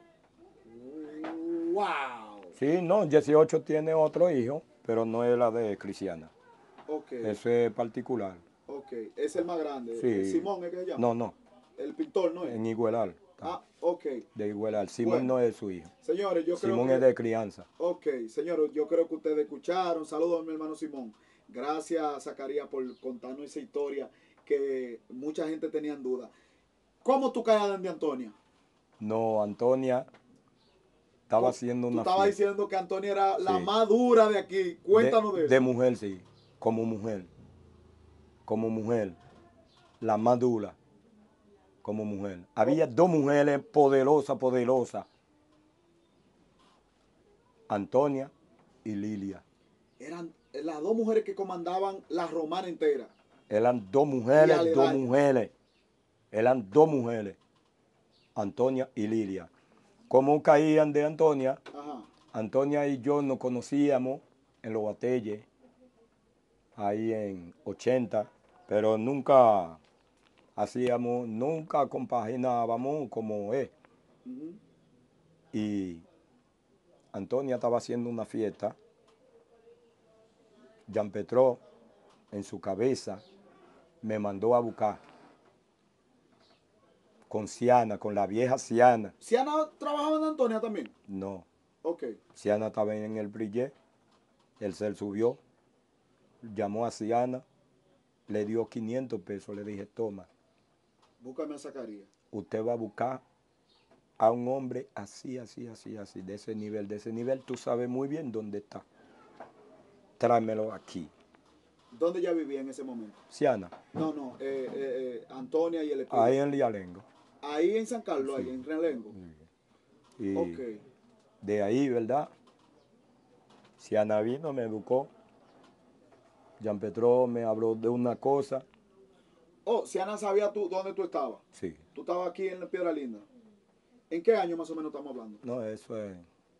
¡Wow! Sí, no, 18 tiene otro hijo, pero no es la de Cristiana. Ok. Eso es particular. Ok. Es el más grande. Sí. Simón es que se llama. No, no, El pintor, ¿no es? en Iguelar. Ah, ok. De Iguelar. Simón Bueno. no es su hijo. Señores, yo Simón creo es que... de crianza. Ok, señores, yo creo que ustedes escucharon. Saludos a mi hermano Simón. Gracias, Zacarías, por contarnos esa historia que mucha gente tenía en duda. ¿Cómo tú caes de Antonia? No, Antonia estaba haciendo Tú una estabas fiesta. diciendo que Antonia era la Sí. más dura de aquí. Cuéntanos de eso. De mujer, sí. Como mujer. Como mujer. La más dura. Como mujer. Había dos mujeres poderosas, poderosas. Antonia y Lilia. Eran las dos mujeres que comandaban la romana entera. Eran dos Y mujeres, aledañas. dos mujeres. Eran dos mujeres. Antonia y Lilia. ¿Cómo caían de Antonia? Ajá. Antonia y yo nos conocíamos en los Batelles, ahí en 80, pero nunca hacíamos, nunca compaginábamos como es. Ujú. Y Antonia estaba haciendo una fiesta. Jean Petró, en su cabeza, me mandó a buscar con Ciana, con la vieja Ciana. ¿Siana trabajaba en Antonia también? No, Ok. Ciana estaba en el brillet, el cel subió, llamó a Ciana, le dio 500 pesos, le dije, toma, Búscame a Zacarías. usted va a buscar a un hombre así, así, así, así, de ese nivel, tú sabes muy bien dónde está. Tráemelo aquí. ¿Dónde ya vivía en ese momento? Ciana, No, Antonia y el Espíritu. ahí en Lialengo. Ahí en San Carlos, Sí. ahí en Realengo. Y Ok. de ahí, ¿verdad? Ciana vino, me educó. Jean Petró me habló de una cosa. Oh, Siana sabía tú dónde tú estabas. Sí. Tú estabas aquí en la Piedra Linda. ¿En qué año más o menos estamos hablando? No, eso es.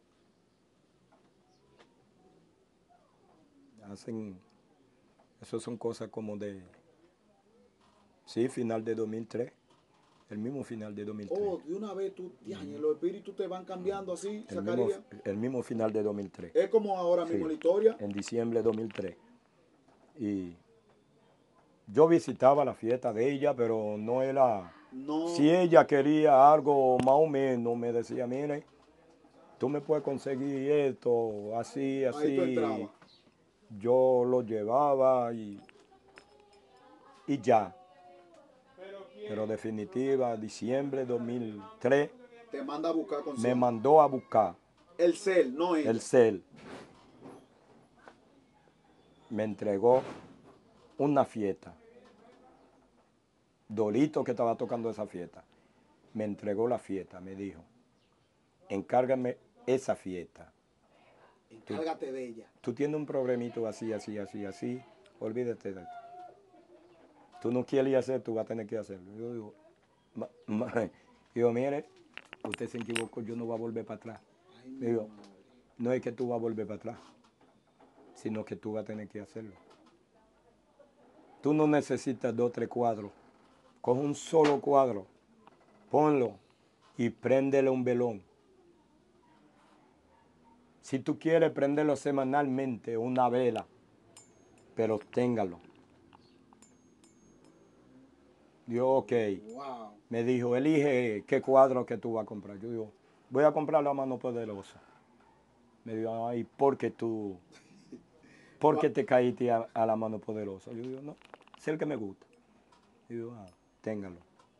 Eso son cosas como de. Sí, final de 2003. El mismo final de 2003. Oh, de una vez tú, Diañe, los espíritus te van cambiando así, el, mismo, Zacarías. el mismo final de 2003. Es como ahora mismo Sí, la historia. en diciembre de 2003. Y yo visitaba la fiesta de ella, pero no era. No. Si ella quería algo más o menos, me decía, mire, tú me puedes conseguir esto, así, así. Ahí tú entrabas. Yo lo llevaba y ya. Pero definitiva, diciembre de 2003, Te manda a buscar con me Siana. mandó a buscar El cel, no ella. el cel. Me entregó una fiesta. Dolito que estaba tocando esa fiesta. Me entregó la fiesta, me dijo, encárgame esa fiesta. Encárgate de ella. Tú tienes un problemito así, así, así, así, olvídate de esto. Tú no quieres ir a hacer, tú vas a tener que hacerlo. Yo digo, mire, usted se equivocó, yo no voy a volver para atrás. Ay, mi Digo, madre. no es que tú vas a volver para atrás, sino que tú vas a tener que hacerlo. Tú no necesitas 2 o 3 cuadros. Coge un solo cuadro, ponlo y préndele un velón. Si tú quieres prenderlo semanalmente, una vela, pero téngalo. Dijo, ok. Wow. Me dijo, elige qué cuadro que tú vas a comprar. Yo digo, voy a comprar La Mano Poderosa. Me dijo, ay, ¿por qué te caíste a La Mano Poderosa? Yo digo, no, es el que me gusta. Yo digo, téngalo.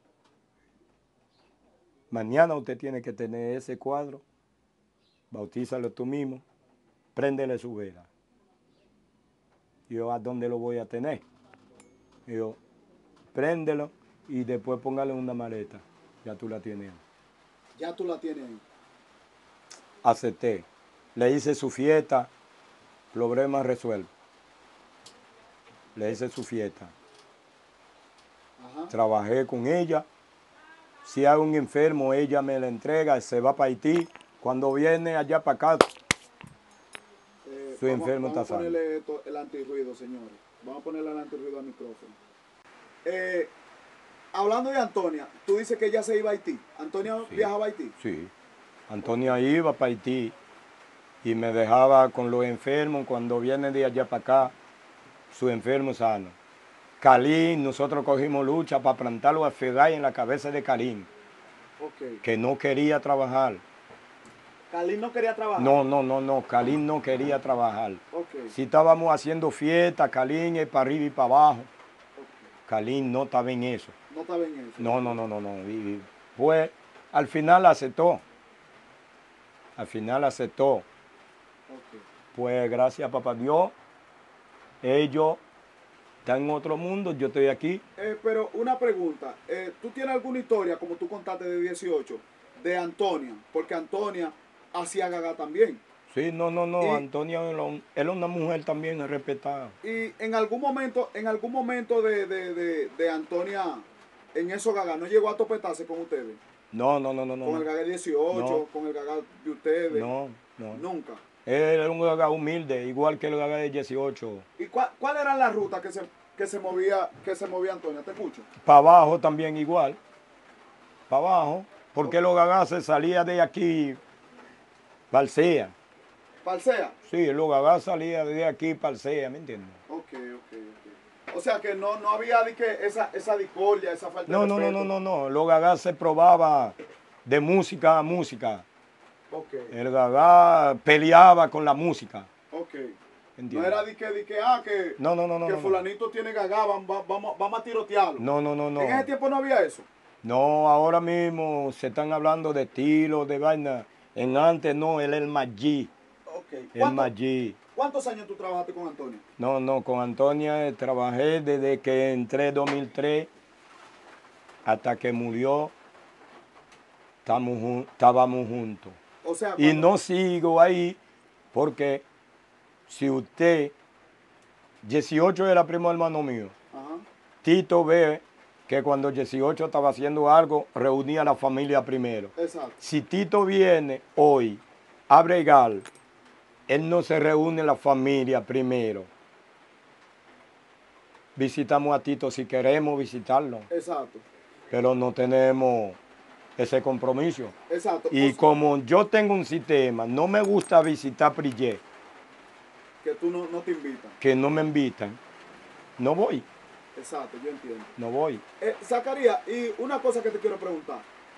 Mañana usted tiene que tener ese cuadro, bautízalo tú mismo, préndele su vela. Yo, ¿a dónde lo voy a tener? Yo, préndelo y después póngale una maleta. Ya tú la tienes. Ya tú la tienes ahí. Acepté. Le hice su fiesta, problema resuelto. Le hice su fiesta. Ajá. Trabajé con ella. Si hay un enfermo, ella me la entrega, se va para Haití. Cuando viene allá para acá, su enfermo Vamos está a sano. ponerle el antirruido, señores. Vamos a ponerle el antirruido al micrófono. Hablando de Antonia, tú dices que ella se iba a Haití. ¿Antonia Sí. viajaba a Haití? Sí. Antonia iba para Haití y me dejaba con los enfermos. Cuando viene de allá para acá, su enfermo sano. Calín, nosotros cogimos lucha para plantarlo a Feday en la cabeza de Calín, Ok. que no quería trabajar. Calín no quería trabajar. No, Calín no quería trabajar. Ok. Si estábamos haciendo fiesta, Calín es para arriba y para abajo. Calín no estaba en eso. No estaba en eso. No. Pues al final aceptó. Ok. Pues gracias a papá Dios, ellos están en otro mundo, yo estoy aquí. Pero una pregunta. ¿Tú tienes alguna historia, como tú contaste de 18, de Antonia? Porque Antonia hacía gaga también. Sí, no, Y- Antonia es una mujer también respetada. Y en algún momento de Antonia, en esos gaga, ¿no llegó a topetarse con ustedes? No. Con el gaga 18, No. con el gaga de ustedes. No. Nunca. Él era un gaga humilde, igual que el gaga de 18. ¿Y cuál era la ruta que se movía Antonia? ¿Te escucho? Para abajo también igual. Para abajo. Porque los gagas se salía de aquí, Palcea. ¿Palsea? Sí, los gagas salía de aquí, Palcea, ¿me entiendes? Ok. O sea que no había esa discordia, esa falta de respeto. No. Los gagas se probaba de música a música. Ok. El gagá peleaba con la música. Ok. ¿Entiendes? No era de que No. fulanito tiene gagá, vamos a tirotearlo. No. En ese tiempo no había eso. No, ahora mismo se están hablando de estilo, de vaina. En antes no, él es el Maggi. Ok. El Maggi. ¿Cuántos años tú trabajaste con Antonio? No, con Antonia trabajé desde que entré en 2003 hasta que murió. Estábamos juntos. O sea, Y no sigo ahí porque si usted, 18 era primo hermano mío, Ajá. Tito ve que cuando 18 estaba haciendo algo, reunía a la familia primero. Exacto. Si Tito viene hoy a bregar, él no se reúne la familia primero. Visitamos a Tito si queremos visitarlo, Exacto. pero no tenemos ese compromiso. Exacto. Y como yo tengo un sistema, no me gusta visitar Prillé, Que tú no te invitan. que no me invitan, no voy, Exacto, yo entiendo. no voy. Zacarías, y una cosa que te quiero preguntar.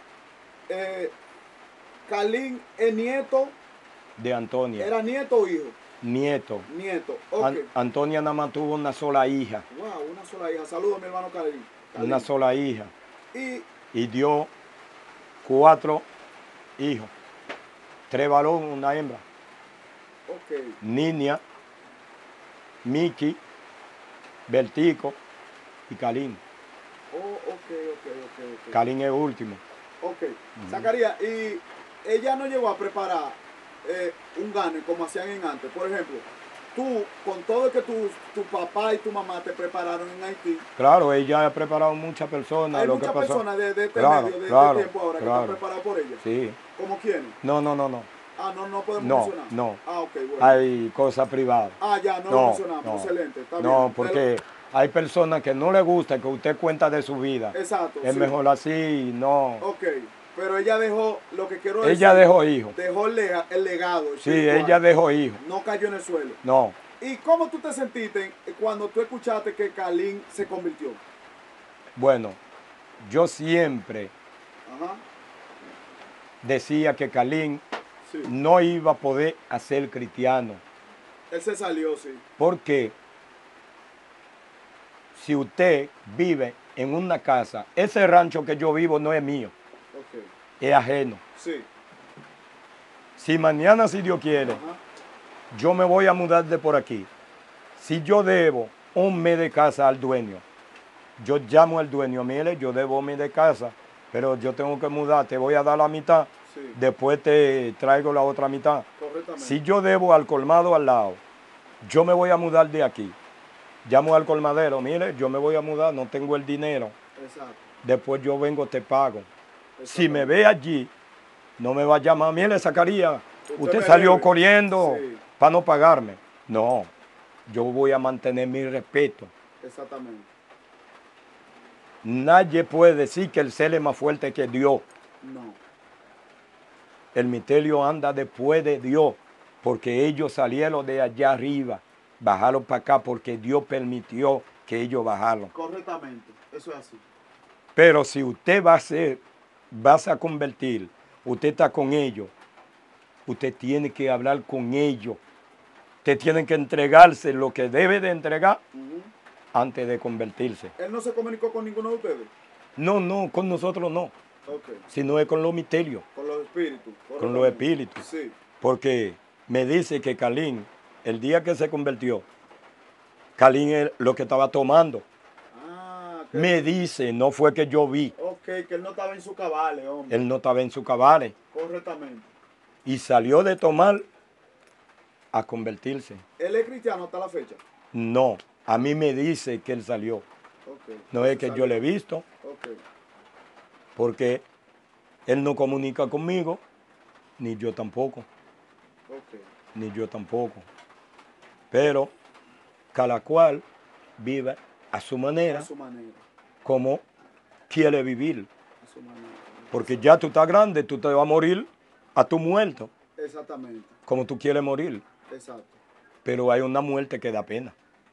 Calín es nieto, De Antonia, ¿era nieto o hijo? nieto. Nieto. Ok. Antonia nada más tuvo una sola hija, Wow, una sola hija. Saludos, mi hermano Calín. una sola hija. Y Y dio 4 hijos, 3 varones, una hembra. ok. Niña, Miki, Bertico y Calín. Oh, ok. Calín es último. Ok. Zacarías, y ella no llegó a preparar un gane como hacían en antes. Por ejemplo, tú, con todo que tu papá y tu mamá te prepararon en Haití, Claro, ella ha preparado muchas personas. hay Lo muchas que pasó. personas de este Claro, medio, de claro, este tiempo ahora, que están preparadas por ella. Sí. ¿Cómo quiénes? No. Ah, no podemos No, mencionar. no. Ah, ok, bueno. Hay cosas privadas. Ah, ya, no lo mencionamos. Excelente, está bien. No, porque hay personas que no les gusta que usted cuenta de su vida. Exacto. Es sí. mejor así, no. Ok, pero ella dejó, lo que quiero decir. Ella dejó hijos. Dejó el legado. Sí, espiritual. ella dejó hijos. No cayó en el suelo. No. ¿Y cómo tú te sentiste cuando tú escuchaste que Calín se convirtió? Bueno, yo siempre Ajá. decía que Kalin Sí. no iba a poder ser cristiano. Él se salió, sí. Porque si usted vive en una casa, ese rancho que yo vivo no es mío, Ok. es ajeno. Sí. Si mañana, si Dios quiere, Ajá. yo me voy a mudar de por aquí. Si yo debo un mes de casa al dueño, yo llamo al dueño, mire, yo debo un mes de casa, pero yo tengo que mudar, te voy a dar la mitad, Sí. después te traigo la otra mitad. Correctamente. Si yo debo al colmado al lado, yo me voy a mudar de aquí. Llamo al colmadero, mire, yo me voy a mudar, no tengo el dinero. Exacto. Después yo vengo, te pago. Si me Exactamente. ve allí, no me va a llamar, mire, Zacarías, usted me salió debe. corriendo Sí. para no pagarme. No, yo voy a mantener mi respeto. Exactamente. Nadie puede decir que el ser es más fuerte que Dios. No. El misterio anda después de Dios, porque ellos salieron de allá arriba, bajaron para acá porque Dios permitió que ellos bajaron. Correctamente. Eso es así. Pero si usted vas a convertir, usted está con ellos, usted tiene que hablar con ellos. Usted tiene que entregarse lo que debe de entregar Ujú. antes de convertirse. Él no se comunicó con ninguno de ustedes. No, con nosotros no, Ok. sino es con los misterios, Con los espíritus. con los correctamente. espíritus. Sí. Porque me dice que Kalin, el día que se convirtió, Kalin es lo que estaba tomando. Ah, que Me dice, no fue que yo vi, ok, que él no estaba en su cabales, hombre. él no estaba en su cabales Correctamente. y salió de tomar a convertirse. ¿Él es cristiano hasta la fecha? No, a mí me dice que él salió. Ok. No es que yo le he visto, Ok. porque él no comunica conmigo, ni yo tampoco, Ok. ni yo tampoco. Pero cada cual vive a su manera, A su manera. como quiere vivir. A su manera. Porque ya tú estás grande, tú te vas a morir a tu muerto, Exactamente. como tú quieres morir. Exacto. Pero hay una muerte que da pena.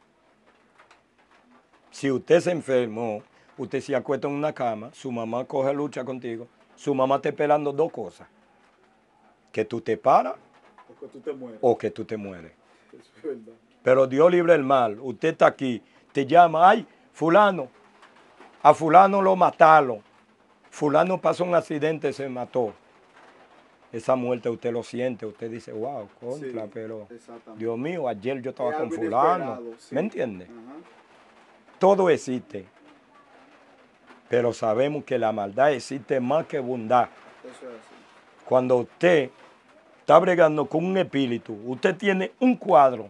Si usted se enfermó, usted se acuesta en una cama, su mamá coge lucha contigo, su mamá está esperando dos cosas. Que tú te paras Porque tú te mueres. o que tú te mueres. Eso es verdad. Pero Dios libre el mal. Usted está aquí, te llama, ay, fulano, a fulano lo mataron. Fulano pasó un accidente, se mató. Esa muerte usted lo siente, usted dice, wow, contra, Sí, pero exactamente. Dios mío, ayer yo estaba Es con algo fulano. inesperado, sí. ¿Me entiende? Ajá. Todo existe. Pero sabemos que la maldad existe más que bondad. Eso es así. Cuando usted está bregando con un espíritu, usted tiene un cuadro.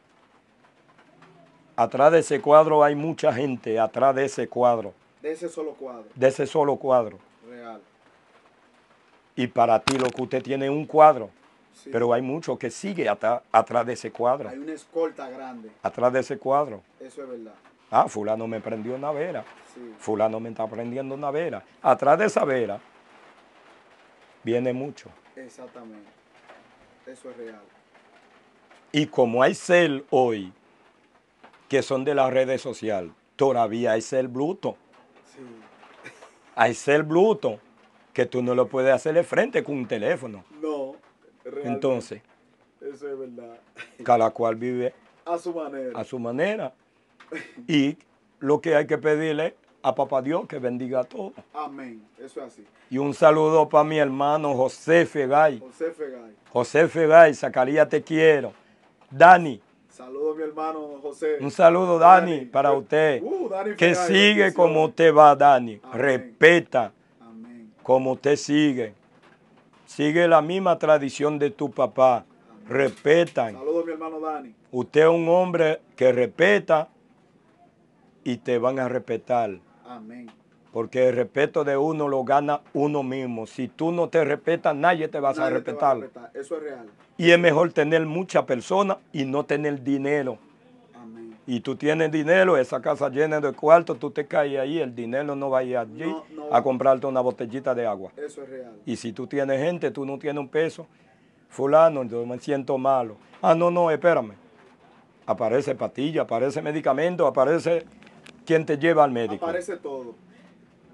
Atrás de ese cuadro hay mucha gente, atrás de ese cuadro, De ese solo cuadro. de ese solo cuadro. Real. Y para ti lo que usted tiene es un cuadro, Sí. pero hay mucho que sigue atrás de ese cuadro, Hay una escolta grande. atrás de ese cuadro. Eso es verdad. Ah, fulano me prendió una vera, Sí. fulano me está prendiendo una vera. Atrás de esa vera viene mucho. Exactamente. Eso es real. Y como hay ser hoy que son de las redes sociales, todavía hay ser bruto. Sí. Hay ser bruto que tú no lo puedes hacer de frente con un teléfono. No. Realmente. Entonces, Eso es verdad. cada cual vive A su manera. a su manera. Y lo que hay que pedirle a Papá Dios que bendiga a todos. Amén. Eso es así. Y un saludo para mi hermano José Fegay. José Fegay. José Fegay, Zacarías te quiero. Dani, Saludos a mi hermano José. un saludo Dani para usted. Dani Que Fegay, sigue bendiciones. como usted va, Dani. Amén. Respeta Amén. como usted sigue. Sigue la misma tradición de tu papá. Respetan. Saludos a mi hermano Dani. Usted es un hombre que respeta y te van a respetar. Amén. Porque el respeto de uno lo gana uno mismo. Si tú no te respetas, nadie te va a Nadie te va a respetar. respetar. Eso es real. Y es mejor tener muchas personas y no tener dinero. Amén. Y tú tienes dinero, esa casa llena de cuartos, tú te caes ahí, el dinero no va a ir allí No. a comprarte una botellita de agua. Eso es real. Y si tú tienes gente, tú no tienes un peso, fulano, yo me siento malo. Ah, no, espérame. Aparece pastilla, aparece medicamento, aparece quien te lleva al médico. Aparece todo.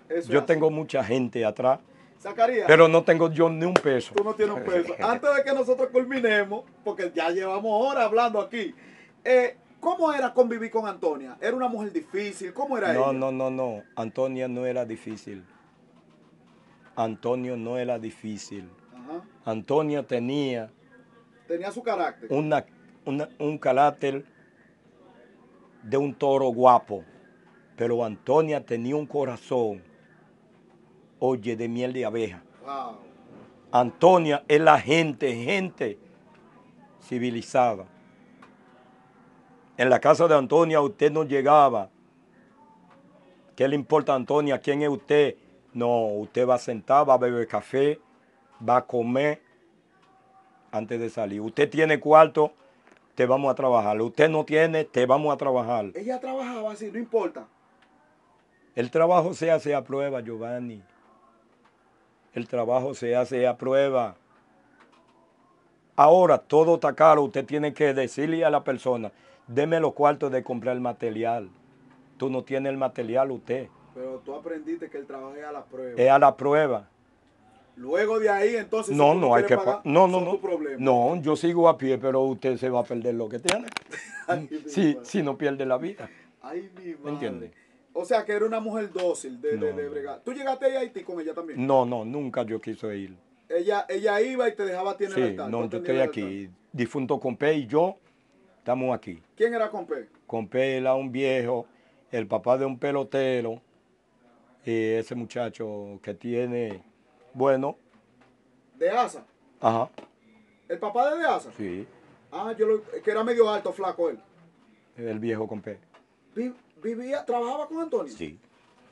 Eso Yo es tengo así. mucha gente atrás, Zacarías, pero no tengo yo ni un peso. tú no tienes un peso. Antes de que nosotros culminemos, porque ya llevamos horas hablando aquí, ¿cómo era convivir con Antonia? ¿Era una mujer difícil? ¿Cómo era No, ella? no, no, no. Antonia no era difícil. Antonio no era difícil. Ajá. Antonia tenía Tenía su carácter. un carácter de un toro guapo, pero Antonia tenía un corazón, oye, de miel de abeja. Wow. Antonia es la gente civilizada. En la casa de Antonia usted no llegaba. ¿Qué le importa a Antonia? ¿Quién es usted? No, usted va a sentar, va a beber café, va a comer antes de salir. Usted tiene cuarto, te vamos a trabajar. Usted no tiene, te vamos a trabajar. Ella trabajaba así, no importa. El trabajo se hace a prueba, Giovanni. El trabajo se hace a prueba. Ahora todo está caro. Usted tiene que decirle a la persona, deme los cuartos de comprar el material. Tú no tienes el material usted. Pero tú aprendiste que el trabajo es a la prueba. Es a la prueba. Luego de ahí, entonces, No, si tú no hay quieres que pagar, no, son no. tu problema. No, yo sigo a pie, pero usted se va a perder lo que tiene. Ay, mi Si madre. no pierde la vida. Ay, mi madre. ¿Entiende? O sea, que era una mujer dócil de No. bregar. ¿Tú llegaste a Haití con ella también? No, nunca yo quise ir. Ella iba y te dejaba a ti en el Sí, altar. no, ¿Tú yo atendías estoy el aquí. Difunto Compé y yo estamos aquí. altar? ¿Quién era Compé? Compé era un viejo, el papá de un pelotero, y ese muchacho que tiene, bueno, De Asa. ajá, ¿El papá de Asa? sí, Ah, que era medio alto, flaco él. el viejo Compé. Vivía, trabajaba con Antonio. Sí.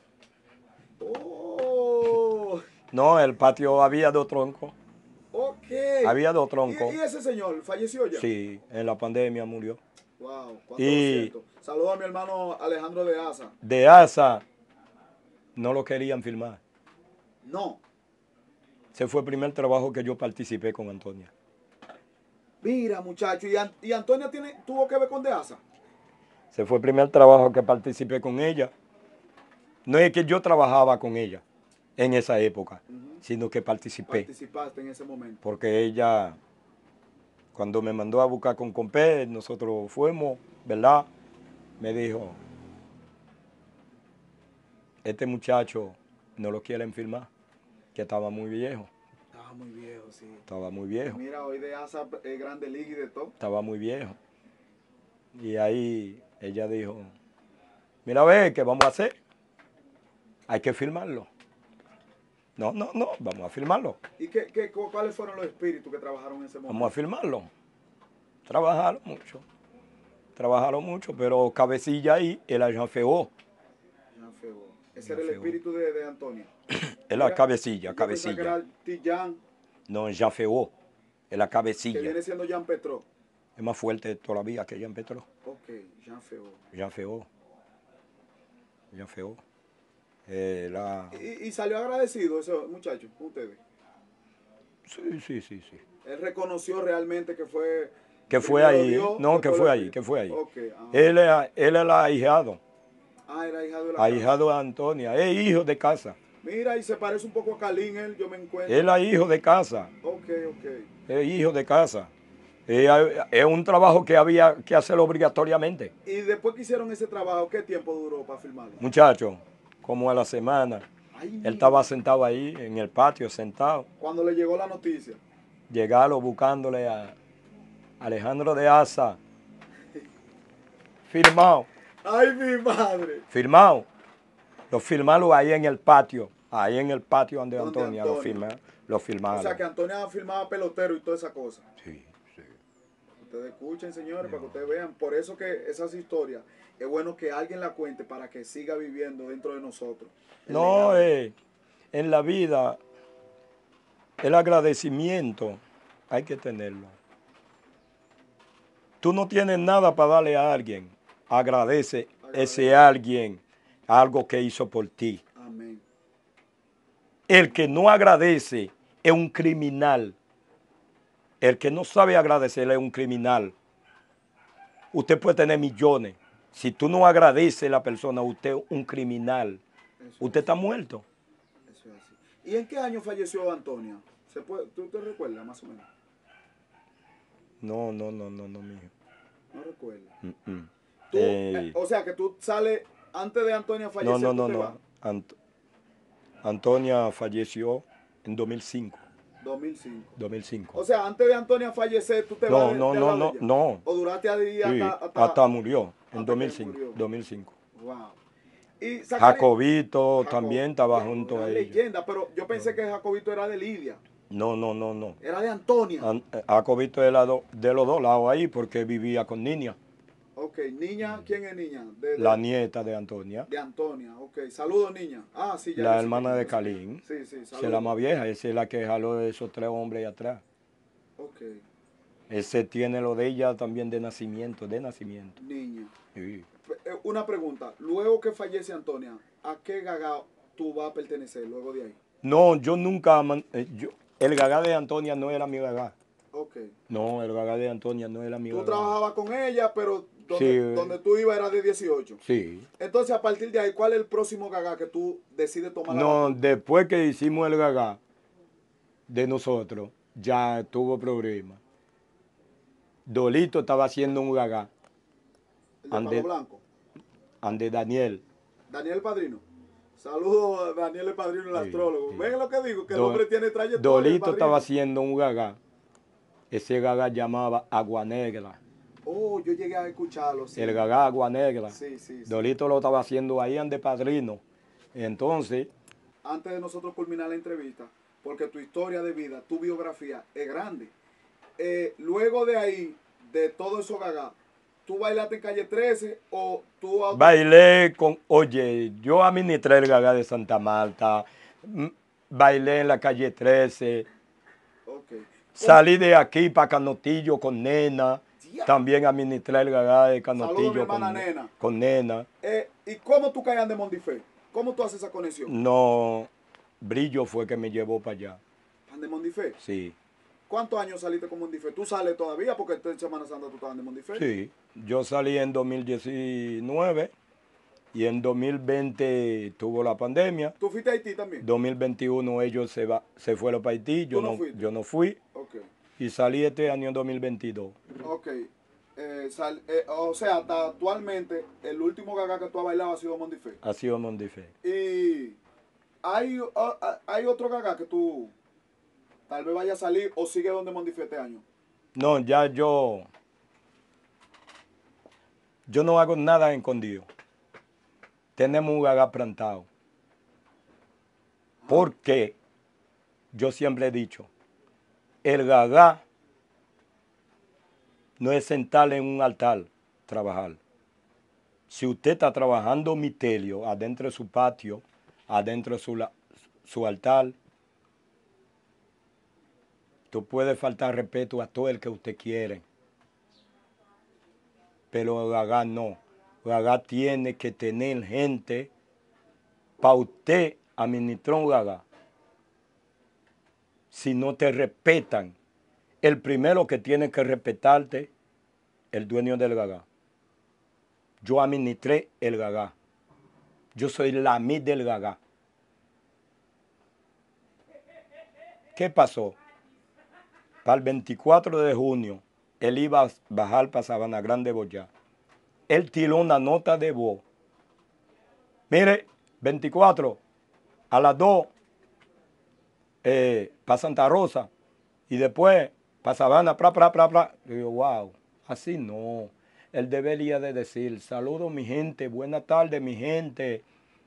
Oh, No, el patio había dos troncos. ok. Había dos troncos. ¿Y ese señor falleció ya? Sí, en la pandemia murió. Wow, cuánto Y- lo siento. Saludos a mi hermano Alejandro de Asa. De ASA no lo querían filmar. No, Ese fue el primer trabajo que yo participé con Antonia. mira muchacho, ¿y Antonia tuvo que ver con de Asa? Ese fue el primer trabajo que participé con ella. No es que yo trabajaba con ella en esa época, sino que participé. Participaste en ese momento. Porque ella, cuando me mandó a buscar con Compé, nosotros fuimos, ¿verdad? Me dijo, este muchacho no lo quieren filmar, que estaba muy viejo. Estaba muy viejo, sí. Estaba muy viejo, Mira, hoy de Asa es grande liga y de todo. estaba muy viejo. Y ahí ella dijo, mira, ve, ¿qué vamos a hacer? Hay que filmarlo. No, vamos a filmarlo. ¿Y cuáles fueron los espíritus que trabajaron en ese momento? Vamos a filmarlo. Trabajaron mucho, pero cabecilla ahí, el agent feo. Jean Feo. Ese era el espíritu de Antonio. Es la Era- cabecilla, yo pensaba que era cabecilla. el Tillán, No, Jean Feo, es la que cabecilla. viene siendo Jean Petro. Es más fuerte todavía que Jean Petro. Ok, Jean Feo. Jean Feo. Jean Feo. Y salió agradecido ese muchacho, con ustedes. Sí. Él reconoció realmente que fue... Que fue primero ahí. Dios, No, que después fue el ahí, espíritu. que fue ahí. Ok, ajá. Él era ahijado. Ah, era hija de la casa. Ahijado de Antonia. Es hijo de casa. Mira, y se parece un poco a Kalin, él, yo me encuentro. Él es hijo de casa. Ok. Es hijo de casa. Es un trabajo que había que hacerlo obligatoriamente. Y después que hicieron ese trabajo, ¿qué tiempo duró para filmarlo? Muchacho, como a la semana, Ay, él mira. estaba sentado ahí en el patio, sentado. Cuando le llegó la noticia. Llegaron buscándole a Alejandro de Asa. Firmado, ¡Ay, mi madre! firmado. Lo firmaron ahí en el patio. Ahí en el patio donde ¿Dónde Antonia Antonio? lo firmaron. O sea, que Antonia filmaba pelotero y toda esa cosa. Sí. Ustedes escuchen, señores, para que ustedes vean. Por eso que esas historias es bueno que alguien la cuente para que siga viviendo dentro de nosotros. El No, legado. en la vida, el agradecimiento hay que tenerlo. Tú no tienes nada para darle a alguien. Agradece ese alguien algo que hizo por ti. Amén. El que no agradece es un criminal. El que no sabe agradecer es un criminal. Usted puede tener millones. Si tú no agradeces a la persona, usted es un criminal. usted está muerto. Eso es así. ¿Y en qué año falleció Antonia? ¿Tú te recuerdas más o menos? No, mijo. No recuerdas. Tú, Eh, o sea, que tú sales antes de Antonia fallecer, tú te vas. Antonia falleció en 2005. 2005. 2005. O sea, antes de Antonia fallecer, tú te vas de al lado de ella. No. ¿O duraste ahí Sí, hasta hasta murió en hasta que 2005. murió? 2005. Wow. Y Zacarías, Jacobito también estaba wow, junto una a ellos. leyenda, pero yo pensé que Jacobito era de Lidia. No. Era de Antonia. Jacobito era de los dos lados ahí porque vivía con niña. Ok, niña, ¿quién es niña? La nieta de Antonia. De Antonia, ok. Saludos, niña. Ah, sí, ya. La hermana de Calín. Sí, Esa es la más vieja, esa es la que jaló de esos 3 hombres allá atrás. Ok. Ese tiene lo de ella también de nacimiento. Niña. Sí. Una pregunta. Luego que fallece Antonia, ¿a qué gaga tú vas a pertenecer luego de ahí? No, yo nunca... el gagá de Antonia no era mi gagá. Ok. No, el gagá de Antonia no era mi gagá. Tú trabajabas con ella, pero Sí. donde tú ibas era de 18. Sí. Entonces, a partir de ahí, ¿cuál es el próximo gagá que tú decides tomar la No, batuta? después que hicimos el gagá de nosotros, ya tuvo problemas. Dolito estaba haciendo un gagá. ¿El de Palo Blanco? Ande Daniel. Daniel Padrino. Saludos a Daniel el Padrino, el astrólogo. Sí. ¿Ven lo que digo? Que el hombre tiene trayectoria. Dolito estaba haciendo un gagá. Ese gagá llamaba Agua Negra. Oh, yo llegué a escucharlo. Sí. El gagá Agua Negra. Sí. Dolito lo estaba haciendo ahí ande Padrino. Entonces... Antes de nosotros culminar la entrevista, porque tu historia de vida, tu biografía es grande. Luego de ahí, de todo eso gagá, ¿tú bailaste en Calle 13 o tú... Bailé yo administré el gagá de Santa Marta, bailé en la Calle 13, Okay. Salí de aquí para Canotillo con Nena, también administré el gagá de Canotillo Nena. con Nena. ¿Y cómo tú caías de Mondifé? ¿Cómo tú haces esa conexión? No, Brillo fue que me llevó para allá. ¿De Mondifé? Sí. ¿Cuántos años saliste con Mondifé? ¿Tú sales todavía? Porque en Semana Santa tú estabas de Mondifé. Sí, yo salí en 2019 y en 2020 tuvo la pandemia. ¿Tú fuiste a Haití también? 2021 ellos se fueron para Haití, yo no fui. Okay. Y salí este año en 2022. Ok. O sea, hasta actualmente el último gagá que tú has bailado ha sido Mondifé. Ha sido Mondifé. ¿Y hay otro gagá que tú tal vez vaya a salir o sigue donde Mondifé este año? No, ya yo no hago nada escondido. Tenemos un gagá plantado. Porque yo siempre he dicho, el gagá no es sentar en un altar, trabajar. Si usted está trabajando misterio adentro de su patio, adentro de su altar, tú puedes faltar respeto a todo el que usted quiere. Pero el gagá no. El gagá tiene que tener gente para usted administrar un gagá. Si no te respetan, el primero que tiene que respetarte, el dueño del gagá. Yo administré el gagá. Yo soy la mitad del gagá. ¿Qué pasó? Para el 24 de junio, él iba a bajar para Sabana Grande, Boyá. Él tiró una nota de voz. Mire, 24, a las 2, para Santa Rosa. Y después, para Sabana, Y yo, wow, así no. Él debería de decir, saludos mi gente, buenas tardes mi gente.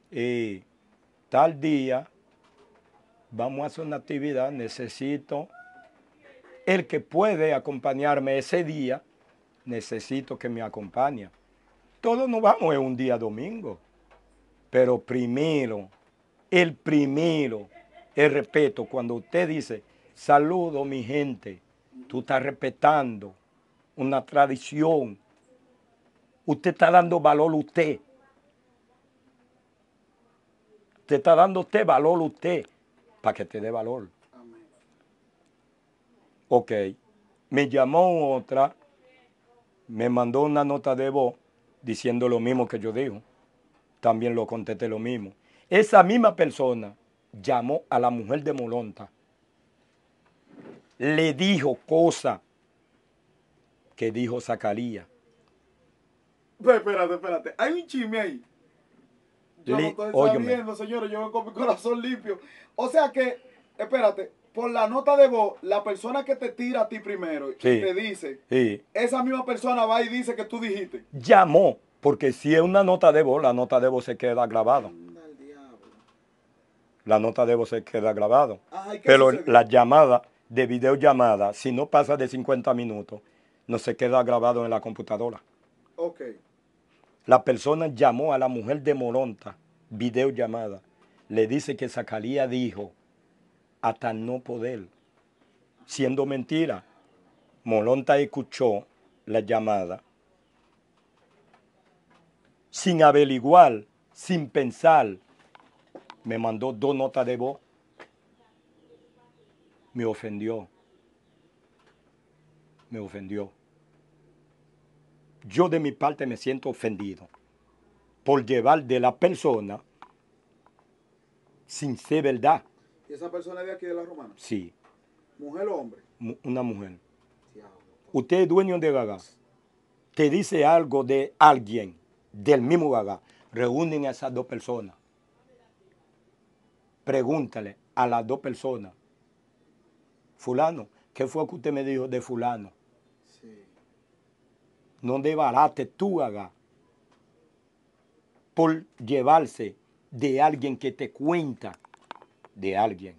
Tal día, vamos a hacer una actividad, necesito, el que puede acompañarme ese día, necesito que me acompañe. Todos nos vamos en un día domingo, pero primero, el respeto. Cuando usted dice, saludo mi gente, tú estás respetando una tradición. Usted está dando valor a usted. Usted está dando valor a usted para que te dé valor. Amén. Ok. Me llamó otra, me mandó una nota de voz diciendo lo mismo que yo digo. También lo contesté lo mismo. Esa misma persona llamó a la mujer de Molonta, le dijo cosas que dijo Zacarías. Espérate. Hay un chisme ahí. Yo no estoy Óyeme. sabiendo, señores, yo con mi corazón limpio. O sea que, espérate, por la nota de voz, la persona que te tira a ti primero Sí. y te dice, Sí. esa misma persona va y dice que tú dijiste. Llamó, porque si es una nota de voz, la nota de voz se queda grabada. Anda al diablo. La nota de voz se queda grabada. Ajá, ¿y qué Pero sucedió? la llamada de videollamada, si no pasa de 50 minutos, no se queda grabado en la computadora. Ok. La persona llamó a la mujer de Molonta, videollamada. Le dice que Zacarías dijo hasta no poder, siendo mentira. Molonta escuchó la llamada sin averiguar, sin pensar. Me mandó 2 notas de voz. Me ofendió. Me ofendió. Yo de mi parte me siento ofendido por llevar de la persona sin ser verdad. ¿Y esa persona es de aquí de la Romana? Sí, ¿Mujer o hombre? una mujer. Diablo. Usted es dueño de Gaga. Te dice algo de alguien, del mismo Gaga. Reúnen a esas 2 personas. Pregúntale a las 2 personas. Fulano, ¿qué fue que usted me dijo de fulano? Sí. No desbarate tú, Gaga, por llevarse de alguien que te cuenta de alguien.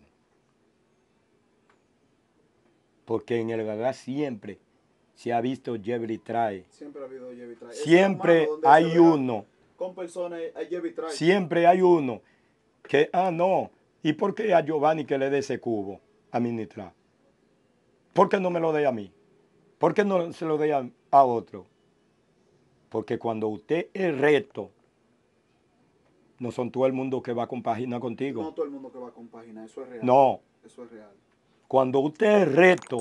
Porque en el Gaga siempre se ha visto lleve y trae. Siempre ha habido lleve y trae. Siempre Es normal, donde hay se vea uno. con personas hay lleve y trae. Siempre hay uno que, no, ¿y por qué a Giovanni que le dé ese cubo a administrar? ¿Por qué no me lo dé a mí? ¿Por qué no se lo dé a otro? Porque cuando usted es recto, no son todo el mundo que va a compaginar contigo. No todo el mundo que va a compaginar, eso es real. No, Eso es real. cuando usted es recto,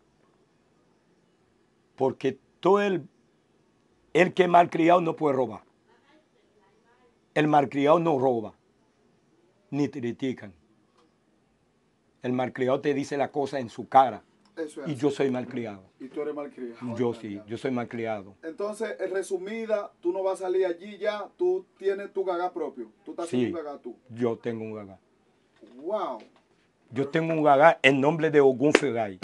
porque todo el que es malcriado no puede robar. El malcriado no roba, ni te critican. El malcriado te dice la cosa en su cara. Eso es Y así. yo soy malcriado. Y tú eres malcriado. Yo sí, yo soy malcriado. Entonces, en resumida, tú no vas a salir allí ya, tú tienes tu Gaga propio. Tú estás Sí, haciendo un Gaga tú. yo tengo un Gaga. Wow. Yo tengo un Gaga en nombre de Ogún Ferray,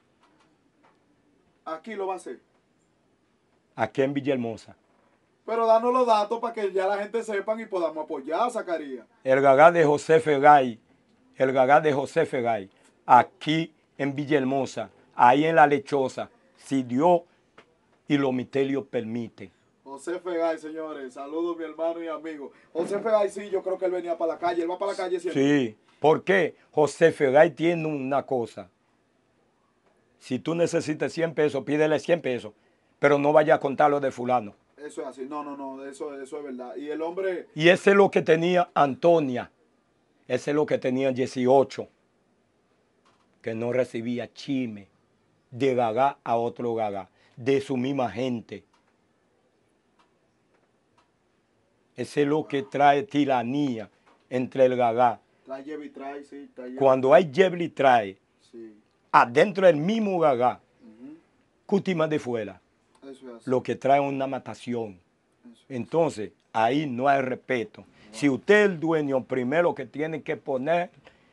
Aquí lo va a hacer. aquí en Villahermosa. Pero danos los datos para que ya la gente sepan y podamos apoyar a Zacarías. El Gaga de José Ferray, el Gaga de José Ferray, aquí en Villahermosa, ahí en La Lechosa, si Dios y los misterios permiten. José Fegay, señores. Saludos, mi hermano y amigo. José Fegay, sí, yo creo que él venía para la calle. Él va para la calle siempre. Sí, ¿por qué? José Ferray tiene una cosa. Si tú necesitas 100 pesos, pídele 100 pesos, pero no vaya a contar lo de fulano. Eso es así. No, eso es verdad. Y el hombre, Y ese es lo que tenía Antonia, ese es lo que tenía 18, que no recibía chisme de Gaga a otro Gaga, de su misma gente. Ese es lo que trae tiranía entre el Gaga. trae lleve y trae, sí. Trae lleve y Cuando hay lleve y trae, Sí. adentro del mismo Gaga, Ujú. cútima de fuera, Eso es así. lo que trae una matación. Eso. Entonces, ahí no hay respeto. Si usted es el dueño, primero que tiene que poner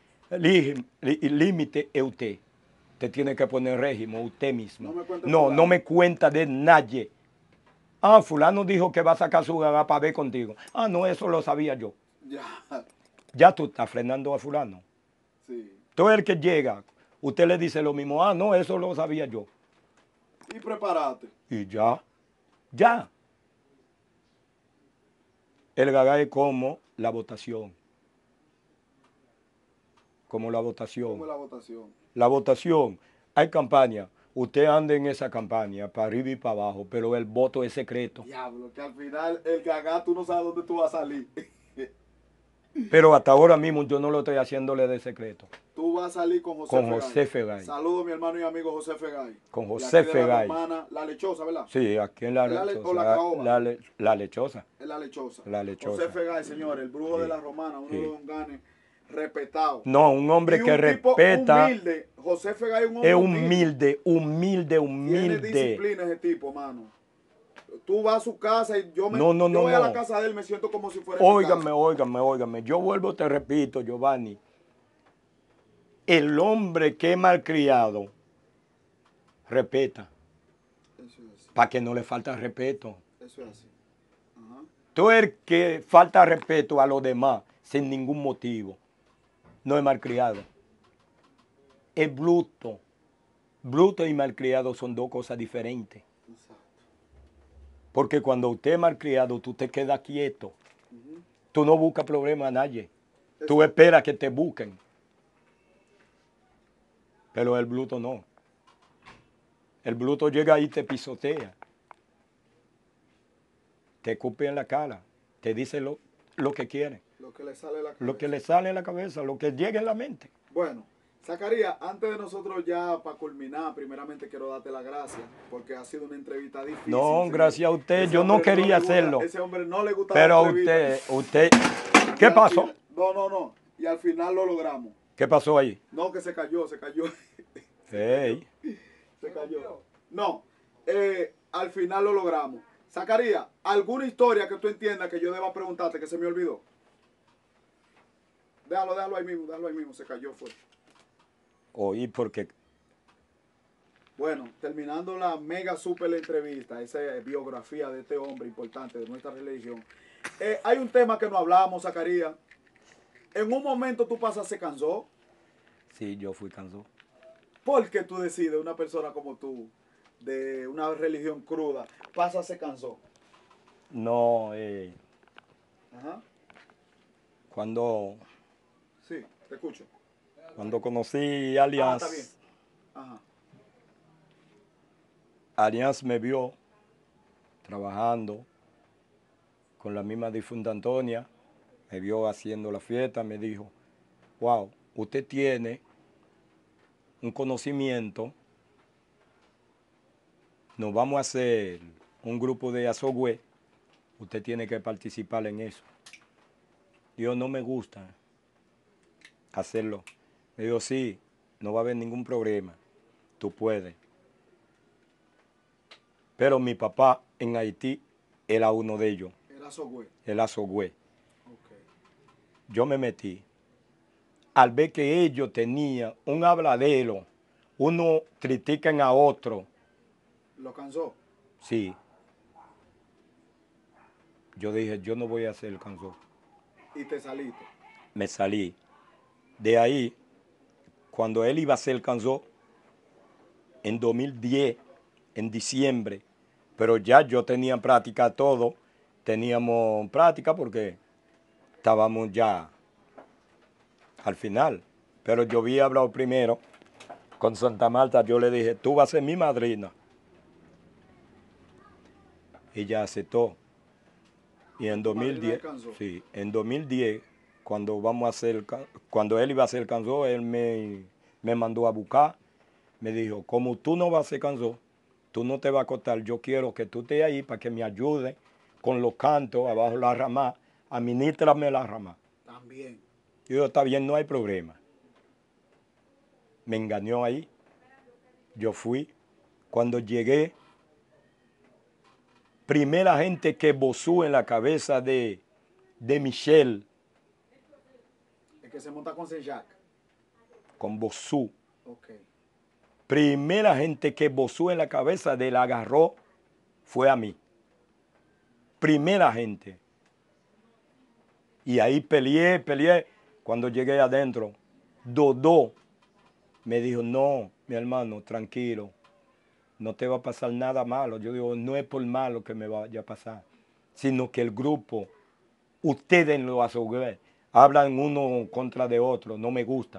límite es usted. Usted tiene que poner régimen, usted mismo. No me cuente No, fulano. no me cuenta de nadie. Fulano dijo que va a sacar su Gaga para ver contigo. No, eso lo sabía yo. Ya. Ya tú estás frenando a fulano. Sí. Todo el que llega, usted le dice lo mismo. No, eso lo sabía yo. Y prepárate. Y ya. El Gaga es como la votación. Como la votación. ¿Cómo es la votación? La votación, hay campaña. Usted anda en esa campaña, para arriba y para abajo, pero el voto es secreto. Diablo, que al final el Gaga tú no sabes dónde tú vas a salir. Pero hasta ahora mismo yo no lo estoy haciéndole de secreto. Tú vas a salir con José Con Fegay. José Fegay. Saludo a mi hermano y amigo José Fegay. Con Y José aquí de la Fegay. Romana, La Lechosa, ¿verdad? Sí, aquí en la ¿Es la lechosa. o la caoba? La lechosa. Es La Lechosa. La Lechosa. José Fegay, señor, el brujo Sí. de la Romana, uno Sí. de los ganes respetado. No, un hombre Y que un tipo respeta. humilde. José Fegay es un hombre Es humilde. Tiene disciplina ese tipo, mano. Tú vas a su casa y yo voy a la casa de él, me siento como si fuera Óigame. Yo vuelvo, te repito, Giovanni. El hombre que es malcriado, respeta. Eso es así. Para que no le falte respeto. Eso es así. Ajá. Tú el que falta respeto a los demás sin ningún motivo, no es malcriado. Es bruto. Bruto y malcriado son dos cosas diferentes. Exacto. Porque cuando usted es malcriado, tú te quedas quieto. Tú no buscas problemas a nadie. Tú esperas que te busquen. Pero el bruto no. El bruto llega ahí y te pisotea. Te escupe en la cara. Te dice lo que quiere. Lo que le sale de la cabeza. Lo que le sale en la cabeza, lo que llega en la mente. Bueno, Zacarías, antes de nosotros ya para culminar, primeramente quiero darte las gracias porque ha sido una entrevista difícil. No, señor. gracias a usted. Ese Yo no hombre quería le gusta- hacerlo. Ese hombre no le gusta Pero la entrevista. usted, Y ¿qué al pasó? final- No. Y al final lo logramos. ¿Qué pasó ahí? No, que se cayó. Hey. Se cayó. No, al final lo logramos. Zacarías, ¿alguna historia que tú entiendas que yo deba preguntarte que se me olvidó? Déjalo ahí mismo, se cayó fue. Oí porque Bueno, terminando la mega super entrevista, esa biografía de este hombre importante de nuestra religión. Hay un tema que no hablamos, Zacarías. En un momento tu papá se cansó. sí, yo fui cansado. ¿Por qué tú decides, una persona como tú, de una religión cruda, se cansó? No, Ajá. cuando Sí, te escucho. conocí Ah, Allianz, está bien. Ajá. Allianz me vio trabajando con la misma difunta Antonia, me vio haciendo la fiesta, me dijo, wow, usted tiene un conocimiento, nos vamos a hacer un grupo de Azogüe, usted tiene que participar en eso. Dios, no me gusta hacerlo. Me dijo, sí, no va a haber ningún problema, tú puedes. Pero mi papá en Haití era uno de ellos, Era Sogüe. el Azogüe. Ok. Yo me metí. Al ver que ellos tenían un habladero, uno critican a otro, ¿Lo cansó? sí. Yo dije, yo no voy a hacer el canción. Y te saliste. Me salí. De ahí, cuando él iba a hacer el canción, en 2010, en diciembre, pero ya yo tenía práctica todo, teníamos práctica porque estábamos ya al final. Pero yo había hablado primero con Santa Marta, yo le dije, tú vas a ser mi madrina. Ella aceptó. Y en Tu madrina 2010, descansó. sí, en 2010, cuando él iba a hacer el canción, él me mandó a buscar, me dijo, como tú no vas a hacer canción, tú no te vas a acostar, yo quiero que tú estés ahí para que me ayude con los cantos abajo la rama, administrame la rama. También. Yo, está bien, no hay problema. Me engañó ahí, yo fui, cuando llegué, primera gente que bozó en la cabeza de Michelle, El que se monta con Sejac. con bozú. Ok. Primera gente que bozó en la cabeza de él agarró fue a mí. Primera gente. Y ahí peleé. Cuando llegué adentro, Dodó me dijo, no, mi hermano, tranquilo, no te va a pasar nada malo. Yo digo, no es por malo que me vaya a pasar, sino que el grupo, ustedes lo azogué, hablan uno contra de otro, no me gustan.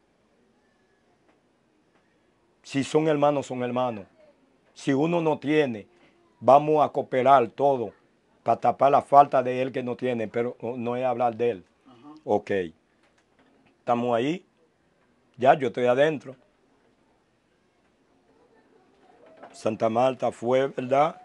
Si son hermanos, son hermanos. Si uno no tiene, vamos a cooperar todo para tapar la falta de él que no tiene, pero no es hablar de él. Ajá. Ok. Estamos ahí. Ya, yo estoy adentro. Santa Marta fue, ¿verdad?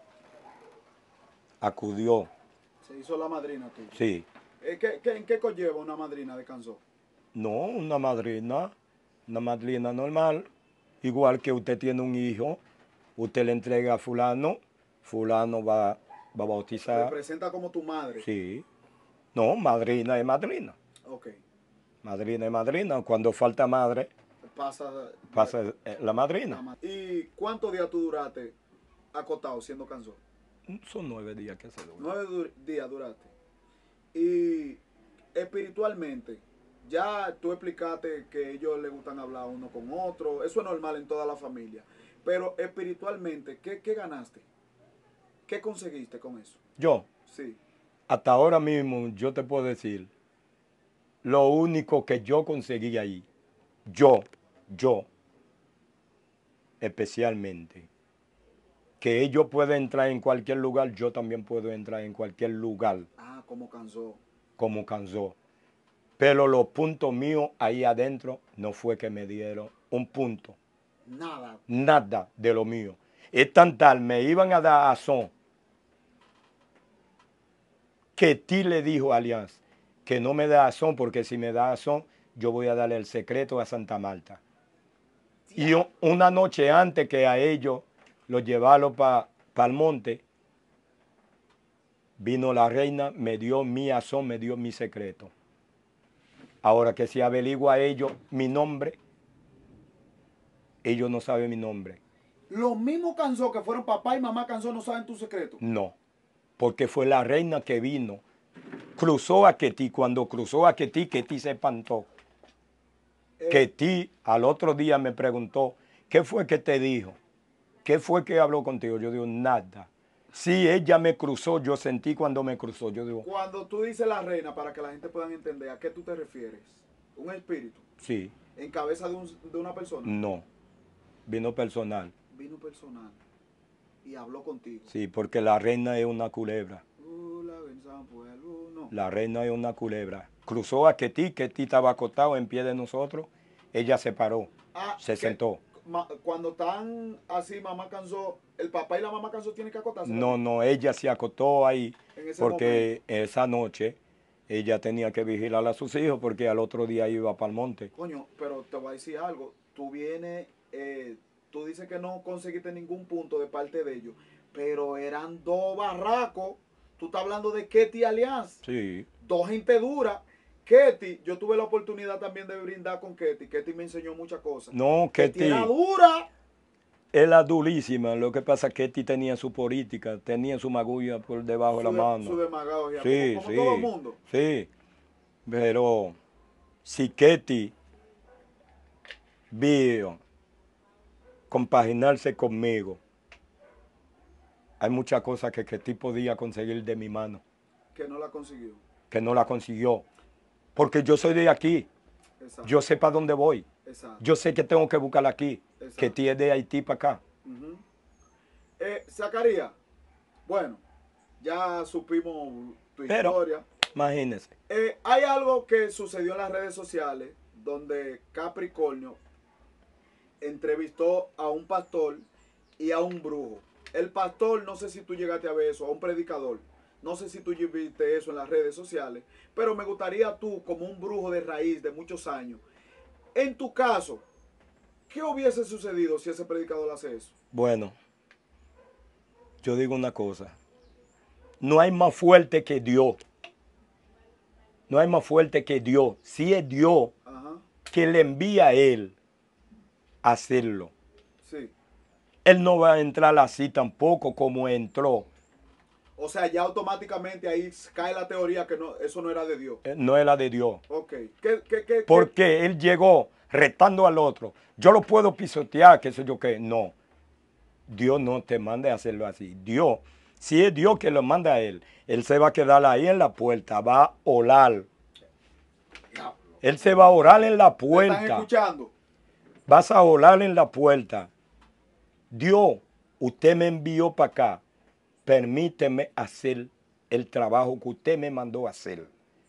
Acudió. Se hizo la madrina tuya. Sí. ¿En qué conlleva una madrina de Canzó? No, una madrina normal. Igual que usted tiene un hijo, usted le entrega a fulano, fulano va a Te bautizar. presenta como tu madre. Sí. No, madrina es madrina. Ok. Madrina es madrina. Cuando falta madre, Pasa, pasa la madrina. ¿Y cuántos días tú duraste acostado siendo Canzó? Son 9 días que se dura. 9 días duraste. Y espiritualmente, ya tú explicaste que ellos les gustan hablar uno con otro. Eso es normal en toda la familia. Pero espiritualmente, ¿qué ganaste? ¿Qué conseguiste con eso? Yo, Sí. hasta ahora mismo, yo te puedo decir, lo único que yo conseguí ahí, yo, especialmente, que ellos pueden entrar en cualquier lugar, yo también puedo entrar en cualquier lugar, Ah, como Canzó. como Canzó. Pero los puntos míos ahí adentro no fue que me dieron un punto, Nada. nada de lo mío. Es tan tal, me iban a dar azón, que ti le dijo a Alianza que no me da azón, porque si me da azón, yo voy a darle el secreto a Santa Marta. Y una noche antes que a ellos los llevaron para el monte, vino la reina, me dio mi azón, me dio mi secreto. Ahora que si averigua a ellos mi nombre, ellos no saben mi nombre. Los mismos Canzó que fueron papá y mamá Canzó no saben tu secreto. No, porque fue la reina que vino, cruzó a Ketí. Cuando cruzó a Ketí, Ketí se espantó. Ketí al otro día me preguntó, ¿qué fue que te dijo? ¿Qué fue que habló contigo? Yo digo, nada. Sí, ella me cruzó, yo sentí cuando me cruzó. Yo digo, Cuando tú dices la reina, para que la gente pueda entender, ¿a qué tú te refieres? ¿Un espíritu? sí, ¿En cabeza de una persona? no, vino personal. Vino personal y habló contigo. Sí, porque la reina es una culebra. No. La reina es una culebra. Cruzó a Ketí estaba acostado en pie de nosotros. Ella se paró, se sentó. Cuando están así, mamá Canzó, el papá y la mamá Canzó tienen que acostarse. No, ella se acostó ahí En ese porque esa noche ella tenía que vigilar a sus hijos porque al otro día iba para el monte. Coño, pero te voy a decir algo. Tú vienes, tú dices que no conseguiste ningún punto de parte de ellos, pero eran dos barracos. Tú estás hablando de Ketty Alliance. Sí. Dos gente dura. Ketty, yo tuve la oportunidad también de brindar con Ketty. Ketty me enseñó muchas cosas. No, Ketty era Ketty dura. era durísima. Lo que pasa es que Ketty tenía su política, tenía su magulla por debajo de la mano. Su demagogia, Sí, como sí, todo el mundo. sí. Pero si Ketty vio compaginarse conmigo, hay muchas cosas que Ketty podía conseguir de mi mano, Que no la consiguió. que no la consiguió. Porque yo soy de aquí. Exacto. Yo sé para dónde voy. Exacto. Yo sé que tengo que buscarla aquí. Exacto. Ketty es de Haití para acá. Zacarías, bueno, ya supimos tu Pero, historia. imagínese. Hay algo que sucedió en las redes sociales donde Capricornio entrevistó a un pastor y a un brujo. El pastor, no sé si tú llegaste a ver eso, a un predicador. No sé si tú viste eso en las redes sociales, pero me gustaría tú, como un brujo de raíz de muchos años, en tu caso, ¿qué hubiese sucedido si ese predicador hace eso? Bueno, yo digo una cosa. No hay más fuerte que Dios. No hay más fuerte que Dios. Si es Dios que le envía a él a hacerlo. Sí. Él no va a entrar así tampoco como entró. O sea, ya automáticamente ahí cae la teoría que no, eso no era de Dios. No era de Dios. Ok. Porque él llegó retando al otro. Yo lo puedo pisotear, qué sé yo qué. No. Dios no te manda a hacerlo así. Dios, si es Dios que lo manda a él se va a quedar ahí en la puerta, va a orar. Él se va a orar en la puerta. ¿Me están escuchando? Vas a orar en la puerta. Dios, usted me envió para acá. Permíteme hacer el trabajo que usted me mandó a hacer.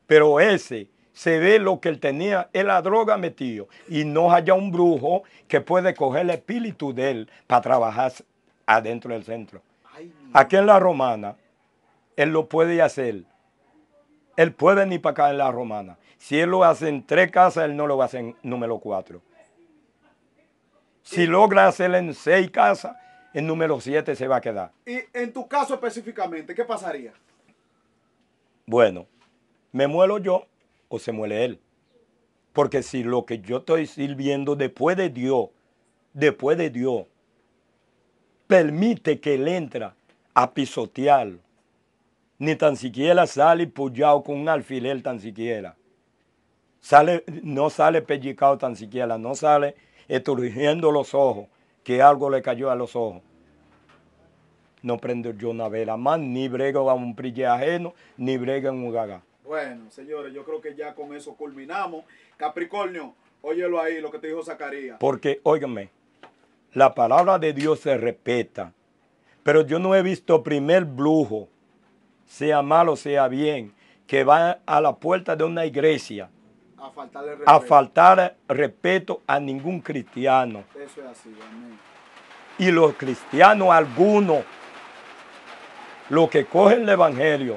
pero ese se ve lo que él tenía en la droga metido y no haya un brujo que puede coger el espíritu de él para trabajar adentro del centro. Aquí en la Romana, él lo puede hacer. Él puede venir para acá en la Romana. Si él lo hace en 3 casas, él no lo va a hacer en número 4. Si logra hacerlo en 6 casas, el número 7 se va a quedar. Y en tu caso específicamente, ¿qué pasaría? Bueno, ¿me muero yo o se muere él? Porque si lo que yo estoy sirviendo después de Dios, permite que él entra a pisotearlo, ni tan siquiera sale puyado con un alfiler tan siquiera. No sale pellizcado tan siquiera, no sale esturgiendo los ojos, que algo le cayó a los ojos. No prendo yo una vela más, ni brego a un prille ajeno, ni brego en un gaga. Bueno, señores, yo creo que ya con eso culminamos. Capricornio, óyelo ahí, lo que te dijo Zacarías. Porque, óigame, la palabra de Dios se respeta, pero yo no he visto primer brujo, sea malo, sea bien, que va a la puerta de una iglesia a faltar respeto a ningún cristiano. Eso es así, amén. Y los cristianos, algunos, los que cogen el evangelio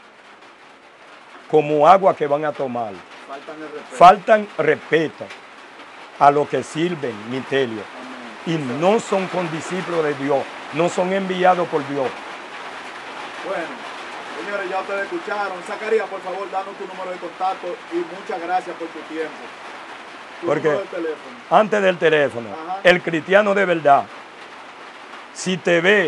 como agua que van a tomar, faltan respeto a los que sirven misterio. Y no son condiscípulos de Dios, no son enviados por Dios. Bueno, señores, ya ustedes escucharon. Zacarías, por favor, danos tu número de contacto y muchas gracias por tu tiempo. Porque número de teléfono. Antes del teléfono, Ajá. El cristiano de verdad, si te ve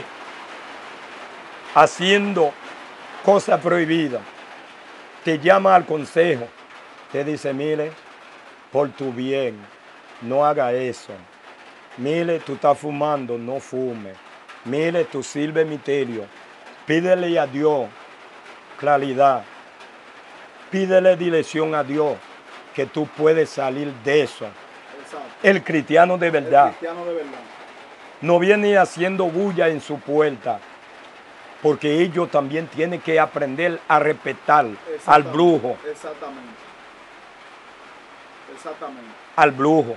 haciendo cosas prohibidas, te llama al consejo, te dice, mire, por tu bien, no haga eso. Mire, tú estás fumando, no fume. Mire, tú sirve misterio. Pídele a Dios claridad. Pídele dirección a Dios, que tú puedes salir de eso. Exacto. El cristiano de verdad. El cristiano de verdad. No viene haciendo bulla en su puerta, porque ellos también tienen que aprender a respetar al brujo. Exactamente. Exactamente. Al brujo.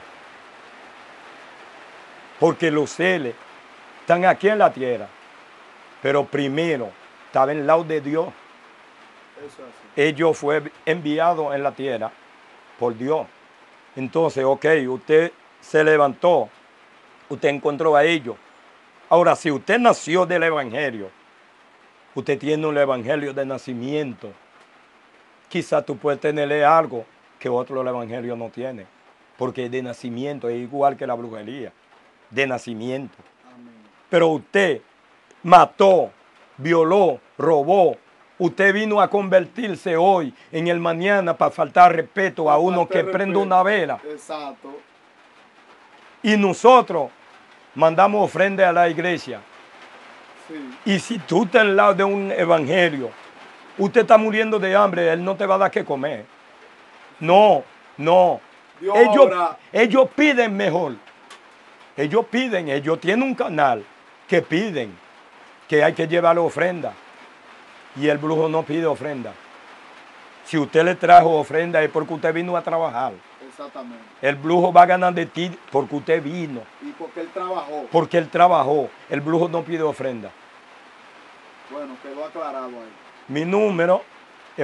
Porque los seres están aquí en la tierra, pero primero estaban en el lado de Dios. Eso es así. Ellos fueron enviados en la tierra por Dios. Entonces, ok, usted se levantó, usted encontró a ellos. Ahora, si usted nació del evangelio, usted tiene un evangelio de nacimiento, quizás tú puedes tenerle algo que otro el evangelio no tiene, porque de nacimiento es igual que la brujería, de nacimiento. Amén. Pero usted mató, violó, robó. Usted vino a convertirse hoy en el mañana para faltar respeto a uno que prende una vela. Exacto. Y nosotros mandamos ofrenda a la iglesia. Sí. Y si tú estás al lado de un evangelio, usted está muriendo de hambre, él no te va a dar que comer. No, no. Ellos piden mejor. Ellos tienen un canal que piden que hay que llevar ofrenda. Y el brujo no pide ofrenda. Si usted le trajo ofrenda es porque usted vino a trabajar. Exactamente. El brujo va a ganar de ti porque usted vino. Y porque él trabajó. Porque él trabajó. El brujo no pide ofrenda. Bueno, quedó aclarado ahí. Mi número es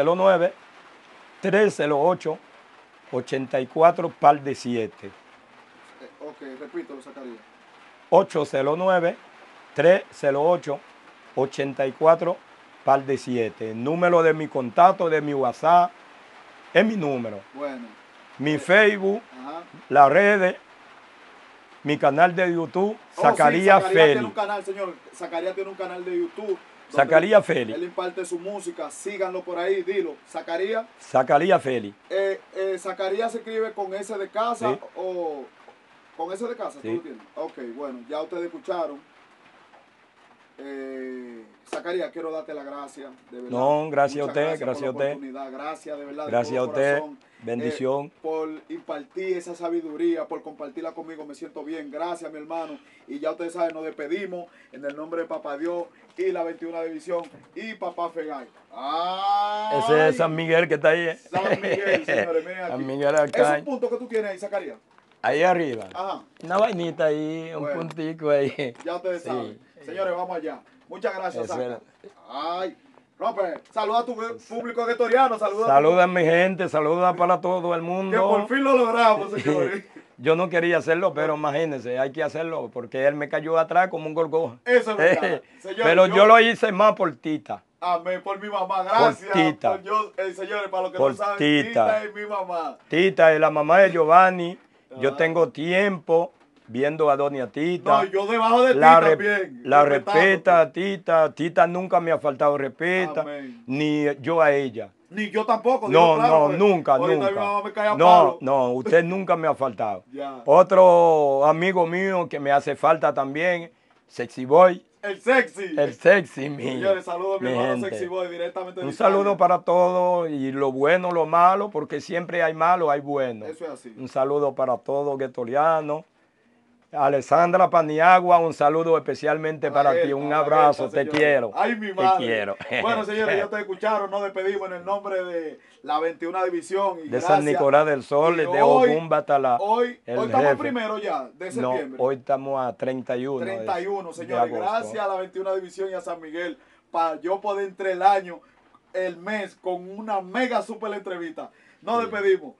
809-308-84 par de 7. Ok, repítelo, Zacarías. 809-308-84 par de 7. El número de mi contacto, de mi WhatsApp, es mi número. Bueno. Mi Facebook, Ajá. las redes, mi canal de YouTube, Zacarías sí, Félix. Tiene un canal, señor. Zacarías tiene un canal de YouTube. Zacarías Félix. Él imparte su música. Síganlo por ahí, dilo. Zacarías. Zacarías Félix. Zacarías se escribe con S de casa, Sí. o con S de casa, Sí. ¿tú lo tienes? Ok, bueno, ya ustedes escucharon. Zacarías, quiero darte la gracia, de verdad. No, gracias a Muchas usted, gracias gracias a por la usted. oportunidad. Gracias, de verdad, de Gracias a todo usted. corazón, Bendición. por impartir esa sabiduría, por compartirla conmigo. Me siento bien. Gracias, mi hermano. Y ya ustedes saben, nos despedimos en el nombre de Papá Dios y la 21 División y Papá Fegay. ¡Ay! Ese es San Miguel que está ahí. San Miguel, señores, miren aquí. San Miguel acá. Esos puntos que tú tienes ahí, Zacarías. Ahí arriba. Ajá. Una vainita ahí, un Bueno. puntico ahí. Ya ustedes Sí. saben. Señores, vamos allá. Muchas gracias, Eso Zaca. era. Ay, Robert, saluda a tu público guetoriano. Saluda a mi gente, saluda para todo el Que mundo. por fin lo logramos, señores. Yo no quería hacerlo, pero imagínense, hay que hacerlo, porque él me cayó atrás como un gorgoja. Eso es verdad. Señores, Pero yo lo hice más por Tita. Amén, por mi mamá. Gracias. Tita. Por yo, señores, para los que Por no saben, Tita. Tita es mi mamá. Tita es la mamá de Giovanni. Yo tengo tiempo viendo a doña Tita. No, yo debajo de ti La también. la respetándote. respeta a Tita. Tita nunca me ha faltado respeto, Amén. ni yo a ella. Ni yo tampoco. No, digo, claro, no, porque nunca, ahorita nunca. mi mamá me cae a No, palo. no, usted nunca me ha faltado. Ya. Otro amigo mío que me hace falta también, Sexy Boy, El sexy. el Sexy, mi, Señores, saludos a mi mi hermano gente. Sexy Boy directamente de Un Italia. saludo para todos y lo bueno, lo malo, porque siempre hay malo, hay bueno. Eso es así. Un saludo para todos, guetorianos. Alessandra Paniagua, un saludo especialmente para ti, un abrazo, te quiero. Ay, mi Te madre. quiero. Bueno, señores, ya te escucharon, nos despedimos en el nombre de la 21 División. Y De San gracias. Nicolás del Sol, Y de hoy- Ogumba hasta la. Hoy el estamos jefe. primero ya, de No, septiembre. hoy estamos a 31. 31, de señores. agosto. Gracias a la 21 División y a San Miguel para yo poder entre el año, el mes, con una mega super entrevista. Nos despedimos.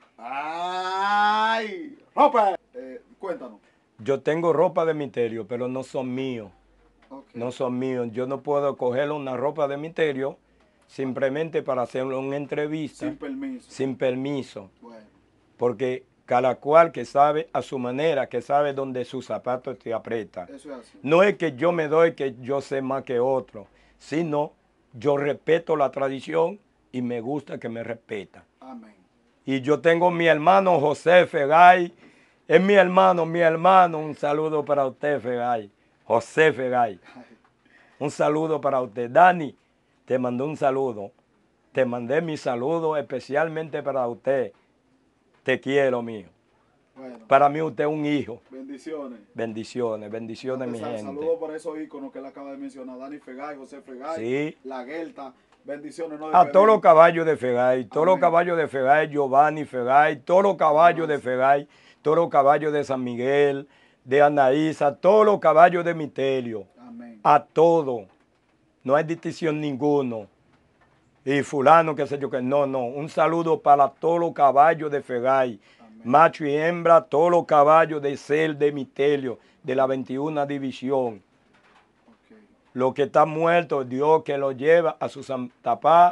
¡Ay! Ropa. Cuéntanos. Yo tengo ropa de misterio, pero no son míos. Ok. No son míos. Yo no puedo coger una ropa de misterio simplemente para hacer una entrevista Sin permiso. sin permiso. Bueno. Porque cada cual que sabe a su manera, que sabe dónde sus zapatos te aprieta. Eso es así. No es que yo me doy que yo sé más que otro, sino yo respeto la tradición y me gusta que me respeta. Amén. Y yo tengo mi hermano José Fegay, es mi hermano, un saludo para usted, Fegay. José Fegay, un saludo para usted. Dani, te mandó un saludo, te mandé mi saludo especialmente para usted. Te quiero, mío. Bueno. Para mí usted es un hijo. Bendiciones. Bendiciones, bendiciones, mi gente. Saludos por esos íconos que él acaba de mencionar. Dani Fegay, José Fegay, Sí. La Guelta. Bendiciones. No A todos los caballos de Fegay, todos los Amén. caballos de Fegay, Giovanni Fegay, todos los caballos de Fegay, todos los caballos de San Miguel, de Anaísa, todos los caballos de Misterio, Amén. a todos. No hay distinción ninguno. Y fulano, qué sé yo, que no. Un saludo para todos los caballos de Fegay, Amén. macho y hembra, todos los caballos de Cel de Misterio, de la 21 División. Ok. Lo que está muerto, Dios que lo lleva a su santa paz,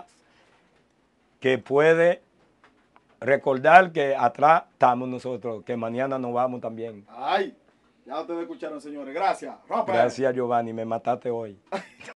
que puede recordar que atrás estamos nosotros, que mañana nos vamos también. Ay, ya ustedes escucharon, señores. Gracias. Rompe. Gracias, Giovanni, me mataste hoy.